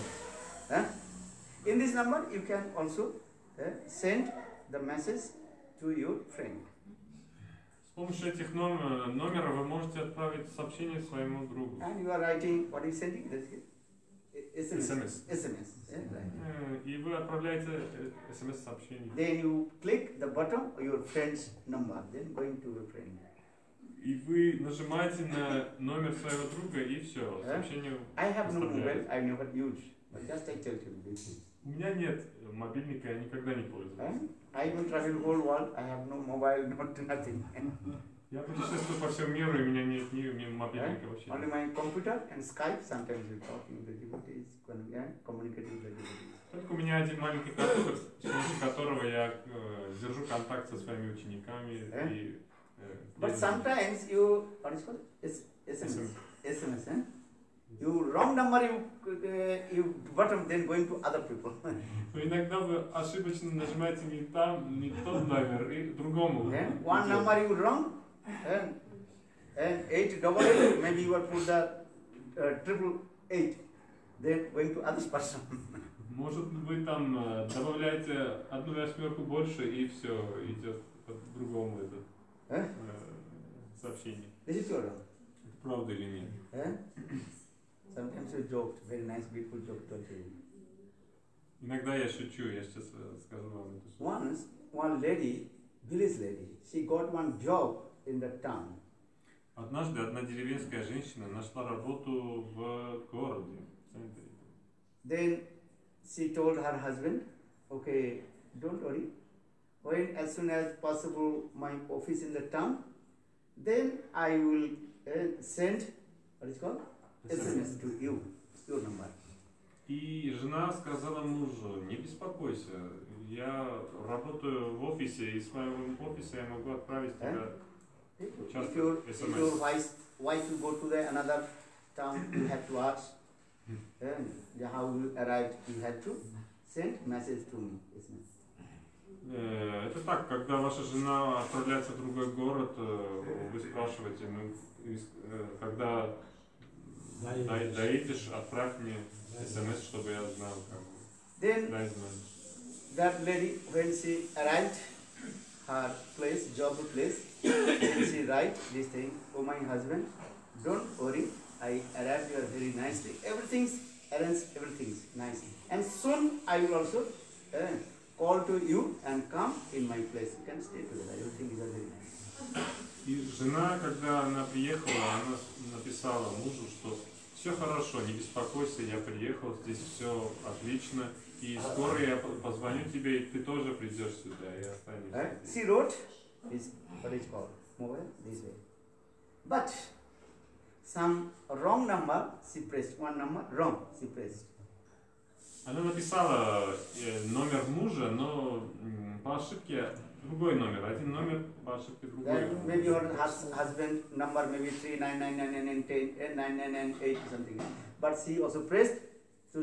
In this number you can also send the message to your friend. С помощью этих номеров вы можете отправить сообщение своему другу. And you are writing, what are you sending? SMS. SMS. Right. И вы отправляете смс-сообщение. Then you click the button of your friend's number, then going to your friend. И вы нажимаете на номер своего друга, и все, сообщение I have no mobile, доставляется. I never use, but just I tell you this. У меня нет мобильника, я никогда не пользуюсь. I don't travel whole world, I have no mobile, not nothing. Я путешествую по всему миру, и у меня нет ни мобильника вообще. Only my computer and Skype, sometimes we talking with the devotees, communicating with the devotees. Только у меня один маленький компьютер, с помощью которого я держу контакт со своими учениками. И, But sometimes you, what is called? SMS. SMS, You wrong number, you button, then going to other people. Но иногда вы ошибочно нажимаете не там, не тот номер, и другому. One number you wrong, and 888, maybe you are put the 888, then going to other person. Может вы там добавляете одну восьмерку больше, и все идет по другому это сообщение. This is your Это правда или нет? Sometimes you joked, very nice people joked to you. Иногда я шучу, я сейчас скажу вам эту шутку. Once, one lady, village lady, she got one job in the town. Однажды одна деревенская женщина нашла работу в городе, в центре. Then she told her husband, okay, don't worry, when as soon as possible my office in the town, then I will send, what is called? SMS to you, your number. И жена сказала мужу: не беспокойся, я работаю в офисе, и с моего офиса я могу отправить тебя If your wife will go to the another town, you have to ask, how you arrived, you have to send message to me. Это так, когда ваша жена отправляется в другой город, вы спрашиваете, когда доедешь, отправь мне смс, чтобы я знал, как. Then that lady, when she arrived her place, job place, then she write this thing, oh my husband, don't worry, I arrived here very nicely. Everything's arranged, everything's nice. And soon I will also call to you and come in my place. You can stay together. Everything is very nice. И жена, когда она приехала, она написала мужу, что все хорошо, не беспокойся, я приехал, здесь все отлично, и скоро я позвоню тебе, и ты тоже придешь сюда, и останешься. She wrote his, what is called, mobile, this way. But some wrong number she pressed, one number wrong she pressed. Она написала номер мужа, но по ошибке другой номер. Один номер по ошибке другой. Then maybe your husband number maybe 3999910 something. But she also pressed to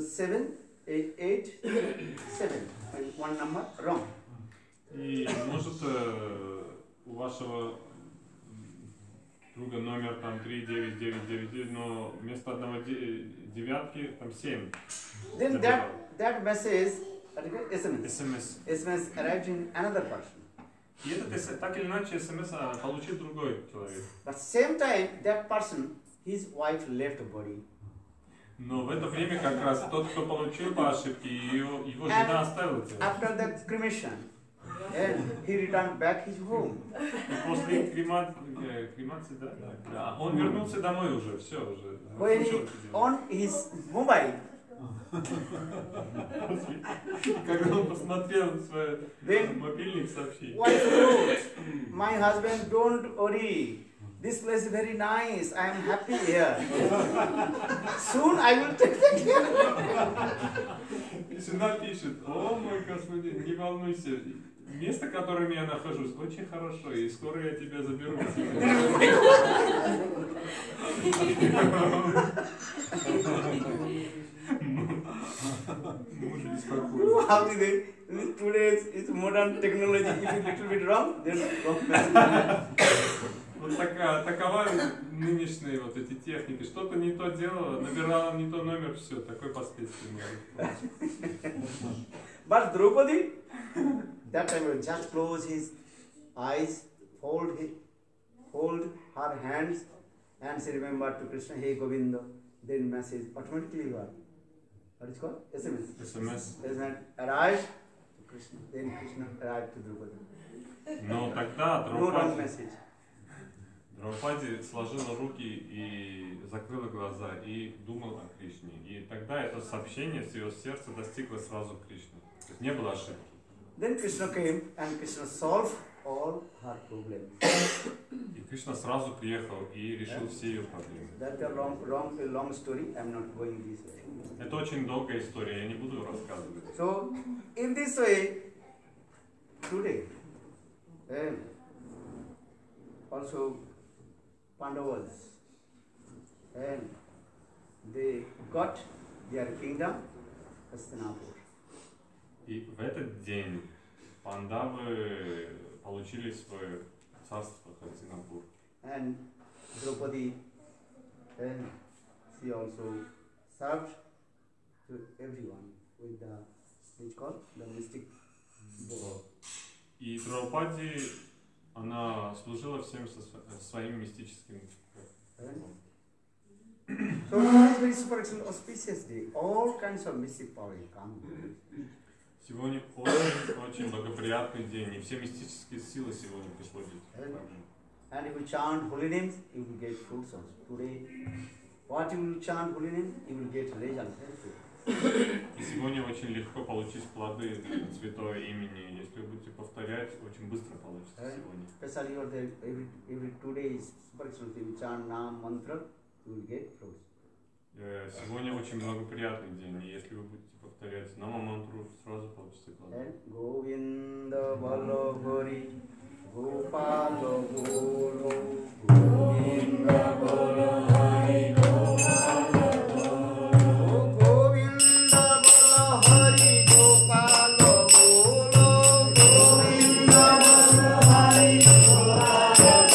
7887. One number wrong. И может у вашего друга номер там 39999, но вместо одного девятки там 7. Then that message, SMS arrived in another person. И этот, так или иначе, СМС получил другой человек. But same time, that person, his wife left the body. Но в это время как раз тот, кто получил по ошибке, его жена оставила тело. After the cremation, and he returned back his home. И после кремации, да? Он вернулся домой уже, все уже. When he, on his mobile, Когда он посмотрел свой мобильник сообщений. wife wrote, my husband, don't worry. This place is very nice. I am happy here. Soon I will take care. И жена пишет: о мой Господи, не волнуйся, место, в котором я нахожусь, очень хорошо, и скоро я тебя заберу. Муж беспокоится. How did they? Today it's modern technology. If you little bit wrong, then wrong message. Вот такова нынешние вот эти техники. Что-то не то делала, набирала не то номер, все, такое последствие может быть. But Draupadi, that time will just close his eyes, hold her hands, and she remembered to Krishna, hey Govinda. Then message automatically what is called? SMS. СМС. SMS arrived to Krishna. Then Krishna arrived to Draupadi. Но тогда No wrong Драупади message. сложила руки и закрыла глаза и думала о Кришне. И тогда это сообщение с ее сердца достигло сразу Кришны. То есть не было ошибки. Then Krishna came and Krishna solved all her problems. И Кришна сразу приехал и решил все ее проблемы. That's a long story. I'm not going this way. Это очень долгая история, я не буду рассказывать. So, in this way, today, and also Pandavas, and they got their kingdom, Hastinapur. И в этот день пандавы получили свое царство Хастинапур. And Draupadi, and she also served to everyone with the, it's called the mystic bow. И Драупади, она служила всем со своим мистическим. So it is very super excellent auspicious day. All kinds of mystic power come. Сегодня очень благоприятный день, и все мистические силы сегодня приходят. And if you chant holy names, you will get fruits also. Today, what you will chant holy names, you will get result. И сегодня очень легко получить плоды святого имени. Если вы будете повторять, очень быстро получится сегодня. Especially every 2 days, super excellent. If you chant Nam mantra, you will get fruits. Сегодня очень благоприятный день, и если вы будете повторять Нама мантру, сразу получите плоды. Govinda Balo Gori Gopalo Golo Govinda Balo Hari Gopalo Golo Govinda Balo Hari Gopalo Golo Govinda Balo Hari Gopalo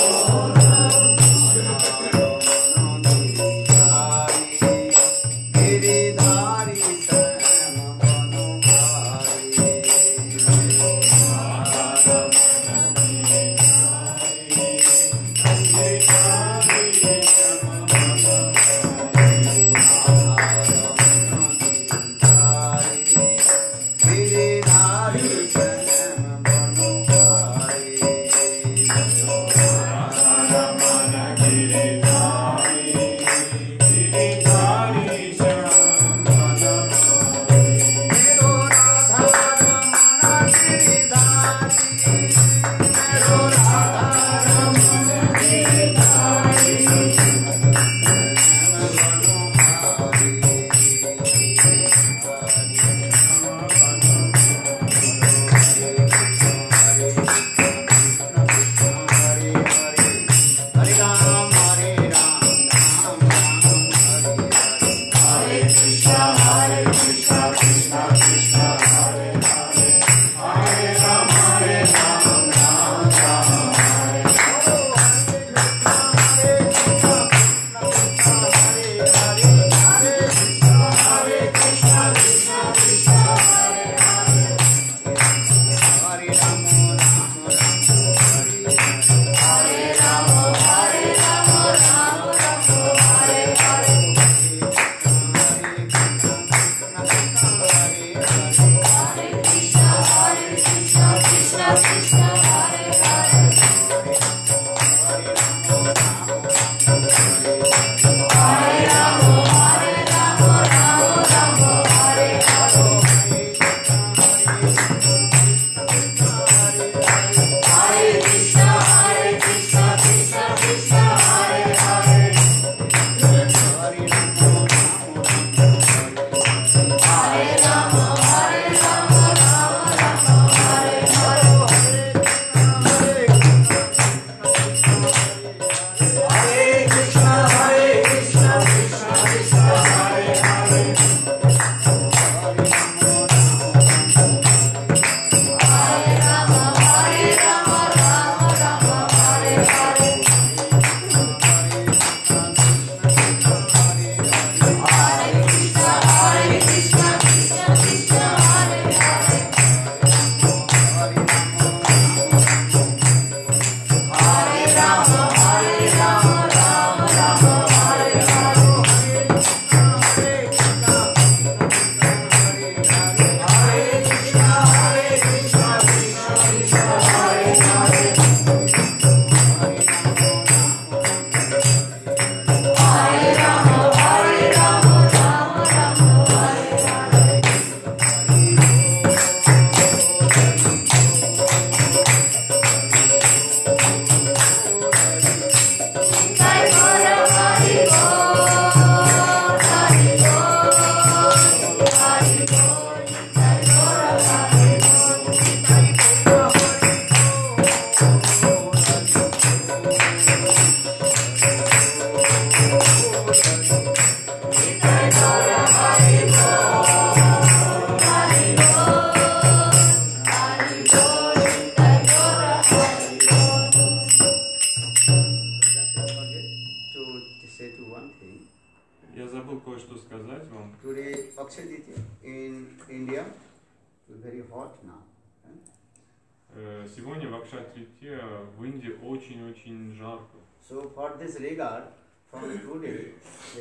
Сегодня в Акшай-Трития в Индии очень-очень жарко. So for this regard, from today,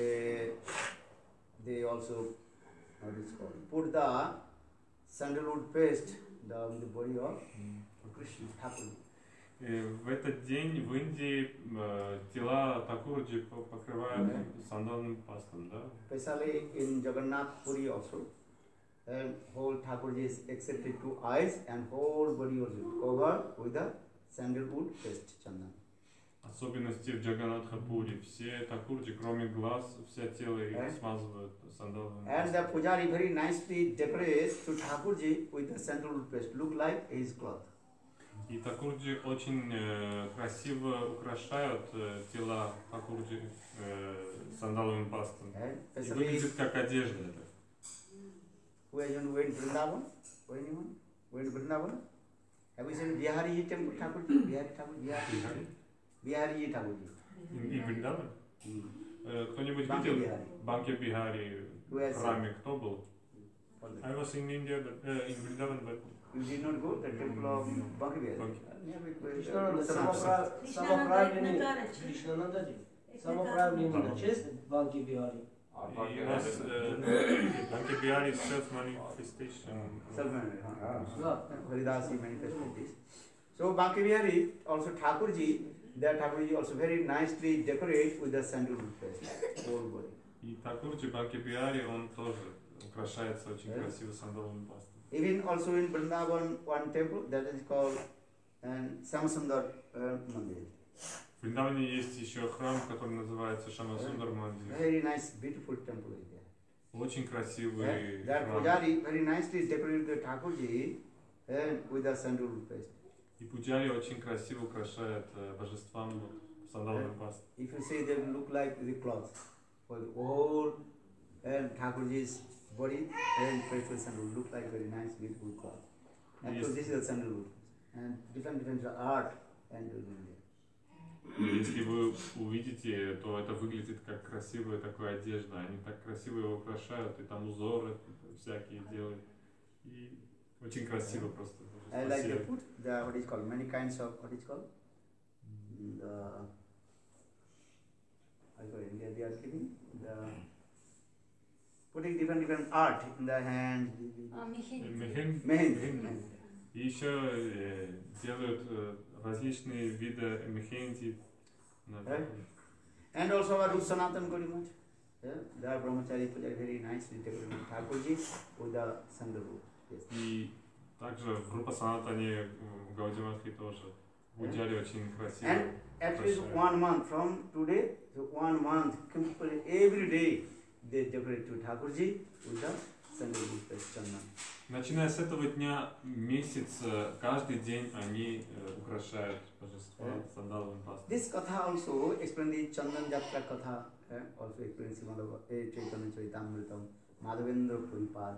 they also what is called put the sandalwood paste down the body of Krishna Thakur. В этот день в Индии тела Такурджи покрывают сандаловым пастом, да? Especially in Jagannath Puri also, and whole Thakurji is excepted to eyes and whole body was covered with the sandalwood paste chandan. Особенности в Джаганнатхапуре. Все Такурджи, кроме глаз, все тело их смазывают сандаловым And пастом. the pujari very nicely decorates to Thakurji with the sandalwood paste, look like his cloth. И Такурджи очень красиво украшают тела Такурджи сандаловым пастом. And И выглядит как одежда это. who has went Vrindavan? Or anyone? Went Vrindavan? Have you seen Bihari temple Thakurji? Bihari Thakurji? Bihari Thakurji. И Вриндаван? Кто-нибудь Банки видел Бихари. Банки Бихари Who has в храме? Кто был? all the- I was in India, but in Vrindavan, but You did not go to the temple of Banki Bihari? Banki. Самоправленный Кришнанандаджи. Самоправленный честь Банки Бихари. и у нас Банки Бихари self-manifestation. Salman, Haridasi manifested this. So Banki Bihari, also Thakurji, There Thakurji also very nicely decorate with the sandalwood paste, whole body. И Такурджи Бхакти-Бихари, он тоже украшается очень красиво сандаловой пастой. Even also in Vrindavan, one temple that is called Samasundar Mandir. В Вриндаване есть еще храм, который называется Шамасундар Мандир. Very nice, beautiful temple is there. Очень красивый That храм. Pujari very nicely decorated the Thakurji with the sandalwood paste. И Пуджари очень красиво украшает божествам сандаловой пастой. If you see, they look like the cloth for the whole Thakurji's body and facial sandalwood look like very nice, beautiful cloth. And Yes. so this is the sandalwood and different art and there. Если вы увидите, то это выглядит как красивая такая одежда. Они так красиво его украшают, и там узоры всякие делают. И очень красиво просто. I like the food, the what is called, many kinds of what is called? The I go India they are giving the putting different art in the hand. Mehendi. И еще делают различные виды мехенди. And also our Sanatan Gaudiya. Yeah, the Brahmachari Puja very nicely decorated Thakurji with the sandalwood. Yes. И также в группа Санатане Гаудиматхи тоже. Пуджари очень красиво. And at least 1 month from today, so 1 month, completely every day they decorate to Thakurji with the sandalwood chandan. Начиная с этого дня, месяц, каждый день они украшают божества сандаловым пастой. This katha also explains the Chandan Jatra katha, also explains Chaitanya Charitamritam, Madhavendra Puripad.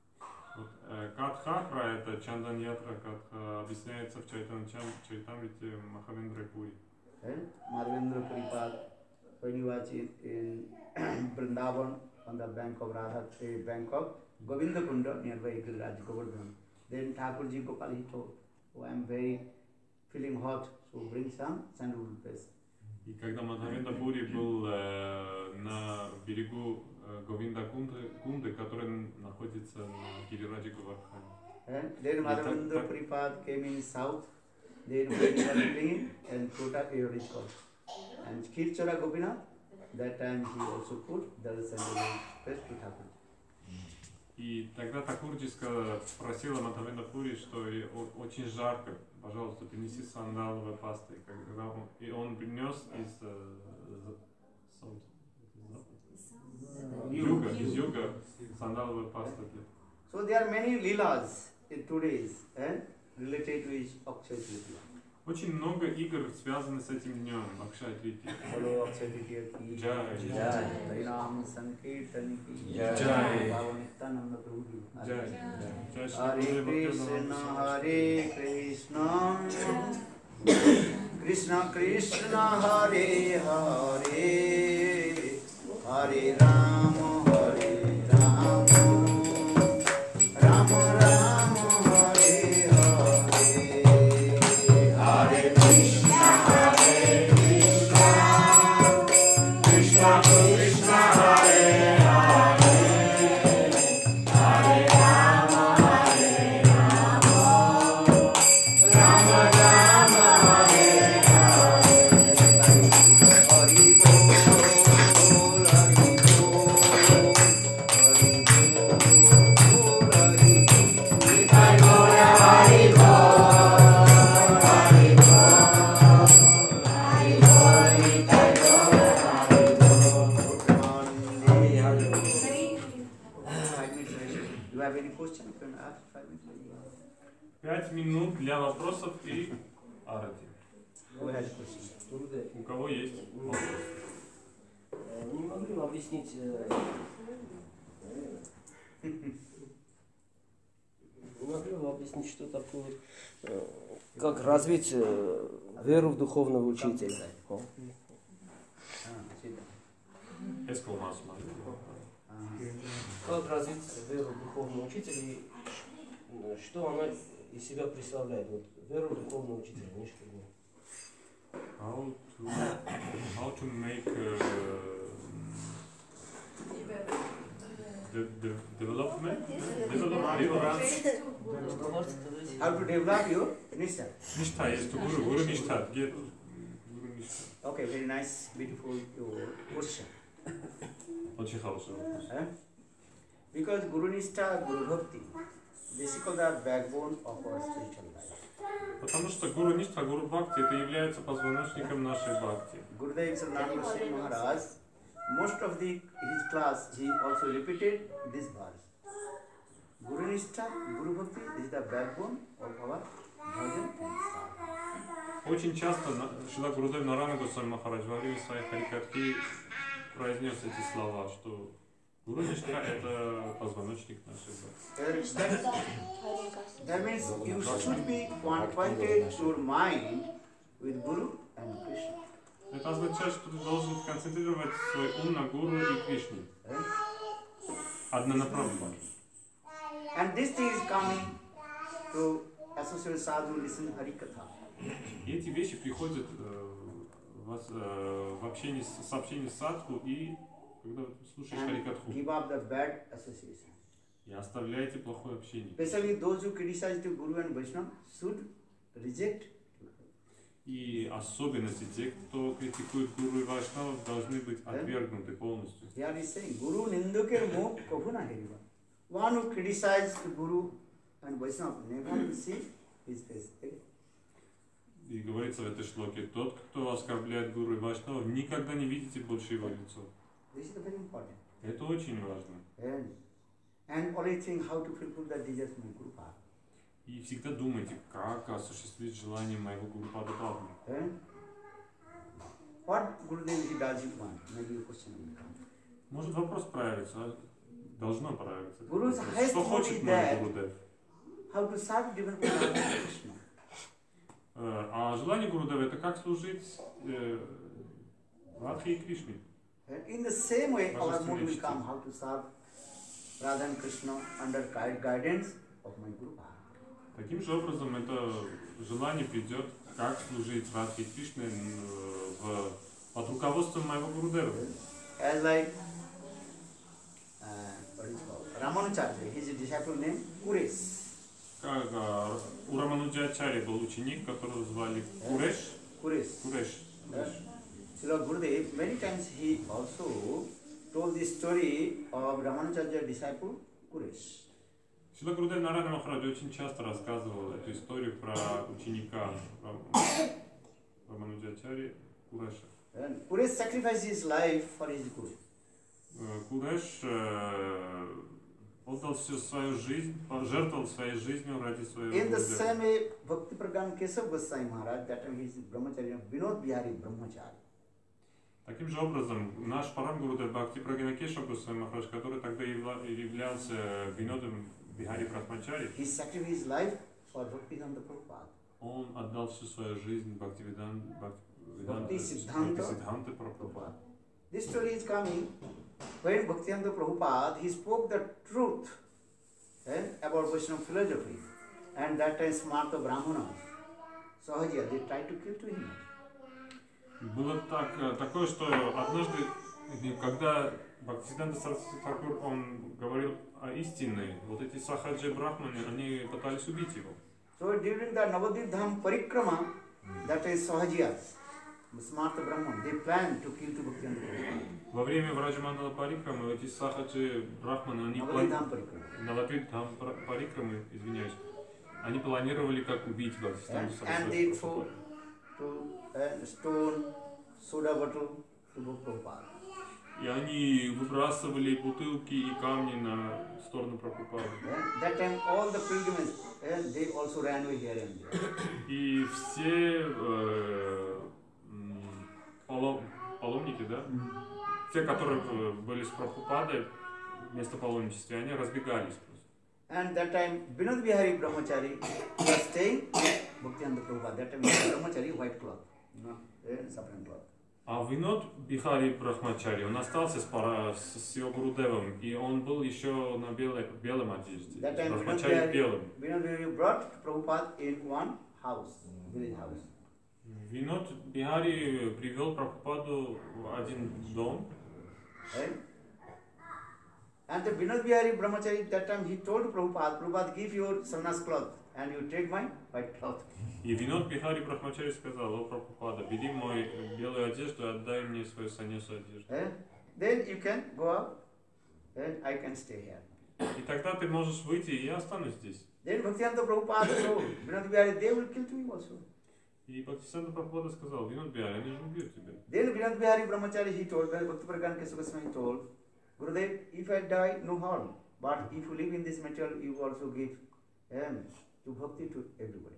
Катха про это, Чандан Ятра Катха, объясняется в Чайтамрите Махавендра Пури. Madhavendra Puripad, when he was in Vrindavan on the bank of Govinda Kunda nearby Giriraj Govardhan. Then Thakurji Gopal he told, oh, I am very feeling hot, so bring some sandalwood paste. И когда Мадхавендра Пури был на берегу Говинда Кунды, который находится на Гирираджи Govardhan. Then Madhavendra Puripad came in south, then when he was bringing and Kota is called. And Kirchara Gopinath, that time he also put the sandalwood paste to Thakurji. И тогда Такурджи спросила Мадхавендра Пури, что очень жарко, пожалуйста, принеси сандаловой пасты. И он принес из юга сандаловую пасту. So there are many leelas in today's related to his Akshaya Tritiya. Очень много игр связаны с этим днем, Акшая Трития. Hello Akshaya Tritiya ki Jai. Jai. Harinam Sankirtan ki Jai. Bhavanityananda Prabhu ki Jai. Jai. Hare Krishna, Krishna Krishna, Hare Hare, Hare Rama, Hare Rama, Rama Rama, Hare Hare, Hare Krishna, Hare Krishna, Krishna Krishna, Hare Hare, Hare Rama, Hare Rama, Rama Rama, Hare Hare. Hari Bol, Hari Bol, Hari Bol, Hari Bol. Nitai Gaura Hari Bol, Hari Bol, Hari Bol, Nitai Gaura Hari Bol. Hari Bol. 5 minutes ready. Do you have any question? You can ask 5 minutes ready. 5 минут для вопросов и арати. Who has question? У кого есть вопрос? Не могли бы объяснить, что такое, как развить веру в духовного учителя? Эскал Масма. Как развить веру в духовного учителя и что она из себя представляет? Вот, веру в духовного учителя, ничего нет. How to make development? How to develop your nishtha. Ништа есть у Гуру Ништа. Где Гуру книжка. Okay, very nice, beautiful your question. Очень хороший вопрос. Because Guru Nishtha, Guru Bhakti, this is called the backbone of our spiritual life. Потому что Гуру Ништха, Гуру Бхакти это является позвоночником нашей бхакти. Gurudev Sarnam Goswami Maharaj, most of his class, he also repeated this verse. Guru Nishtha, Guru Bhakti is the backbone of our bhajan and sadhana. Очень часто Шрила Гурудев Нараяна Госвами Махарадж во время своей харикатхи произнес эти слова, что Гуру Ништха это позвоночник нашей бхакти. That means you should be pointed your mind with Guru and Krishna. Это означает, что ты должен концентрировать свой ум на Гуру и Кришне. Однонаправленно. And this thing is coming to associate sadhu, listen Harikatha. И эти вещи приходят в общении с общением садху и когда вы слушаешь And харикатху. give up the bad association. И оставляете плохое общение. Especially those who criticize the Guru and Vaishnava should reject. И особенно те, кто критикует Гуру и Вайшнавов, должны быть отвергнуты полностью. Here is saying, Guru Ninduker Mo Kabuna Heriva. One who criticizes the Guru and Vaishnava never will see his face again. И говорится в этой шлоке, тот, кто оскорбляет Гуру и Вайшнавов, никогда не видите больше его лицо. This is very important. Это очень важно. And only think how to fulfill the desires of my Guru Path. И всегда думайте, как осуществить желание моего Гуру Пада Бхавна. What Gurudev he does you want? Maybe a question will come. Может вопрос проявится, должно проявиться. Guru's highest Что goal хочет is мой that Гурудев? how to serve divine Krishna. А желание Гурудева это как служить Радхе и Кришне. In the same way, our mood will come how to serve Radha and Krishna under guidance of my Guru Path. Таким же образом это желание придет, как служить Радхе и Кришне под руководством моего Гурудева. As like what is called Ramanujarya, his disciple name Kuresh. Как у Рамануджачарьи был ученик, которого звали Куреш. Куреш. Srila Gurudev, many times he also told the story of Ramanujarya disciple Kuresh. Шрила Гурудев Нараяна Махарадж очень часто рассказывал эту историю про ученика Рамануджачарьи Куреша. And Kuresh sacrificed his life for his Guru. Куреш отдал всю свою жизнь, пожертвовал своей жизнью ради своего In the Гурудева. same way, Bhakti Pragan Kesav Goswami Maharaj, that time he is Brahmacharya, Vinod Bihari Brahmachari. Таким же образом, наш Парам Гурудев Бхакти Прагана Кешав Госвами Махарадж, который тогда являлся Винодом Бихари Брахмачари, He sacrificed his life for Bhaktivedanta Prabhupada. он отдал всю свою жизнь Бхактивиданта Bhaktisiddhanta Прабхупаде. This story is coming when Bhaktivedanta Prabhupada, he spoke the truth about Vaishnava philosophy. And that time Smarta Brahmanas, Sahajiya, they tried to kill to him. Было такое, что однажды, когда Бхактисиддханта Сарасвати Тхакур, он говорил о истине, вот эти сахаджи брахманы, они пытались убить его. So during the Navadvip Dham Parikrama, that is Sahajiya, Smarta Brahman, they planned to kill to Bhaktivedanta Prabhupada. Во время Враджамандала Парикрамы эти сахаджи брахманы, они Навадвип Dham Парикрамы, извиняюсь, они планировали, как убить Бхактисиддханту And they Сарасвати threw Тхакура. to stone, soda bottle to Prabhupada. И они выбрасывали бутылки и камни на сторону Прабхупады. That time all the pilgrims, they also ran away here and there. И все паломники, да? Те, которые были с Прабхупадой вместо паломничества, они разбегались просто. And that time Vinod Bihari Brahmachari was staying Bhaktivedanta Prabhupada. That time Brahmachari white cloth, not saffron cloth. А Винод Бихари Брахмачари, он остался с его Гурудевом, и он был еще на белом одежде. That time Брахмачари белым. Vinod Bihari brought Prabhupada in one house, village house. Винод Бихари привел Прабхупаду в один дом. Right? And the Vinod Bihari Brahmachari, that time he told Prabhupada, Prabhupada, give your sannyas cloth and you take my white cloth. И Винод Бихари Брахмачари сказал: о Прабхупада, бери мою белую одежду и отдай мне свою саньясу одежду. Then you can go out and I can stay here. И тогда ты можешь выйти, и я останусь здесь. Then Bhaktivedanta Prabhupada told Vinod Bihari, they will kill you also. И Бхактисиданта Прабхупада сказал: Винод Бихари, они же убьют тебя. Then Vinod Bihari Brahmachari, he told, Bhakti Pragan Kesava Goswami told, Gurudev, if I die, no harm. But if you live in this material, you also give to bhakti to everybody.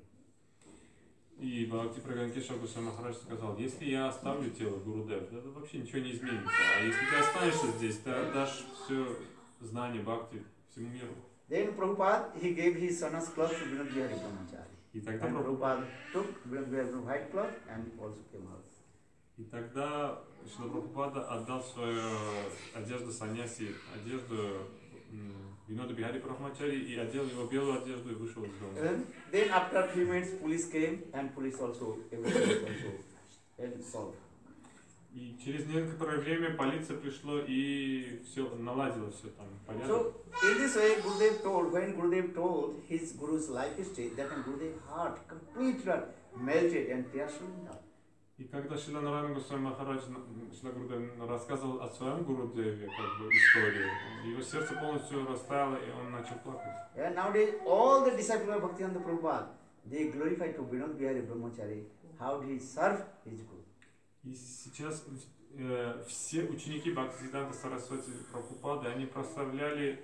И Бхакти Праган Кешава Госвами Махарадж сказал: если я оставлю тело Гурудев, это вообще ничего не изменится. А если ты останешься здесь, ты отдашь все знание Бхакти всему миру. Then Prabhupada, he gave his son's cloth to Vinod Bihari Brahmachari. И тогда And Prabhupada took Vinod Bihari white cloth and also came out. И тогда Шрила Прабхупада отдал свою одежду саньяси, одежду Винода Бихари Брахмачари, и одел его белую одежду и вышел из дома. Then after a few minutes, police came and police also, everything also solved. И через некоторое время полиция пришла и все наладила все там порядок. So in this way, Gurudev told, when Gurudev told his Guru's life history, that Gurudev's heart completely melted and tears flowed down. И когда Шрила Нараяна Госвами Махарадж, Шрила Гурудев рассказывал о своем Гурудеве, как бы, историю, его сердце полностью растаяло, и он начал плакать. And nowadays, all the disciples of Bhaktivedanta Prabhupada, they glorify to Vinod Bihari Brahmachari how he served his Guru. И сейчас все ученики Бхактисиданта Сарасвати Прабхупады, они прославляли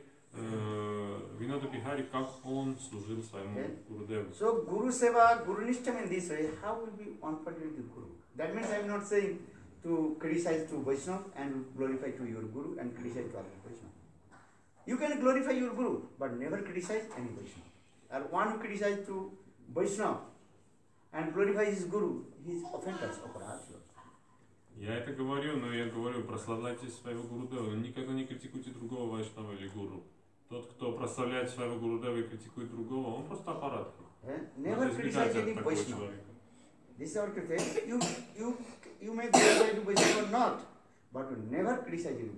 Винода Бихари, как он служил своему Гурудеву. So Guru Seva, Guru Nishtha in this way, how will be unfortunate with Guru? That means I am not saying to criticize to Vaishnava and glorify to your Guru and criticize to other Vaishnava. You can glorify your Guru, but never criticize any Vaishnava. Or one who criticizes to Vaishnava and glorify his Guru, he is offenders of our Я это говорю, но я говорю, прославляйте своего Гурудева, никогда не критикуйте другого Вайшнава или Гуру. Тот, кто прославляет своего Гурудева и критикует другого, он просто аппарат. Never criticize any Vaishnava. This is our criteria. You may glorify to Vaishnava or not, but never criticize any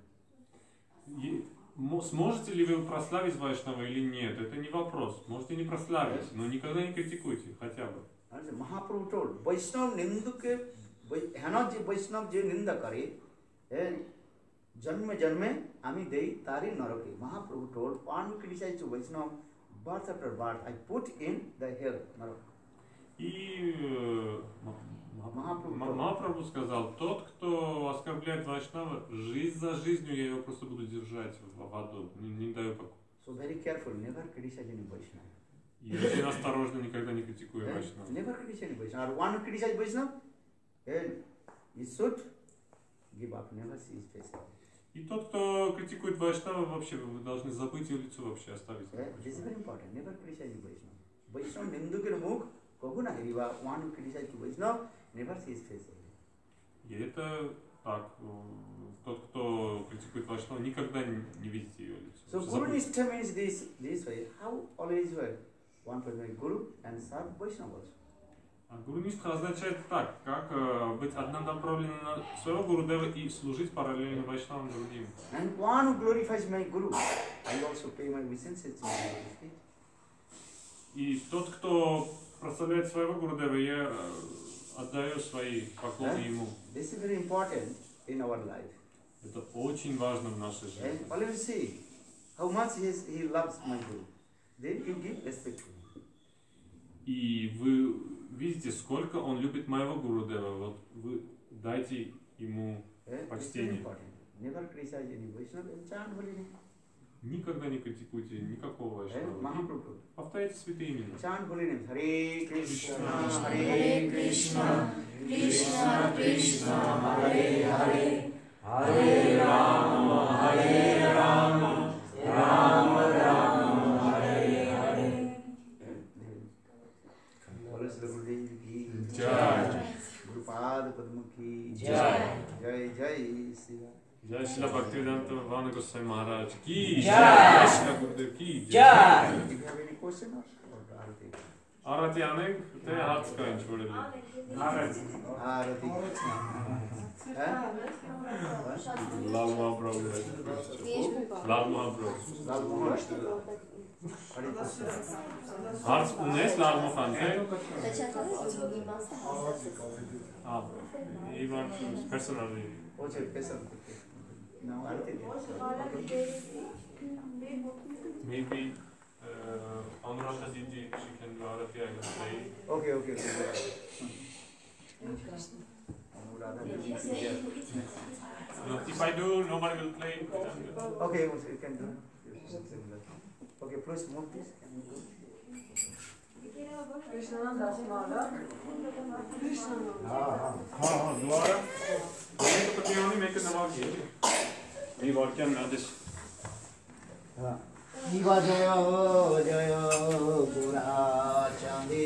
Vaishnava. Сможете ли вы прославить Вайшнава или нет, это не вопрос. Можете не прославить, но никогда не критикуйте, хотя бы. Mahaprabhu told, Vaishnava ninduke, Hana je Vaishnava je ninda kare, janme janme ami dei tari narake. Mahaprabhu told, one who criticizes to Vaishnava, birth after birth, I put in the hell, naraka. И Махапрабху сказал: тот, кто оскорбляет Вайшнава, жизнь за жизнью я его просто буду держать в аду, не даю покоя. So very careful, never criticize any Vaishnava. И очень осторожно, никогда не критикуй Вайшнава. Never criticize any Vaishnava. Or one who criticizes Vaishnava, he should give up, never see his face. И тот, кто критикует Вайшнава, вообще вы должны забыть его лицо, вообще оставить. This is very important. Never criticize Vaishnava. Vaishnava nindukir mukh kahuna hariva. One who criticizes to Vaishnava, never see his face. И это так. Тот, кто критикует Вайшнава, никогда не видите ее лицо. So Guru Nishtha means this way. How always well one person Guru and serve Vaishnava also. А Гуру-нистха означает так, как быть однонаправленным на своего Гурудева и служить параллельно Вайшнавам другим. And one who glorifies my Guru, I also pay my obeisances to my Guru. И тот, кто прославляет своего Гурудева, я отдаю свои поклоны ему. This is very important in our life. Это очень важно в нашей жизни. And always see how much he loves my Guru. Then you give respect to him. И вы видите, сколько он любит моего Гурудева. Вот вы дайте ему почтение. Never criticize any Vaishnava and chant holy name. Никогда не критикуйте никакого Вайшнава. Mahaprabhu. Повторяйте святые имена. Chant holy names. Hare Krishna, Hare Krishna, Krishna Krishna, Hare Hare, Hare Rama, Hare Rama, Rama Rama, Hare Hare. Bolas Gurudev ki Jai. Gurupad Padma ki Jai. Jai Jai Sri Ram. Jai Shila Bhaktivedanta Vana Goswami Maharaj ki Jai. Jai Shila Gurudev ki Jai. Do you have any question or Arati? Arati Aneg, te Hatskain छोड़े दे. Arati. Arati. Lal Mahaprabhu. Lal Mahaprabhu. Lal Mohan. Harz unesc la almofante? Ivan personally. Okay, person. Now I think. Maybe Anuradha Didi, she can do Arati, I can play. Okay. No, if I do, nobody will play. Okay, you can do. Okay, please move this. Can you go? हाँ दोबारा मैं तो पति नहीं मैं कितना बार किया ये वाक्य में आदेश हाँ जीवा जय गुरा चांदे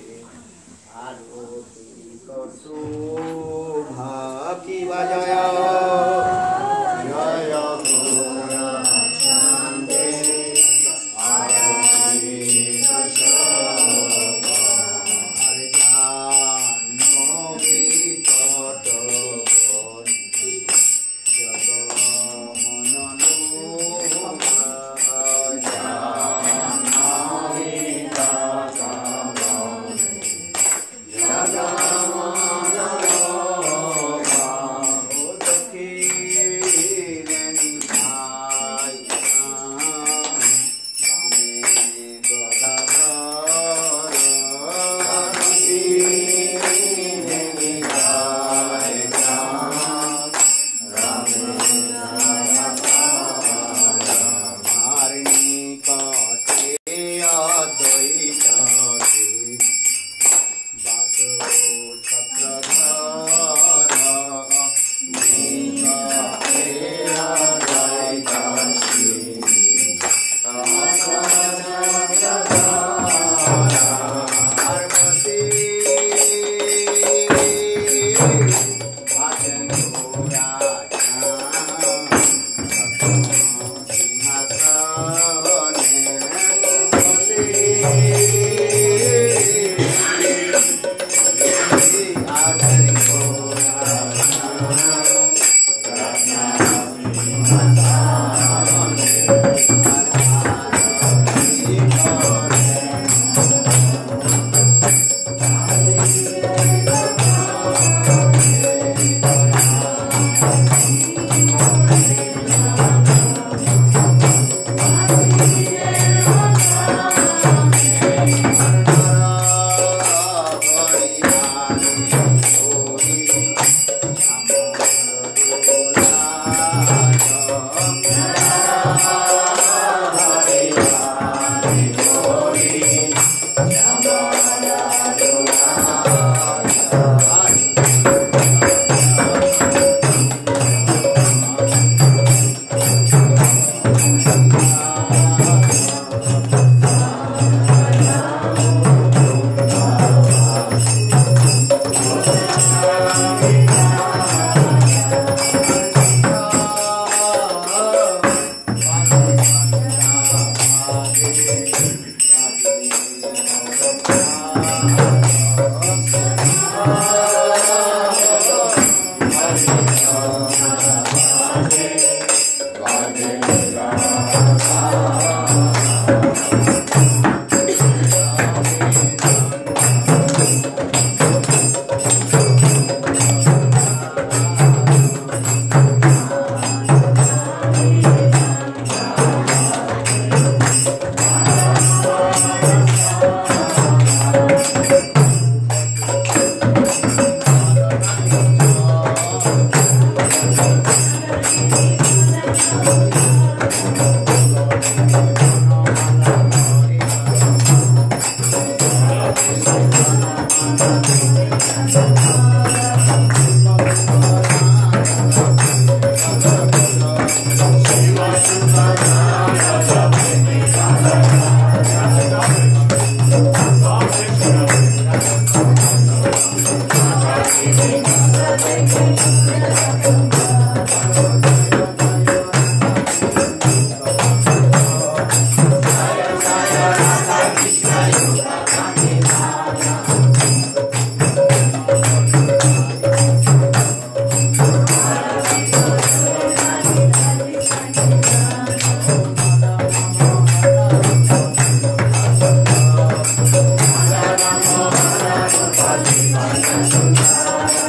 आरोती करसु भाकी जय गुरा चांदे आरोती करसु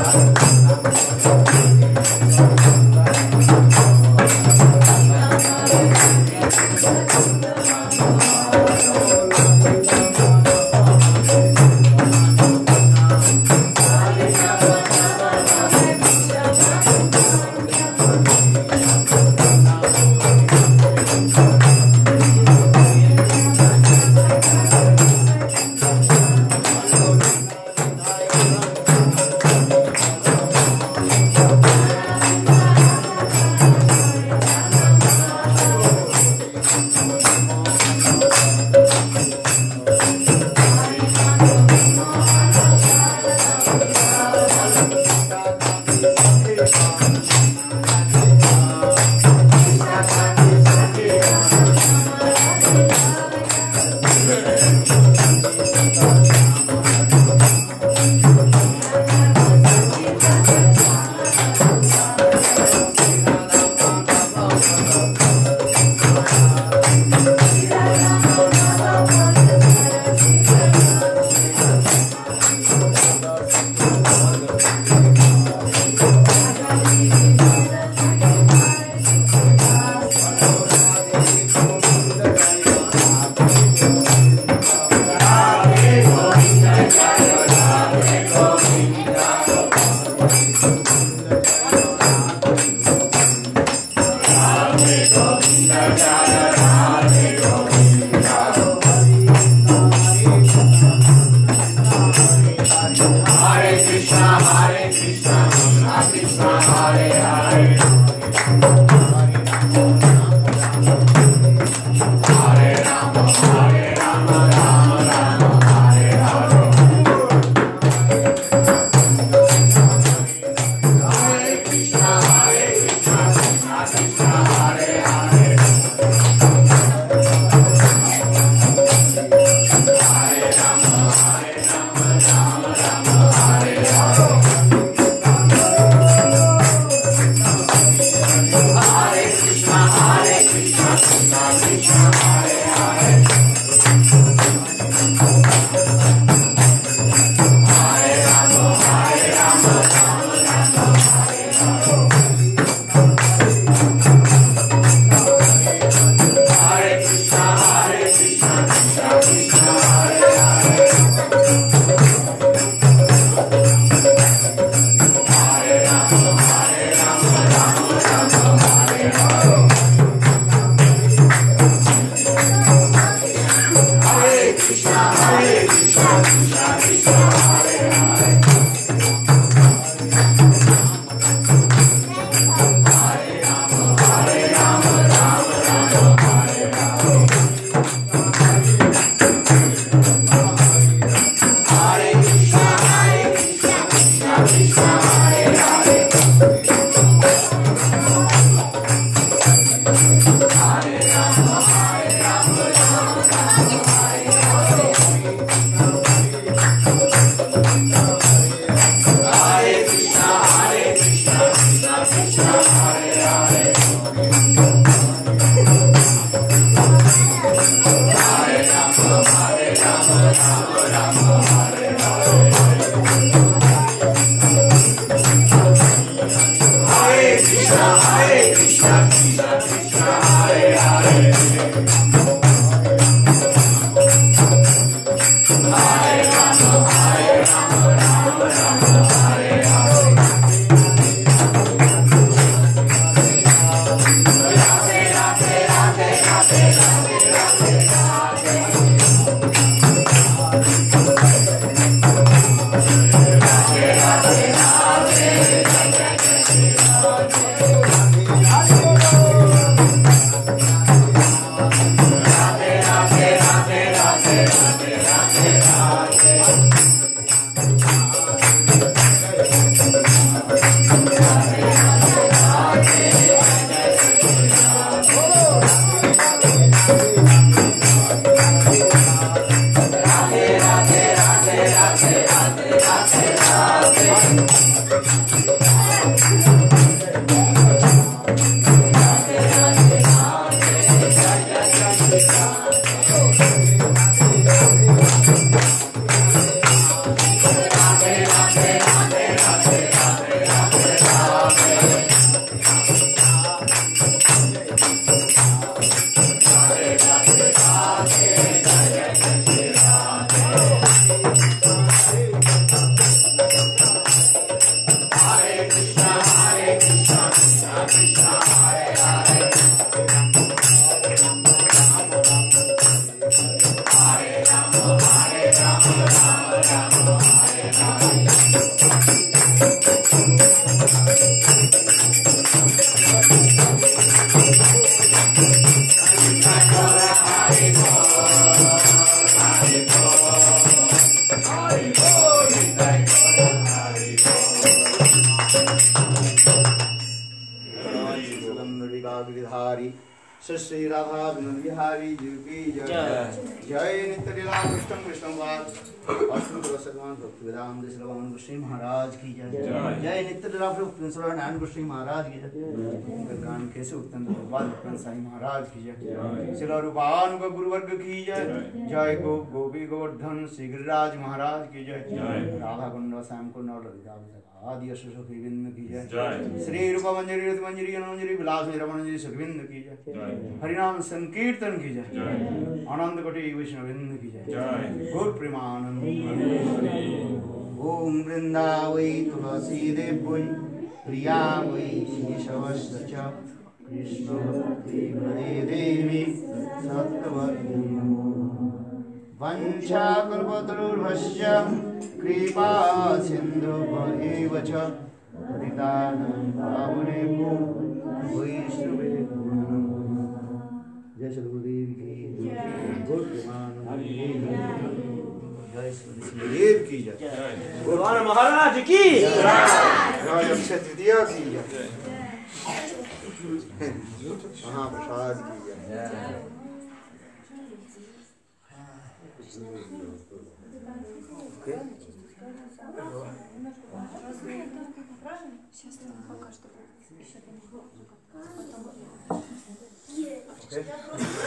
राधे राधे श्री राधा विनोद बिहारी जी की जय। जय नित्य लीला कृष्ण कृष्ण पाद अष्टम सगवान भक्ति वेदांत श्रवण श्री महाराज की जय। जय नित्य लीला प्रभु श्रवण श्री महाराज की जय। कान कैसे उत्तम भगवान साईं महाराज की जय। श्री रूपान को गुरुवर्ग की जय। जय गो गोपी गोवर्धन श्री गिरिराज महाराज की जय। राधा कुंड श्याम कुंड ललिता आदि सुखविंद की जय। श्री रूप मंजरी रत मंजरी मंजरी विलास रमण सुखविंद की जय। हरिनाम संकीर्तन की जय। आनंद कोटि वैष्णविंद की जय। गुरु प्रेमानंद ओम वृंदावै तुलसी देवै प्रिया वै केशवस्य च कृष्ण भक्ति हरे देवी सत्यवती वंशा कल्पतरुर्भस्य कृपा सिन्धुभ्यैव च पतितानां पावनेभ्यो वैष्णवेभ्यो नमः। जय श्री गुरुदेव की जय। गुरु प्रेमानंद जय श्री गुरुदेव की जय। भगवान महाराज की जय। अक्षय तृतीया की जय। महाप्रसाद की जय। Сейчас пока что. Okay.